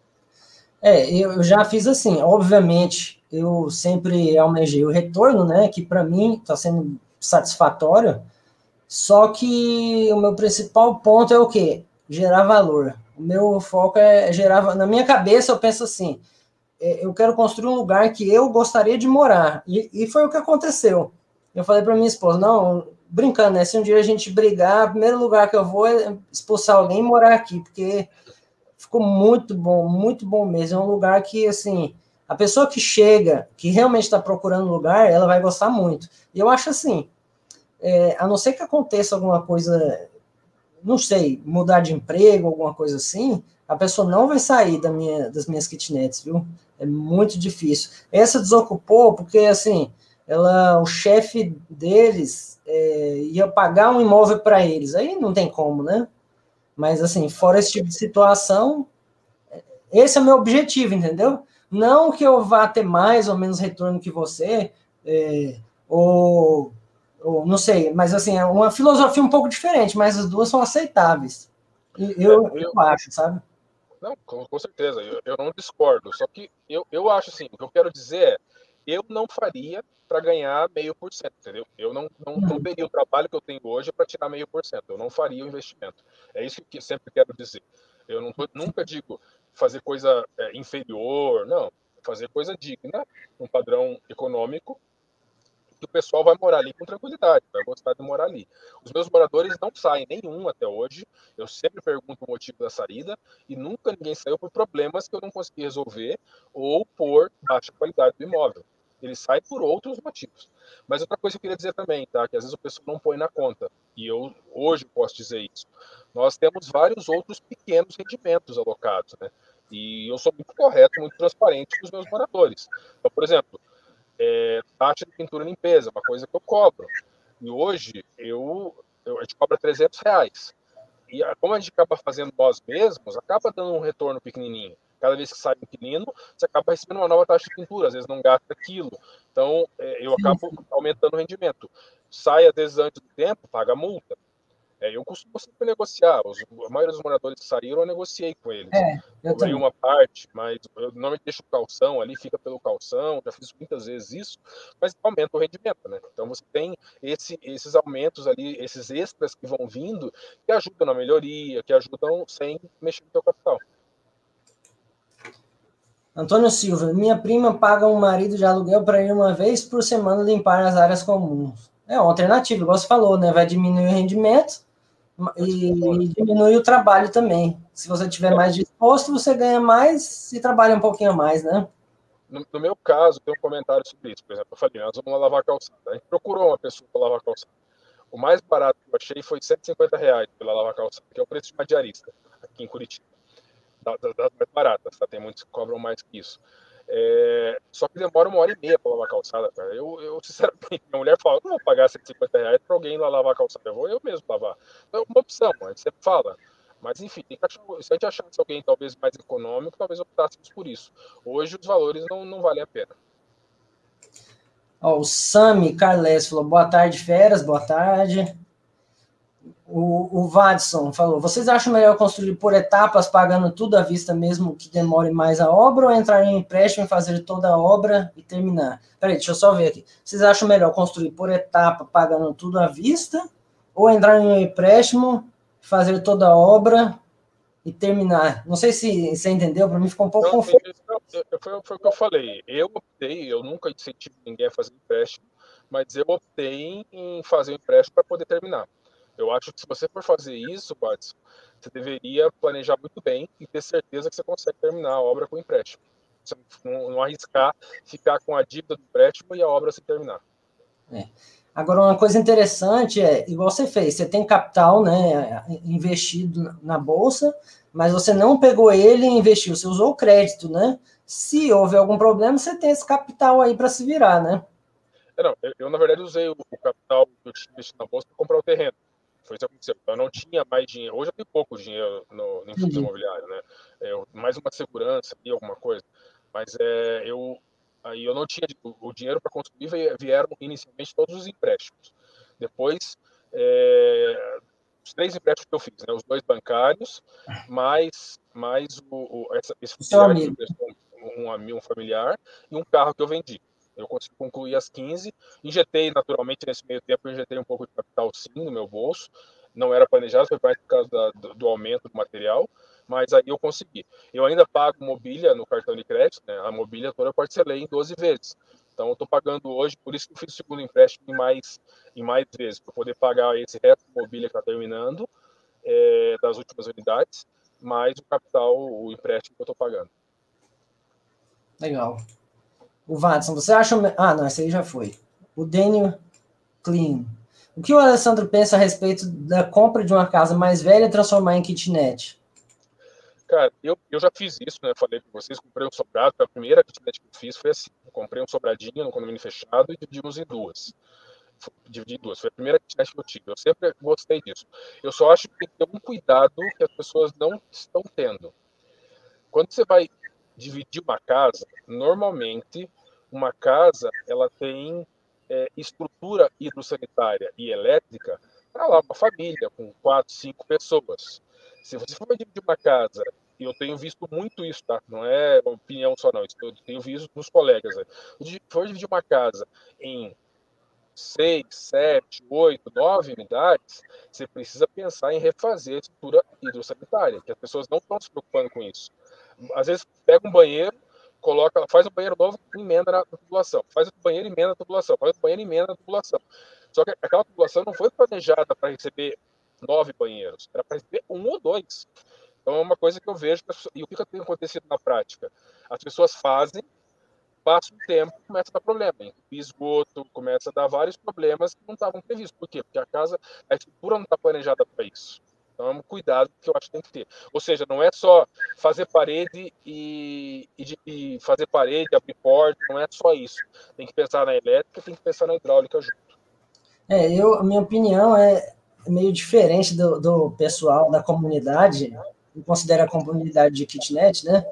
Eu já fiz assim, obviamente, eu sempre almejei o retorno, né, que para mim está sendo satisfatório, só que o meu principal ponto é o quê? Gerar valor. O meu foco é gerar, na minha cabeça eu penso assim, eu quero construir um lugar que eu gostaria de morar. E foi o que aconteceu. Eu falei para minha esposa, não, brincando, né? Se um dia a gente brigar, o primeiro lugar que eu vou é expulsar alguém e morar aqui, porque ficou muito bom mesmo. É um lugar que, assim, a pessoa que chega, que realmente está procurando lugar, ela vai gostar muito. E eu acho assim, a não ser que aconteça alguma coisa, não sei, mudar de emprego, alguma coisa assim, a pessoa não vai sair das minhas kitnets, viu? É muito difícil. Essa desocupou porque, assim, o chefe deles ia pagar um imóvel para eles. Aí não tem como, né? Mas, assim, fora esse tipo de situação, esse é o meu objetivo, entendeu? Não que eu vá ter mais ou menos retorno que você, ou não sei, mas assim, é uma filosofia um pouco diferente, mas as duas são aceitáveis. Eu acho, sabe? Não, com certeza, eu não discordo. Só que eu acho assim, o que eu quero dizer é, eu não faria para ganhar 0,5%, entendeu? Eu não teria o trabalho que eu tenho hoje para tirar 0,5%. Eu não faria o investimento. É isso que eu sempre quero dizer. Eu nunca digo fazer coisa inferior, não. Fazer coisa digna, um padrão econômico, que o pessoal vai morar ali com tranquilidade, vai gostar de morar ali. Os meus moradores não saem nenhum até hoje. Eu sempre pergunto o motivo da saída e nunca ninguém saiu por problemas que eu não consegui resolver ou por baixa qualidade do imóvel. Eles saem por outros motivos. Mas outra coisa que eu queria dizer também, tá? Que às vezes o pessoal não põe na conta. E eu hoje posso dizer isso. Nós temos vários outros pequenos rendimentos alocados, né? E eu sou muito correto, muito transparente com os meus moradores. Então, por exemplo, taxa de pintura e limpeza, uma coisa que eu cobro. E hoje a gente cobra R$ 300. E como a gente acaba fazendo nós mesmos, acaba dando um retorno pequenininho. Cada vez que sai um inquilino, você acaba recebendo uma nova taxa de pintura, às vezes não gasta aquilo. Então, eu acabo aumentando o rendimento. Sai, às vezes, antes do tempo, paga multa. Eu costumo sempre negociar. A maioria dos moradores que saíram, eu negociei com eles. Eu Cobrei também. uma parte, mas eu normalmente deixo o calção ali, fica pelo calção. Já fiz muitas vezes isso, mas aumenta o rendimento, né? Então você tem esses aumentos ali, esses extras que vão vindo, que ajudam na melhoria, que ajudam sem mexer no teu capital. Antônio Silva, minha prima paga um marido de aluguel para ir uma vez por semana limpar as áreas comuns. É uma alternativa, igual você falou, né? Vai diminuir o rendimento e diminui o trabalho também. Se você tiver mais disposto, você ganha mais e trabalha um pouquinho a mais, né? No meu caso, tem um comentário sobre isso. Por exemplo, eu falei, nós vamos lá lavar a calçada. A gente procurou uma pessoa para lavar a calçada. O mais barato que eu achei foi R$ 150 pela lavar a calçada, que é o preço de uma diarista aqui em Curitiba. Das mais baratas, tá? Tem muitos que cobram mais que isso. Só que demora 1h30 para lavar a calçada, cara. Eu, sinceramente, minha mulher fala, não vou pagar R$ 150 para alguém lá lavar a calçada, eu vou eu mesmo lavar. Então, é uma opção, a gente sempre fala. Mas, enfim, tem que achar, se a gente achasse alguém talvez mais econômico, talvez optássemos por isso. Hoje, os valores não valem a pena. Ó, o Sami Carles falou, boa tarde, feras, boa tarde. O Vadson falou, vocês acham melhor construir por etapas, pagando tudo à vista mesmo que demore mais a obra, ou entrar em empréstimo e fazer toda a obra e terminar? Peraí, deixa eu só ver aqui. Vocês acham melhor construir por etapa, pagando tudo à vista, ou entrar em um empréstimo, fazer toda a obra e terminar? Não sei se você entendeu, para mim ficou um pouco confuso. Foi o que eu falei. Eu nunca incentivo ninguém a fazer empréstimo, mas eu optei em fazer o empréstimo para poder terminar. Eu acho que se você for fazer isso, Watson, você deveria planejar muito bem e ter certeza que você consegue terminar a obra com empréstimo. Você não arriscar ficar com a dívida do empréstimo e a obra se terminar. Agora, uma coisa interessante igual você fez, você tem capital, né, investido na bolsa, mas você não pegou ele e investiu, você usou o crédito, né? Se houver algum problema, você tem esse capital aí para se virar, né? Eu, na verdade, usei o capital que eu tinha investido na bolsa para comprar o terreno. Foi isso que aconteceu. Eu não tinha mais dinheiro. Hoje eu tenho pouco dinheiro no fundo imobiliário, né? Mais uma segurança e alguma coisa. Mas aí eu não tinha o dinheiro para construir, vieram inicialmente todos os empréstimos. Depois, os 3 empréstimos que eu fiz, né? Os 2 bancários, mais esse familiar que me emprestou um familiar e um carro que eu vendi. Eu consegui concluir as 15, injetei naturalmente nesse meio tempo, injetei um pouco de capital sim no meu bolso, não era planejado, foi mais por causa do aumento do material, mas aí eu consegui. Eu ainda pago mobília no cartão de crédito, né? A mobília toda eu parcelei em 12 vezes. Então eu estou pagando hoje, por isso que eu fiz o segundo empréstimo em mais vezes, para poder pagar esse resto de mobília que está terminando, das últimas unidades, mais o capital, o empréstimo que eu estou pagando. Legal. O Watson, você acha... Ah, não, esse aí já foi. O Daniel Clean. O que o Alessandro pensa a respeito da compra de uma casa mais velha e transformar em kitnet? Cara, eu já fiz isso, né? Falei com vocês, comprei um sobrado. A primeira kitnet que eu fiz foi assim. Eu comprei um sobradinho no condomínio fechado e dividimos em duas. Dividi em duas. Foi a primeira kitnet que eu tive. Eu sempre gostei disso. Eu só acho que tem que ter um cuidado que as pessoas não estão tendo. Quando você vai dividir uma casa, normalmente uma casa ela tem estrutura hidrossanitária e elétrica para lá uma família com 4, 5 pessoas. Se você for dividir uma casa, e eu tenho visto muito isso, tá? Não é opinião só não, isso eu tenho visto dos colegas. Né? Se for dividir uma casa em 6, 7, 8, 9 unidades, você precisa pensar em refazer a estrutura hidrossanitária, que as pessoas não estão se preocupando com isso. Às vezes pega um banheiro, faz um banheiro novo, emenda na tubulação. Faz o banheiro, emenda na tubulação. Faz o banheiro, emenda na tubulação. Só que aquela tubulação não foi planejada para receber 9 banheiros, era para receber 1 ou 2. Então é uma coisa que eu vejo, e o que tem acontecido na prática? As pessoas fazem, passa um tempo, começa a dar problema. Esgoto, começa a dar vários problemas que não estavam previstos. Por quê? Porque a estrutura não está planejada para isso. Então é um cuidado que eu acho que tem que ter. Ou seja, não é só fazer parede e fazer parede, abrir porta, não é só isso. Tem que pensar na elétrica, tem que pensar na hidráulica junto. A minha opinião é meio diferente do pessoal da comunidade, eu considero a comunidade de kitnet, né?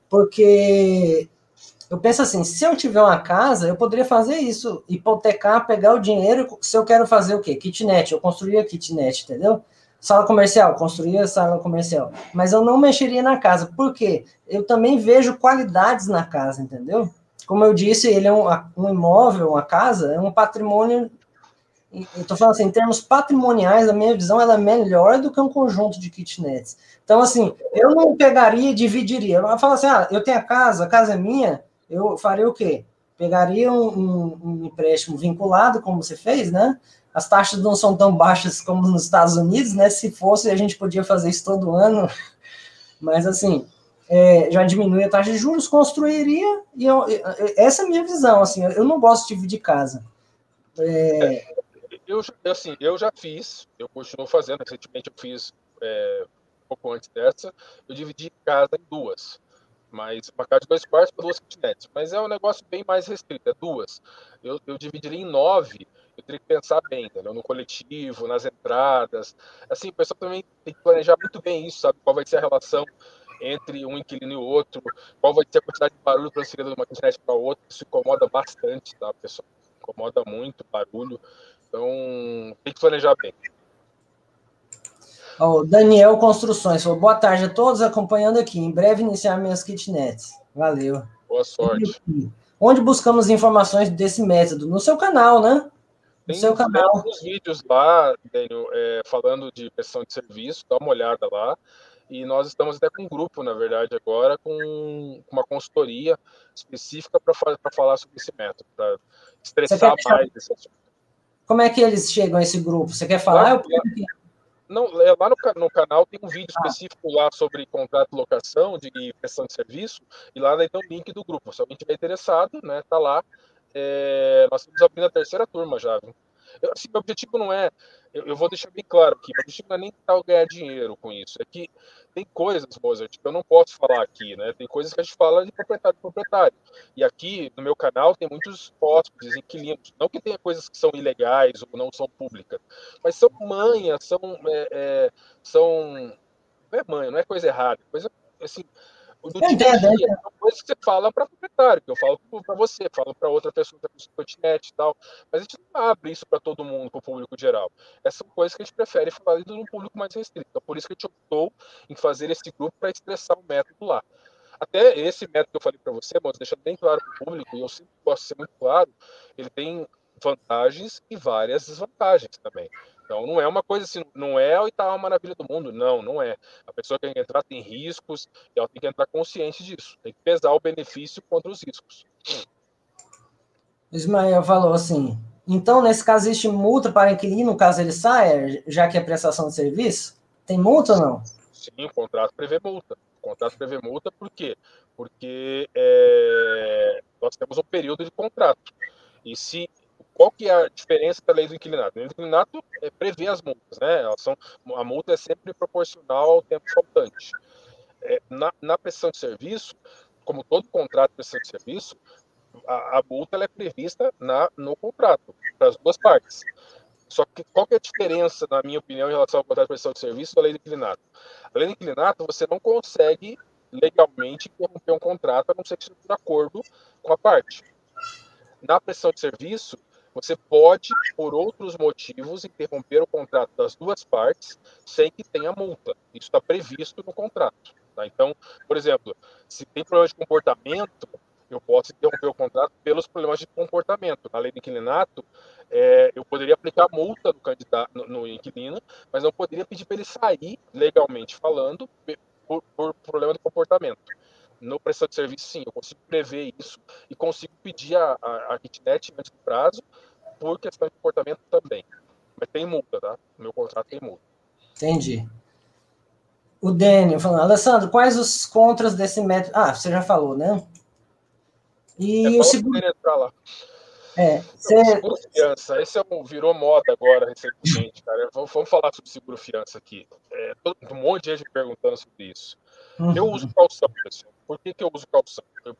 Porque eu penso assim, se eu tiver uma casa, eu poderia fazer isso, hipotecar, pegar o dinheiro, se eu quero fazer o quê? Kitnet, eu construía kitnet, entendeu? Sala comercial, construía sala comercial. Mas eu não mexeria na casa, por quê? Eu também vejo qualidades na casa, entendeu? Como eu disse, ele é um imóvel, uma casa, é um patrimônio. Eu estou falando assim, em termos patrimoniais, a minha visão ela é melhor do que um conjunto de kitnets. Então, assim, eu não pegaria e dividiria. Eu falo assim, eu tenho a casa é minha, eu faria o quê? Pegaria um empréstimo vinculado, como você fez, né? As taxas não são tão baixas como nos Estados Unidos, né? Se fosse, a gente podia fazer isso todo ano. Mas, assim, já diminui a taxa de juros, construiria, essa é a minha visão, assim, eu não gosto de dividir casa. Eu já fiz, eu continuo fazendo, recentemente eu fiz um pouco antes dessa, eu dividi casa em duas. Mas uma casa de 2 quartos para 2 kitnets. Mas é um negócio bem mais restrito, é duas. Eu dividiria em 9, eu teria que pensar bem, entendeu? No coletivo, nas entradas. Assim, o pessoal também tem que planejar muito bem isso, sabe? Qual vai ser a relação entre um inquilino e o outro, qual vai ser a quantidade de barulho transferida de uma kitnet para outra. Isso incomoda bastante, tá, pessoal? Incomoda muito barulho. Então, tem que planejar bem. Daniel Construções falou, boa tarde a todos acompanhando aqui. Em breve iniciar minhas kitnets. Valeu. Boa sorte. Onde buscamos informações desse método? No seu canal, né? Tem uns vídeos lá, Daniel, falando de prestação de serviço, dá uma olhada lá. E nós estamos até com um grupo, na verdade, agora, com uma consultoria específica para falar sobre esse método, para estressar mais esse assunto. Como é que eles chegam a esse grupo? Você quer falar? Não, lá no canal tem um vídeo específico lá sobre contrato de locação e prestação de serviço, e lá tem um link do grupo. Se alguém estiver interessado, né, tá lá. Nós estamos abrindo a 3ª turma já. Assim, meu objetivo não é, eu vou deixar bem claro aqui, meu objetivo não é nem tentar ganhar dinheiro com isso. É que tem coisas, Mozart, que eu não posso falar aqui, né? Tem coisas que a gente fala de proprietário para proprietário. E aqui no meu canal tem muitos hóspedes, inquilinos. Não que tenha coisas que são ilegais ou não são públicas, mas são manhas, são não é manha, não é coisa errada, coisa assim. Do dia a dia, são coisas que você fala para proprietário, que eu falo para você, falo para outra pessoa que é kitnet e tal, mas a gente não abre isso para todo mundo, para o público geral. Essas são coisas que a gente prefere falar dentro de um público mais restrito. Então, por isso que a gente optou em fazer esse grupo para estressar o método lá. Até esse método que eu falei para você, mas deixando bem claro para o público, e eu sempre gosto de ser muito claro, ele tem vantagens e várias desvantagens também. Então, não é uma coisa assim, não é a oitava maravilha do mundo, não é. A pessoa que tem que entrar tem riscos, e ela tem que entrar consciente disso, tem que pesar o benefício contra os riscos. Ismael falou assim, então, nesse caso, existe multa para inquilino, caso ele saia, já que é prestação de serviço? Tem multa ou não? Sim, o contrato prevê multa. O contrato prevê multa por quê? Porque nós temos um período de contrato. E qual que é a diferença da lei do inquilinato? A lei do inquilinato prevê as multas, né? A multa é sempre proporcional ao tempo faltante. Na prestação de serviço, como todo contrato de prestação de serviço, a multa ela é prevista no contrato, para as duas partes. Só que qual que é a diferença, na minha opinião, em relação ao contrato de prestação de serviço da lei do inquilinato? A lei do inquilinato, você não consegue legalmente interromper um contrato, a não ser que seja por acordo com a parte. Na prestação de serviço, você pode, por outros motivos, interromper o contrato das duas partes sem que tenha multa. Isso está previsto no contrato. Tá? Então, por exemplo, se tem problema de comportamento, eu posso interromper o contrato pelos problemas de comportamento. Na lei do inquilinato, eu poderia aplicar multa no candidato, no inquilino, mas não poderia pedir para ele sair, legalmente falando, por problema de comportamento. No prestação de serviço, sim, eu consigo prever isso e consigo pedir a kitnet antes do prazo por questão de comportamento também. Mas tem multa, tá? No meu contrato tem multa. Entendi. O Daniel falando, Alessandro, quais os contras desse método? Ah, você já falou, né? E o seguro... entrar lá. Você... Seguro fiança, virou moda agora recentemente, cara. Vamos falar sobre seguro fiança aqui. Um monte de gente perguntando sobre isso. Eu uso calção, pessoal. Por que eu uso calção?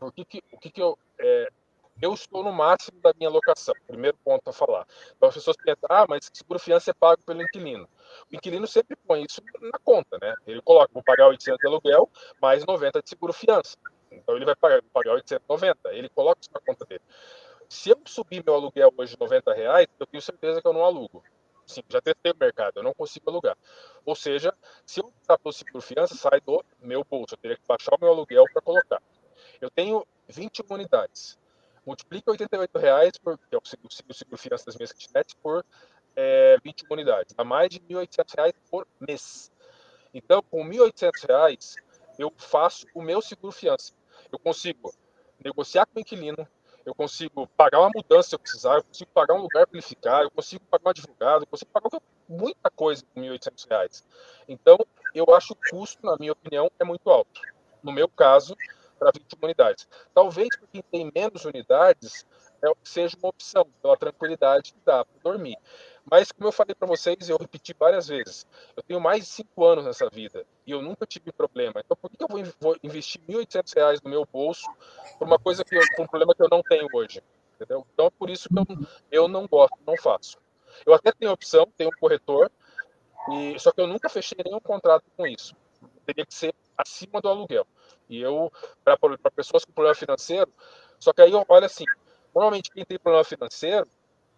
Eu estou no máximo da minha locação. Primeiro ponto a falar. Então as pessoas pensam, mas seguro fiança é pago pelo inquilino. O inquilino sempre põe isso na conta, né? Ele coloca, vou pagar 800 de aluguel, mais 90 de seguro fiança. Então ele vai pagar 890. Ele coloca isso na conta dele. Se eu subir meu aluguel hoje R$90, eu tenho certeza que eu não alugo. Sim, já testei o mercado, eu não consigo alugar. Ou seja, se eu optar pelo seguro fiança, sai do meu bolso. Eu teria que baixar o meu aluguel para colocar. Eu tenho 21 unidades. Multiplica R$88, que é o seguro fiança das minhas kitnets, por 21 unidades. Dá mais de R$1.800 por mês. Então, com R$1.800, eu faço o meu seguro fiança. Eu consigo negociar com o inquilino, eu consigo pagar uma mudança se eu precisar, eu consigo pagar um lugar para ele ficar, eu consigo pagar um advogado, eu consigo pagar muita coisa com R$1.800. Então, eu acho o custo, na minha opinião, é muito alto. No meu caso, para 21 unidades. Talvez para quem tem menos unidades, seja uma opção, pela tranquilidade que dá para dormir. Mas, como eu falei para vocês, eu repeti várias vezes, eu tenho mais de 5 anos nessa vida e eu nunca tive problema. Então, por que eu vou investir R$1.800 no meu bolso por uma coisa por um problema que eu não tenho hoje? Entendeu? Então, é por isso que eu não gosto, não faço. Eu até tenho opção, tenho um corretor, só que eu nunca fechei nenhum contrato com isso. Teria que ser acima do aluguel. E para pessoas com problema financeiro, só que aí, olha assim, normalmente quem tem problema financeiro,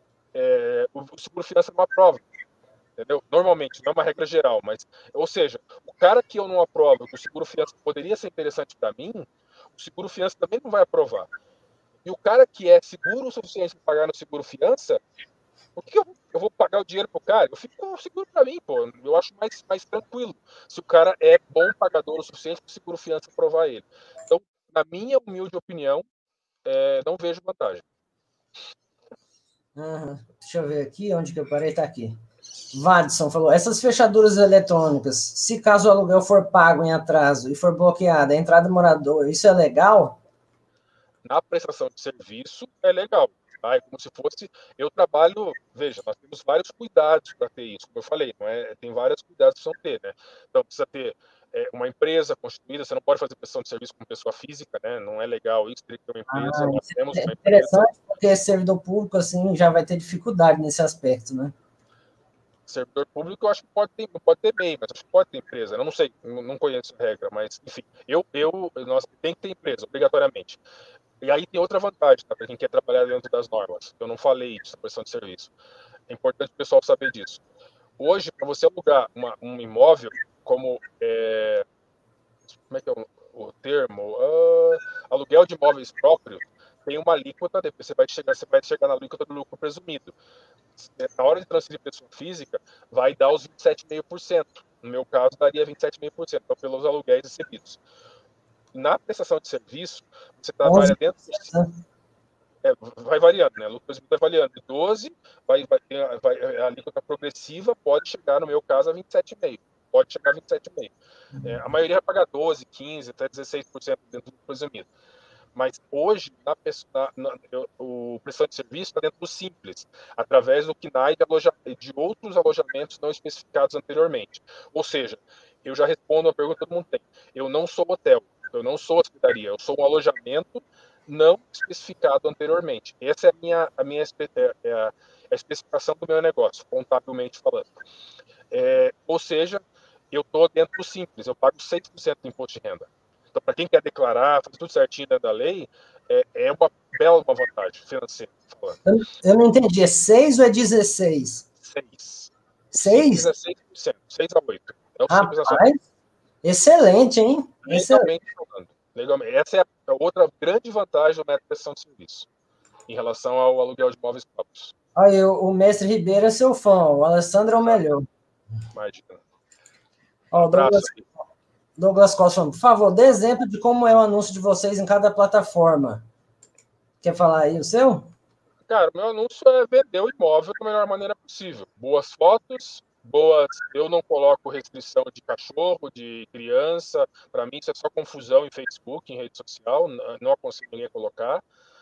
o seguro financeiro é uma prova. Entendeu? Normalmente, não é uma regra geral, mas, ou seja, o cara que eu não aprovo, que o seguro fiança poderia ser interessante para mim, o seguro fiança também não vai aprovar. E o cara que é seguro o suficiente para pagar no seguro fiança, por que eu vou pagar o dinheiro pro cara? Eu fico com o seguro para mim, pô. Eu acho mais tranquilo. Se o cara é bom pagador o suficiente para o seguro fiança aprovar ele. Então, na minha humilde opinião, não vejo vantagem. Deixa eu ver aqui, onde que eu parei, tá aqui. Vadson falou, essas fechaduras eletrônicas, se caso o aluguel for pago em atraso e for bloqueada a entrada do morador, isso é legal? Na prestação de serviço, é legal. Tá? É como se fosse... Eu trabalho... Veja, nós temos vários cuidados para ter isso. Como eu falei, tem vários cuidados que precisam ter. Né? Então, precisa ter uma empresa constituída. Você não pode fazer prestação de serviço com pessoa física, né? Não é legal isso. Teria que ter uma empresa. Nós temos uma empresa. Interessante, porque servidor público assim, já vai ter dificuldade nesse aspecto, né? Servidor público, eu acho que pode ter MEI, mas acho que pode ter empresa. Eu não sei, não conheço a regra, mas, enfim, nós tem que ter empresa, obrigatoriamente. E aí tem outra vantagem, tá, para quem quer trabalhar dentro das normas. Eu não falei isso na prestação de serviço. É importante o pessoal saber disso. Hoje, para você alugar um imóvel, como é que é o termo? Aluguel de imóveis próprios, tem uma alíquota, depois você vai chegar na alíquota do lucro presumido. Na hora de transferir para pessoa física, vai dar os 27,5%. No meu caso, daria 27,5%, então, pelos aluguéis recebidos. Na prestação de serviço, você trabalha dentro do... vai variando, né? O lucro presumido vai variando. De 12, a alíquota progressiva pode chegar, no meu caso, a 27,5%. Pode chegar a 27,5%. A maioria vai pagar 12%, 15%, até 16% dentro do presumido. Mas hoje, o prestação de serviço está dentro do Simples, através do CNAE de outros alojamentos não especificados anteriormente. Ou seja, eu já respondo a pergunta que todo mundo tem. Eu não sou hotel, eu não sou hospedaria, eu sou um alojamento não especificado anteriormente. Essa é a especificação do meu negócio, contabilmente falando. Ou seja, eu estou dentro do Simples, eu pago 6% de imposto de renda. Então, para quem quer declarar, fazer tudo certinho dentro da lei, é uma bela vantagem financeira. Eu não entendi, é 6 ou é 16? 6. 6? É 6%, 6 a 8. É o Simples Nacional. Rapaz, excelente, hein? Legalmente falando. Legalmente. Essa é a outra grande vantagem do método de prestação de serviço, em relação ao aluguel de imóveis próprios. Aí, o mestre Ribeiro é seu fã, o Alessandro é o melhor. Imagina. Ó, Douglas Costa, por favor, dê exemplo de como é o anúncio de vocês em cada plataforma. Quer falar aí o seu? Cara, meu anúncio é vender o imóvel da melhor maneira possível. Boas fotos, eu não coloco restrição de cachorro, de criança. Para mim, isso é só confusão em Facebook, em rede social. Não aconselho ninguém a colocar.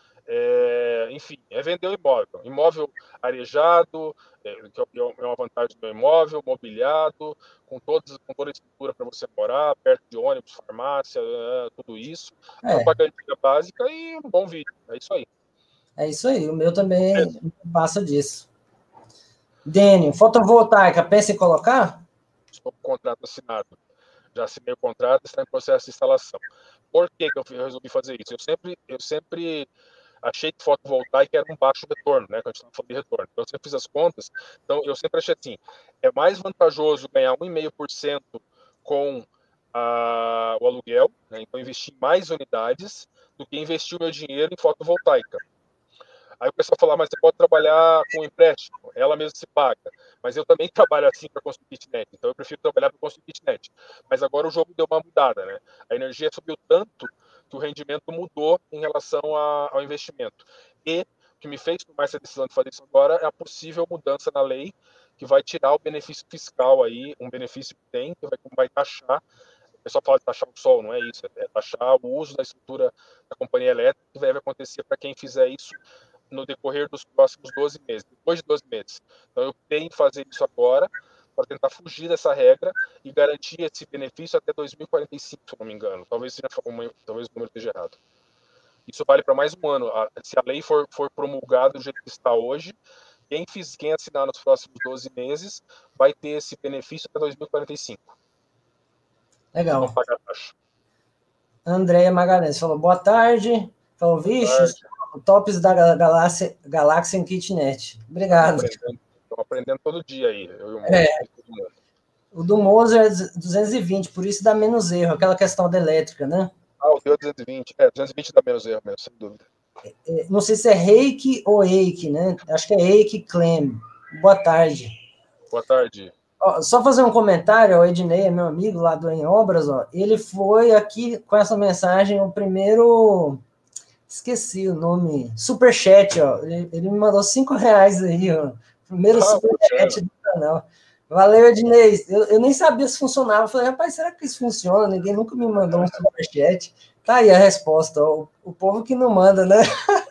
Enfim, é vender o imóvel. Imóvel arejado, que é uma vantagem do imóvel, mobiliado, com toda a estrutura para você morar, perto de ônibus, farmácia, tudo isso. Propaganda básica e um bom vídeo. É isso aí. É isso aí, o meu também passa disso. Dênio, fotovoltaica, pensa em colocar? Estou com o contrato assinado. Já assinei o contrato, está em processo de instalação. Por que eu resolvi fazer isso? Eu sempre achei que fotovoltaica era um baixo retorno, né? Quando a gente estava falando de retorno. Então, eu sempre fiz as contas. Então, eu sempre achei assim, é mais vantajoso ganhar 1,5% com o aluguel, né? Então, investir em mais unidades do que investir o meu dinheiro em fotovoltaica. Aí o pessoal fala, mas você pode trabalhar com empréstimo, ela mesma se paga. Mas eu também trabalho assim para construir kitnet, então eu prefiro trabalhar para construir kitnet. Mas agora o jogo deu uma mudada, né? A energia subiu tanto que o rendimento mudou em relação ao investimento. E o que me fez tomar essa decisão de fazer isso agora é a possível mudança na lei que vai tirar o benefício fiscal aí, um benefício que tem, que vai taxar. O pessoal fala de taxar o sol, não é isso, é taxar o uso da estrutura da companhia elétrica, que deve acontecer para quem fizer isso no decorrer dos próximos 12 meses, depois de 12 meses. Então, eu tenho que fazer isso agora para tentar fugir dessa regra e garantir esse benefício até 2045, se eu não me engano. Talvez o número esteja errado. Isso vale para mais um ano. Se a lei for promulgada do jeito que está hoje, quem assinar nos próximos 12 meses vai ter esse benefício até 2045. Legal. Não pagar taxa. Andréia Magalhães falou, boa tarde. Falou, vixe, tops da Galáxia em Kitnet. Obrigado. Estou aprendendo todo dia aí. Eu e o Moza, o do Moza é 220, por isso dá menos erro. Aquela questão da elétrica, né? O teu é 220. 220 dá menos erro mesmo, sem dúvida. Não sei se é Reiki ou Eike, né? Acho que é Eike Clem. Boa tarde. Boa tarde. Só fazer um comentário, o Ednei é meu amigo lá do Em Obras, ele foi aqui com essa mensagem, o primeiro, esqueci o nome, superchat, ele me mandou R$5 aí, primeiro superchat do canal. Valeu, Ednei, eu nem sabia se funcionava, eu falei, rapaz, será que isso funciona? Ninguém nunca me mandou um superchat. Tá aí a resposta, o povo que não manda, né?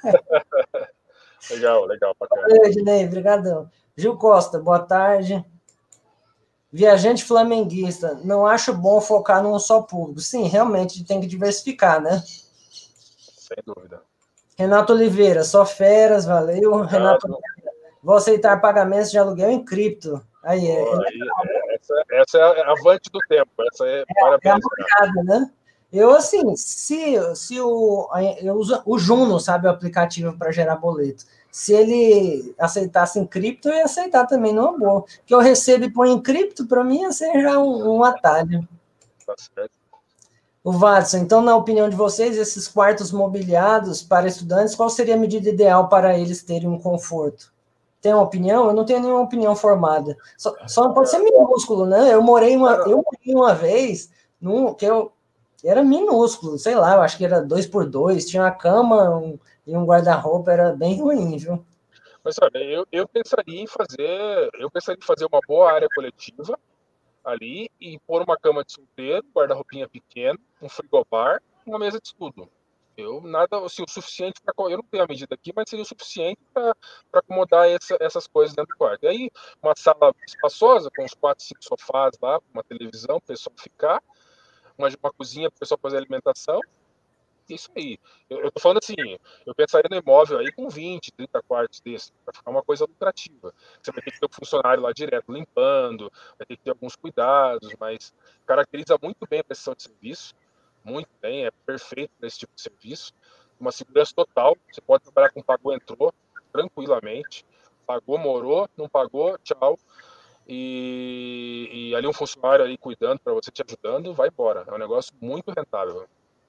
Legal, bacana. Valeu, Ednei, obrigadão. Gil Costa, boa tarde. Viajante flamenguista, não acho bom focar num só público. Sim, realmente tem que diversificar, né? Sem dúvida. Renato Oliveira, só feras, valeu. Obrigado. Renato Oliveira, vou aceitar pagamentos de aluguel em cripto. Aí, essa é a avante do tempo. Essa parabéns. É né? Eu, assim, se eu uso o Juno, sabe, o aplicativo para gerar boleto. Se ele aceitasse em cripto, eu ia aceitar também, numa boa. Que eu recebo e põe em cripto, para mim, ia ser já um atalho. Tá certo. O Watson, então, na opinião de vocês, esses quartos mobiliados para estudantes, qual seria a medida ideal para eles terem um conforto? Tem uma opinião? Eu não tenho nenhuma opinião formada. Só não pode ser minúsculo, né? Eu morei uma vez era minúsculo, sei lá, eu acho que era 2x2, tinha uma cama e um guarda-roupa, era bem ruim, viu? Mas olha, eu pensaria em fazer uma boa área coletiva ali e pôr uma cama de solteiro, guarda-roupinha pequeno, um frigobar, uma mesa de estudo. Nada assim, o suficiente para. Eu não tenho a medida aqui, mas seria o suficiente para acomodar essas coisas dentro do quarto. E aí, uma sala espaçosa, com uns 4, 5 sofás lá, uma televisão, para o pessoal ficar, uma cozinha para o pessoal fazer alimentação. Isso aí. Eu tô falando assim, eu pensaria no imóvel aí com 20, 30 quartos desse, para ficar uma coisa lucrativa. Você vai ter que ter um funcionário lá direto limpando, vai ter que ter alguns cuidados, mas caracteriza muito bem a prestação de serviço, muito bem, é perfeito para esse tipo de serviço. Uma segurança total, você pode trabalhar com pagou, entrou, tranquilamente. Pagou, morou, não pagou, tchau. E ali um funcionário ali cuidando para você, te ajudando, vai embora. É um negócio muito rentável.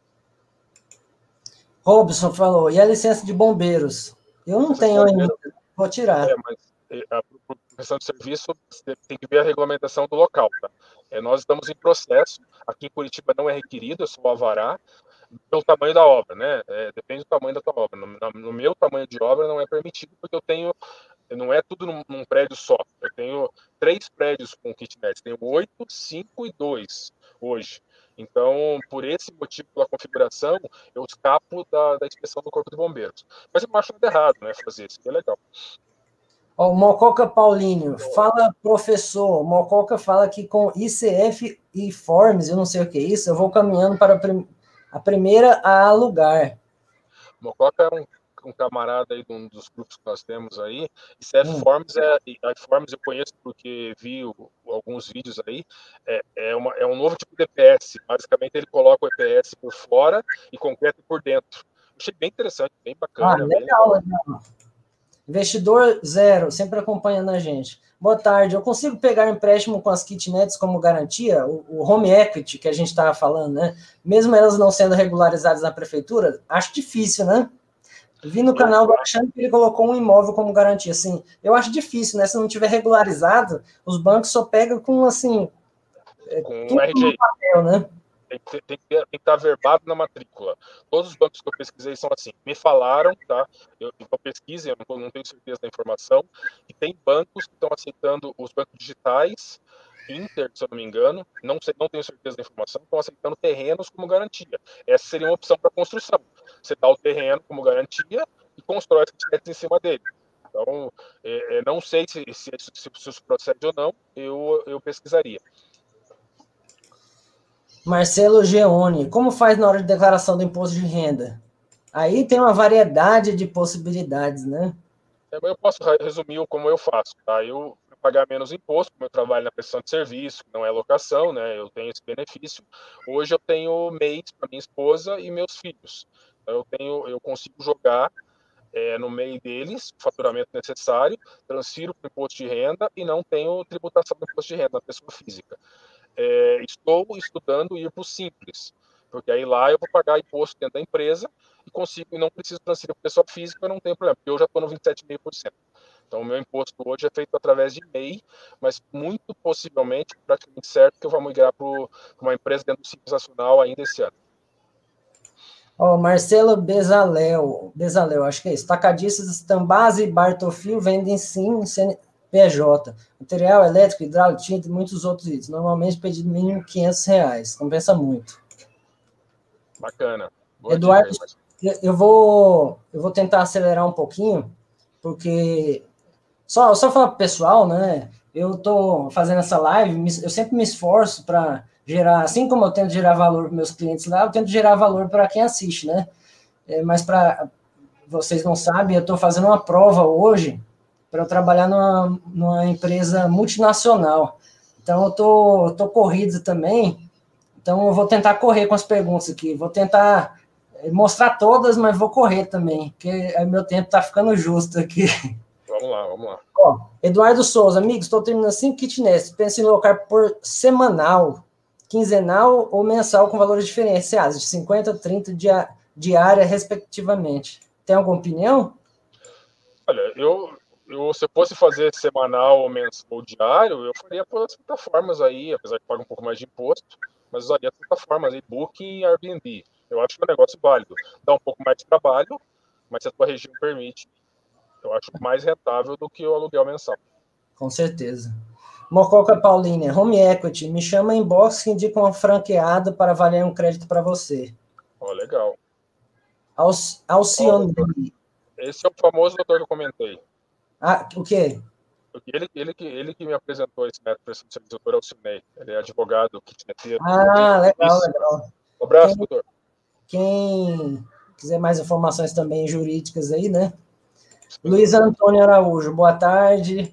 Robson falou, e a licença de bombeiros? Eu não tenho ainda, vou tirar. Mas a questão de serviço tem que ver a regulamentação do local. Tá? Nós estamos em processo, aqui em Curitiba não é requerido, é só o alvará, pelo tamanho da obra, né? Depende do tamanho da tua obra. No meu tamanho de obra não é permitido, porque não é tudo num prédio só. Eu tenho 3 prédios com kitnet, tenho 8, 5 e 2 hoje. Então, por esse motivo, pela configuração, eu escapo da inspeção do Corpo de Bombeiros. Mas eu não acho nada errado, né, fazer isso, é legal. O Mococa Paulinho, fala professor, Mococa fala que com ICF e Forms, eu não sei o que é isso, eu vou caminhando para a primeira a alugar. Mococa é um camarada aí de um dos grupos que nós temos aí. ICF Forms Forms eu conheço porque vi alguns vídeos aí. É um novo tipo de EPS. Basicamente ele coloca o EPS por fora e concreto por dentro. Achei bem interessante, bem bacana. Legal. Investidor Zero, sempre acompanhando a gente. Boa tarde, eu consigo pegar empréstimo com as kitnets como garantia? O home equity que a gente estava falando, né? Mesmo elas não sendo regularizadas na prefeitura, acho difícil, né? Vi no canal do Alexandre que ele colocou um imóvel como garantia. Assim, eu acho difícil, né? Se não tiver regularizado, os bancos só pegam com, assim, com RG. No papel, né? Tem que estar verbado na matrícula. Todos os bancos que eu pesquisei são assim. Me falaram, tá? Eu pesquisei, eu não tenho certeza da informação, que tem bancos que estão aceitando os bancos digitais, Inter, se eu não me engano, não tenho certeza da informação, estão aceitando terrenos como garantia. Essa seria uma opção para construção. Você dá o terreno como garantia e constrói as kitnets em cima dele. Então, não sei se isso procede ou não, eu pesquisaria. Marcelo Geone, como faz na hora de declaração do imposto de renda? Aí tem uma variedade de possibilidades, né? Eu posso resumir como eu faço, tá? Eu pagar menos imposto, como eu trabalho na prestação de serviço, que não é locação, né? Eu tenho esse benefício. Hoje eu tenho mês para minha esposa e meus filhos. Então eu consigo jogar no meio deles o faturamento necessário, transfiro para o imposto de renda e não tenho tributação do imposto de renda na pessoa física. Estou estudando ir para o Simples, porque aí lá eu vou pagar imposto dentro da empresa e não preciso transferir para pessoa física, eu não tenho problema, porque eu já estou no 27,5%. Então, o meu imposto hoje é feito através de MEI, mas muito possivelmente, praticamente certo, que eu vou migrar para uma empresa dentro do Simples Nacional ainda esse ano. Marcelo Bezalel, acho que é isso. Tacadistas, Tambase e Bartofil vendem sim CNPJ. Material elétrico, hidráulico, tinta e muitos outros itens. Normalmente pedido mínimo R$500. Compensa muito. Bacana. Boa Eduardo, eu vou tentar acelerar um pouquinho, porque só falar para o pessoal, né? Eu estou fazendo essa live, eu sempre me esforço para gerar, assim como eu tento gerar valor para meus clientes lá, eu tento gerar valor para quem assiste, né? Mas para vocês não sabem, eu estou fazendo uma prova hoje para eu trabalhar numa empresa multinacional. Então, eu tô corrido também. Então, eu vou tentar correr com as perguntas aqui. Vou tentar mostrar todas, mas vou correr também, porque meu tempo está ficando justo aqui. Vamos lá. Eduardo Souza, amigos, estou terminando 5 kitnets. Penso em locar por semanal. quinzenal ou mensal com valores diferenciados, de 50, 30 diária, respectivamente. Tem alguma opinião? Olha, se eu fosse fazer semanal ou mensal ou diário, eu faria por as plataformas aí, apesar que paga um pouco mais de imposto, mas usaria as plataformas aí, Booking e Airbnb. Eu acho que é um negócio válido. Dá um pouco mais de trabalho, mas se a tua região permite, eu acho mais rentável do que o aluguel mensal. Com certeza. Mococa Paulínia, Home Equity, me chama em inbox que indica um franqueado para valer um crédito para você. Ó, legal. Alcione. Esse é o famoso doutor que eu comentei. Ah, o quê? Ele que me apresentou esse método de serviço, doutor Alcinei. Ele é advogado, kitneteiro. Ah, legal, legal. Um abraço, doutor. Quem quiser mais informações também jurídicas aí, né? Luiz Antônio Araújo, boa tarde.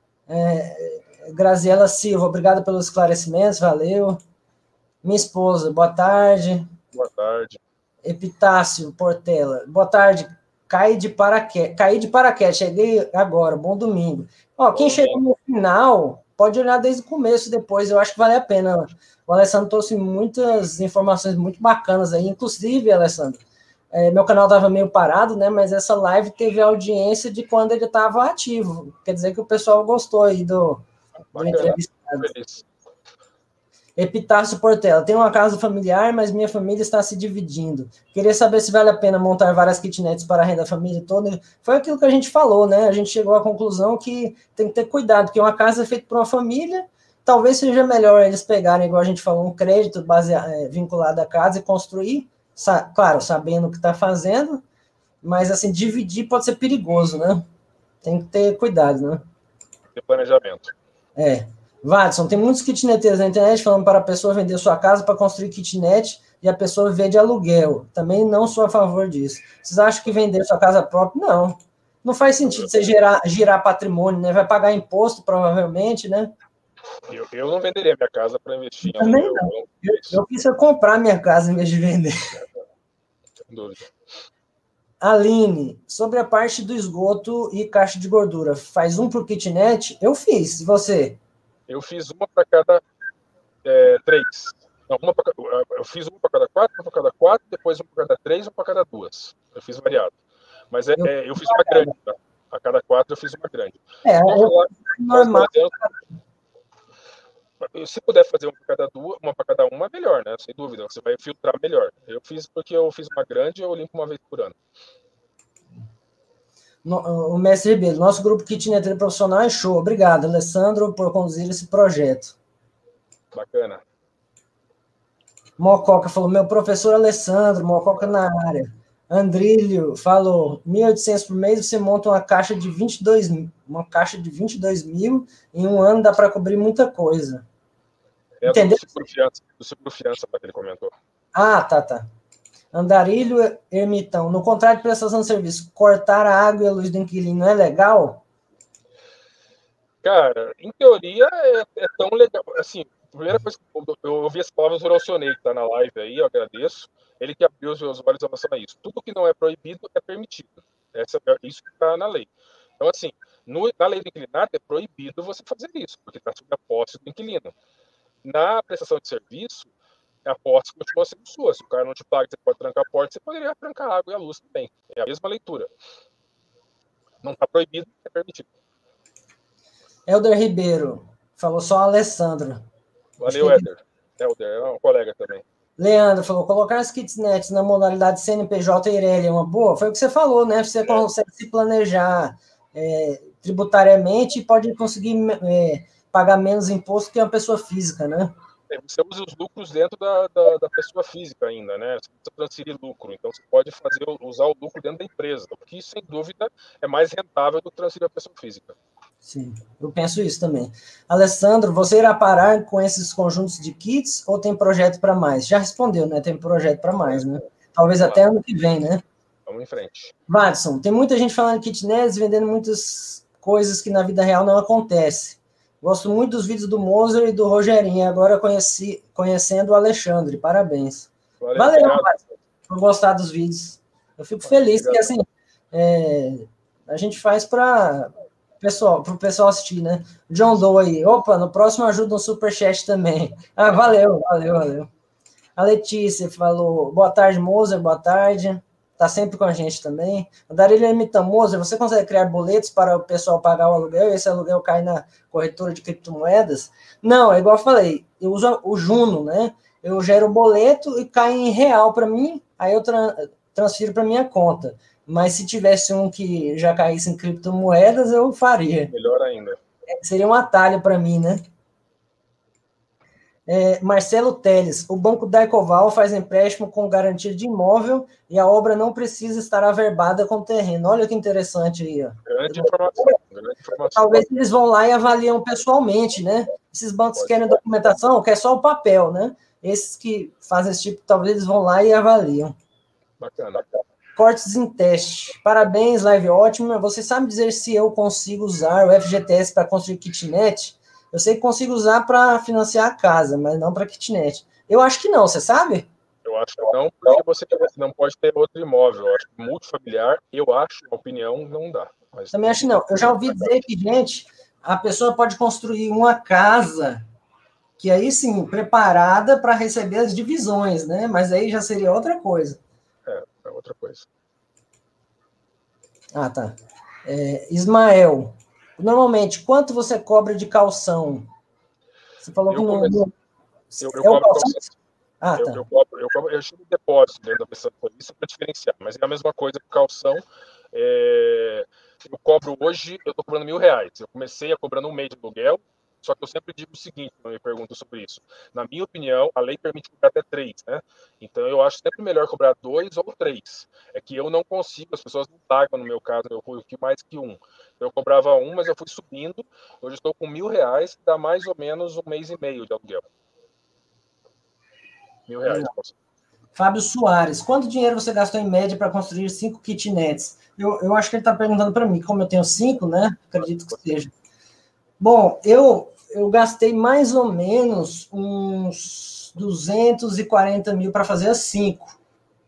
Graziela Silva, obrigado pelos esclarecimentos, valeu. Minha esposa, boa tarde. Boa tarde. Epitácio Portela, boa tarde. Caí de paraquedas, cheguei agora, bom domingo. Ó, quem chegou no final, pode olhar desde o começo depois, eu acho que vale a pena. O Alessandro trouxe muitas informações muito bacanas aí, inclusive, Alessandro, meu canal estava meio parado, né, mas essa live teve audiência de quando ele estava ativo, quer dizer que o pessoal gostou aí do entrevistado. Epitácio Portela, tenho uma casa familiar, mas minha família está se dividindo. Queria saber se vale a pena montar várias kitnets para a renda da família toda. Foi aquilo que a gente falou, né? A gente chegou à conclusão que tem que ter cuidado, porque uma casa é feita por uma família, talvez seja melhor eles pegarem, igual a gente falou, um crédito vinculado à casa e construir, claro, sabendo o que está fazendo, mas assim, dividir pode ser perigoso, né? Tem que ter cuidado, né? Ter planejamento. Watson, tem muitos kitneteiros na internet falando para a pessoa vender sua casa para construir kitnet e a pessoa viver de aluguel. Também não sou a favor disso. Vocês acham que vender sua casa própria? Não. Não faz sentido você girar patrimônio, né? Vai pagar imposto, provavelmente, né? Eu não venderia minha casa para investir em aluguel. Também não. Eu quis comprar minha casa em vez de vender. Sem dúvida. Aline, sobre a parte do esgoto e caixa de gordura, faz um para o kitnet? Eu fiz. E você? Eu fiz uma para cada 3. Não, eu fiz uma para cada 4, uma para cada 4, depois uma para cada 3, uma para cada 2. Eu fiz variado. Mas eu fiz uma grande, tá? A cada 4 eu fiz uma grande. Normal. Se puder fazer uma para cada uma, melhor, né? Sem dúvida, você vai filtrar melhor. Eu fiz porque eu fiz uma grande e eu limpo uma vez por ano. O mestre Ribeiro, nosso grupo kitneteiro profissional é show. Obrigado, Alessandro, por conduzir esse projeto. Bacana. Mococa falou, meu professor Alessandro, Mococa na área. Andrilho falou, 1.800 por mês, você monta uma caixa de 22 mil, em um ano dá para cobrir muita coisa. Entendeu? Do seguro fiança, que ele comentou. Ah, tá. Andarilho Ermitão, no contrato de prestação de serviço, cortar a água e a luz do inquilino é legal? Cara, em teoria é tão legal. Assim, a primeira coisa que eu ouvi as palavras do Alcionei, que está na live aí, eu agradeço. Ele que abriu os meus olhos em relação a isso. Tudo que não é proibido é permitido. Isso que está na lei. Então, assim, na lei do inquilinato é proibido você fazer isso, porque está sob a posse do inquilino. Na prestação de serviço, a posse continua sendo sua. Se o cara não te paga, você pode trancar a porta, você poderia trancar a água e a luz também. É a mesma leitura. Não está proibido, é permitido. Helder Ribeiro, falou só Alessandro. Valeu, Helder. Helder é um colega também. Leandro falou, colocar as kitnets na modalidade CNPJ e IRL é uma boa? Foi o que você falou, né? Você consegue se planejar tributariamente e pode conseguir pagar menos imposto que uma pessoa física, né? Você usa os lucros dentro da pessoa física ainda, né? Você precisa transferir lucro, então você pode usar o lucro dentro da empresa, o que, sem dúvida, é mais rentável do que transferir a pessoa física. Sim, eu penso isso também. Alessandro, você irá parar com esses conjuntos de kits ou tem projeto para mais? Já respondeu, né? Tem projeto para mais, né? Talvez até ano que vem, né? Vamos em frente. Watson, tem muita gente falando de kitnets, vendendo muitas coisas que na vida real não acontece. Gosto muito dos vídeos do Moser e do Rogerinho, agora conhecendo o Alexandre. Parabéns. Valeu, Watson, por gostar dos vídeos. Eu fico feliz que, assim, a gente faz para pro pessoal assistir, né? John Doe aí. Opa, no próximo ajuda um superchat também. Ah, valeu. A Letícia falou, boa tarde, Moser, boa tarde. Tá sempre com a gente também. A Darília imita, Moser, você consegue criar boletos para o pessoal pagar o aluguel e esse aluguel cai na corretora de criptomoedas? Não, é igual eu falei, eu uso o Juno, né? Eu gero o boleto e cai em real para mim, aí eu transfiro para minha conta. Mas se tivesse um que já caísse em criptomoedas, eu faria. Melhor ainda. Seria um atalho para mim, né? Marcelo Teles, o Banco Daicoval faz empréstimo com garantia de imóvel e a obra não precisa estar averbada com o terreno. Olha que interessante aí. Ó. Grande informação. Talvez eles vão lá e avaliam pessoalmente, né? Esses bancos querem documentação, quer só o papel, né? Esses que fazem esse tipo, talvez eles vão lá e avaliam. Bacana. Cortes em teste. Parabéns, live ótima. Você sabe dizer se eu consigo usar o FGTS para construir kitnet? Eu sei que consigo usar para financiar a casa, mas não para kitnet. Eu acho que não, você sabe? Eu acho que não, porque você não pode ter outro imóvel. Eu acho que multifamiliar, na opinião, não dá. Mas também acho que não. Eu já ouvi dizer que, gente, a pessoa pode construir uma casa que aí sim, preparada para receber as divisões, né? Mas aí já seria outra coisa. É outra coisa. Ah, tá. Ismael, normalmente, quanto você cobra de calção? Você falou que não... Eu cobro calção. Ah, tá. Eu chamo de depósito dentro da pessoa, isso para diferenciar, mas é a mesma coisa que calção. Eu cobro hoje, eu estou cobrando R$1.000. Eu comecei cobrando um mês de aluguel, só que eu sempre digo o seguinte, quando me perguntam sobre isso. Na minha opinião, a lei permite cobrar até 3, né? Então eu acho sempre melhor cobrar 2 ou 3. É que eu não consigo, as pessoas não pagam, no meu caso, eu fui mais que 1. Eu cobrava 1, mas eu fui subindo. Hoje estou com R$1.000, que dá mais ou menos 1 mês e meio de aluguel. R$1.000. Fábio Soares, quanto dinheiro você gastou em média para construir 5 kitnets? Eu acho que ele está perguntando para mim, como eu tenho 5, né? Acredito que seja. Bom, eu gastei mais ou menos uns 240 mil para fazer as 5.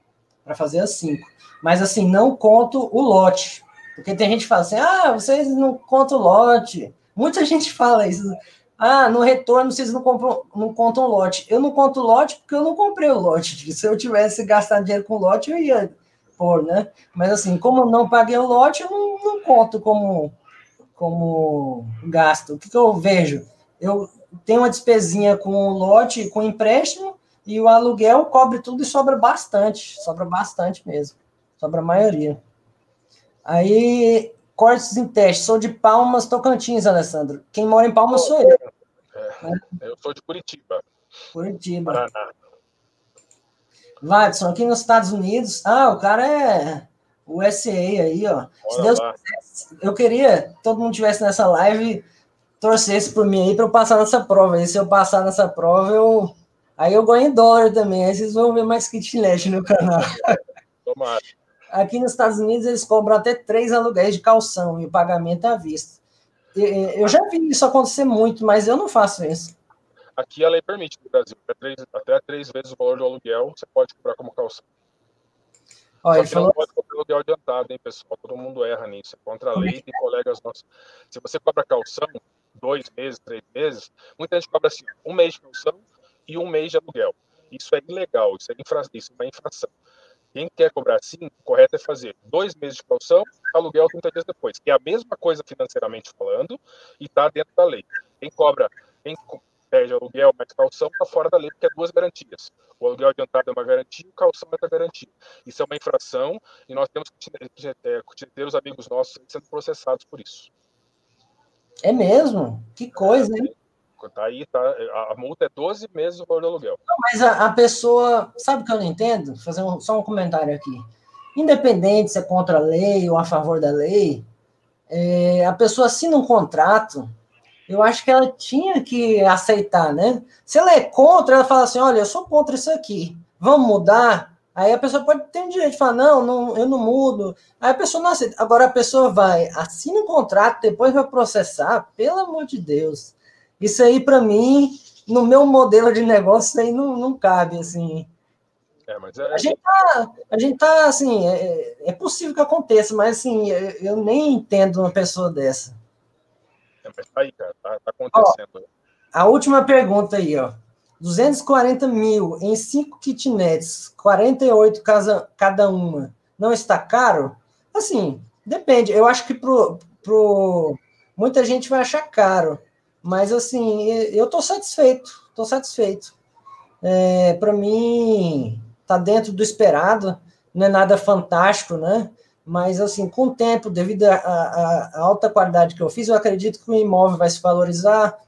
Mas, assim, não conto o lote. Porque tem gente que fala assim, vocês não contam o lote. Muita gente fala isso. No retorno vocês não contam o lote. Eu não conto o lote porque eu não comprei o lote. Se eu tivesse gastado dinheiro com o lote, eu ia pôr, né? Mas, assim, como eu não paguei o lote, eu não conto como gasto. O que eu vejo? Eu tenho uma despesinha com o lote, com o empréstimo, e o aluguel cobre tudo e sobra bastante mesmo. Sobra a maioria. Aí, cortes em teste. Sou de Palmas, Tocantins, Alessandro. Quem mora em Palmas sou eu. Eu sou de Curitiba. Paraná. Vadson, aqui nos Estados Unidos. O cara é USA aí, ó. Se Deus quisesse, eu queria que todo mundo estivesse nessa live, torcesse por mim aí para eu passar nessa prova. E se eu passar nessa prova, aí eu ganho em dólar também. Aí vocês vão ver mais kitnet no canal. Tomara. Aqui nos Estados Unidos, eles cobram até 3 aluguéis de calção e o pagamento é à vista. Eu já vi isso acontecer muito, mas eu não faço isso. Aqui a lei permite no Brasil, até 3 vezes o valor do aluguel você pode cobrar como calção. Só que não pode cobrar aluguel adiantado, hein, pessoal? Todo mundo erra nisso. É contra a lei, tem colegas nossos. Se você cobra calção, 2 meses, 3 meses, muita gente cobra assim, 1 mês de calção e 1 mês de aluguel. Isso é ilegal, isso é uma infração. Quem quer cobrar assim, o correto é fazer 2 meses de calção, aluguel 30 dias depois, que é a mesma coisa financeiramente falando e está dentro da lei. Quem pede aluguel mais calção está fora da lei, porque é 2 garantias. O aluguel adiantado é uma garantia, o calção é outra garantia. Isso é uma infração e nós temos que ter os amigos nossos sendo processados por isso. É mesmo? Que coisa, hein? Tá aí, a multa é 12 meses o valor do aluguel. Não, mas a pessoa... Sabe o que eu não entendo? Vou fazer só um comentário aqui. Independente se é contra a lei ou a favor da lei, a pessoa assina um contrato, eu acho que ela tinha que aceitar, né? Se ela é contra, ela fala assim, olha, eu sou contra isso aqui, vamos mudar? Aí a pessoa pode ter o direito de falar, não, eu não mudo. Aí a pessoa não aceita. Agora a pessoa assina um contrato, depois vai processar, pelo amor de Deus. Isso aí, para mim, no meu modelo de negócio, isso aí não cabe, assim. A gente tá, assim, é possível que aconteça, mas, assim, eu nem entendo uma pessoa dessa. Mas tá aí, cara, tá acontecendo. Ó, a última pergunta aí, ó. 240 mil em 5 kitnets, 48 cada uma, não está caro? Assim, depende. Eu acho que muita gente vai achar caro, mas assim, eu estou satisfeito, Para mim, tá dentro do esperado, não é nada fantástico, né? Mas, assim, com o tempo, devido à alta qualidade que eu fiz, eu acredito que o imóvel vai se valorizar,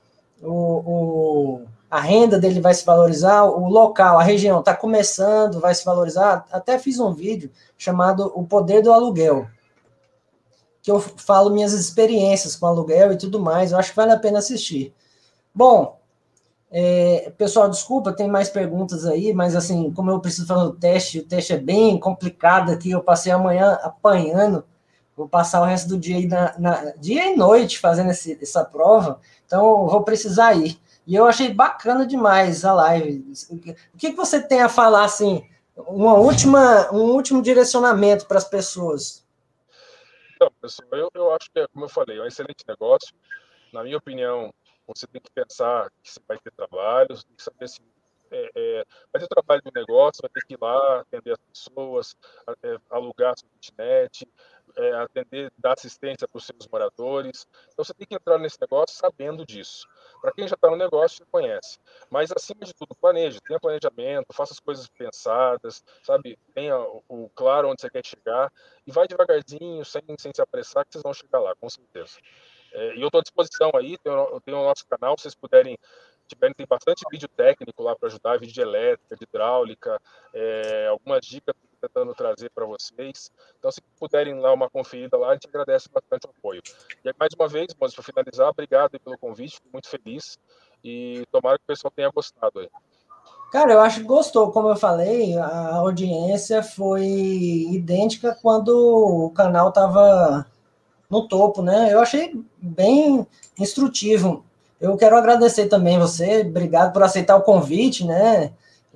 a renda dele vai se valorizar, o local, a região está começando, vai se valorizar. Até fiz um vídeo chamado O Poder do Aluguel, que eu falo minhas experiências com aluguel e tudo mais. Eu acho que vale a pena assistir. Bom, pessoal, desculpa, tem mais perguntas aí, mas assim, como eu preciso fazer o teste é bem complicado aqui, eu passei amanhã apanhando, vou passar o resto do dia aí dia e noite fazendo essa prova, então eu vou precisar ir. E eu achei bacana demais a live. O que você tem a falar, assim, um último direcionamento para as pessoas? Então, pessoal, eu acho que, como eu falei, é um excelente negócio. Na minha opinião, você tem que pensar que você vai ter trabalho, você tem que saber se vai ter trabalho do negócio, vai ter que ir lá atender as pessoas, alugar sua kitnet, atender, dar assistência para os seus moradores. Então você tem que entrar nesse negócio sabendo disso. Para quem já está no negócio, já conhece. Mas acima de tudo, planeje, tenha planejamento, faça as coisas pensadas, sabe? Tenha o claro onde você quer chegar e vai devagarzinho, sem se apressar, que vocês vão chegar lá, com certeza. E eu estou à disposição aí, eu tenho o nosso canal, se vocês tem bastante vídeo técnico lá para ajudar, vídeo de elétrica, de hidráulica, algumas dicas que eu estou tentando trazer para vocês. Então, se puderem lá uma conferida lá, a gente agradece bastante o apoio. E aí, mais uma vez, moço, para finalizar, obrigado pelo convite, fico muito feliz e tomara que o pessoal tenha gostado aí. Cara, eu acho que gostou, como eu falei, a audiência foi idêntica quando o canal estava no topo, né? Eu achei bem instrutivo. Eu quero agradecer também você, obrigado por aceitar o convite, né?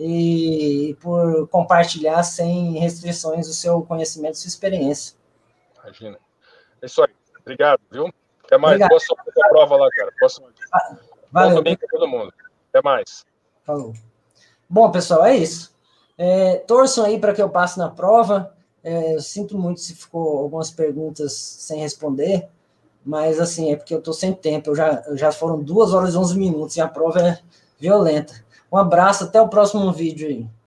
E por compartilhar sem restrições o seu conhecimento e sua experiência. Imagina. É isso aí. Obrigado, viu? Até mais. Obrigado. Boa sorte na prova lá, cara. Boa sorte. Valeu. Bom domingo para todo mundo. Até mais. Falou. Bom, pessoal, é isso. Torçam aí para que eu passe na prova. Eu sinto muito se ficou algumas perguntas sem responder, mas assim, é porque eu estou sem tempo. Já foram 2 horas e 11 minutos e a prova é violenta. Um abraço, até o próximo vídeo aí.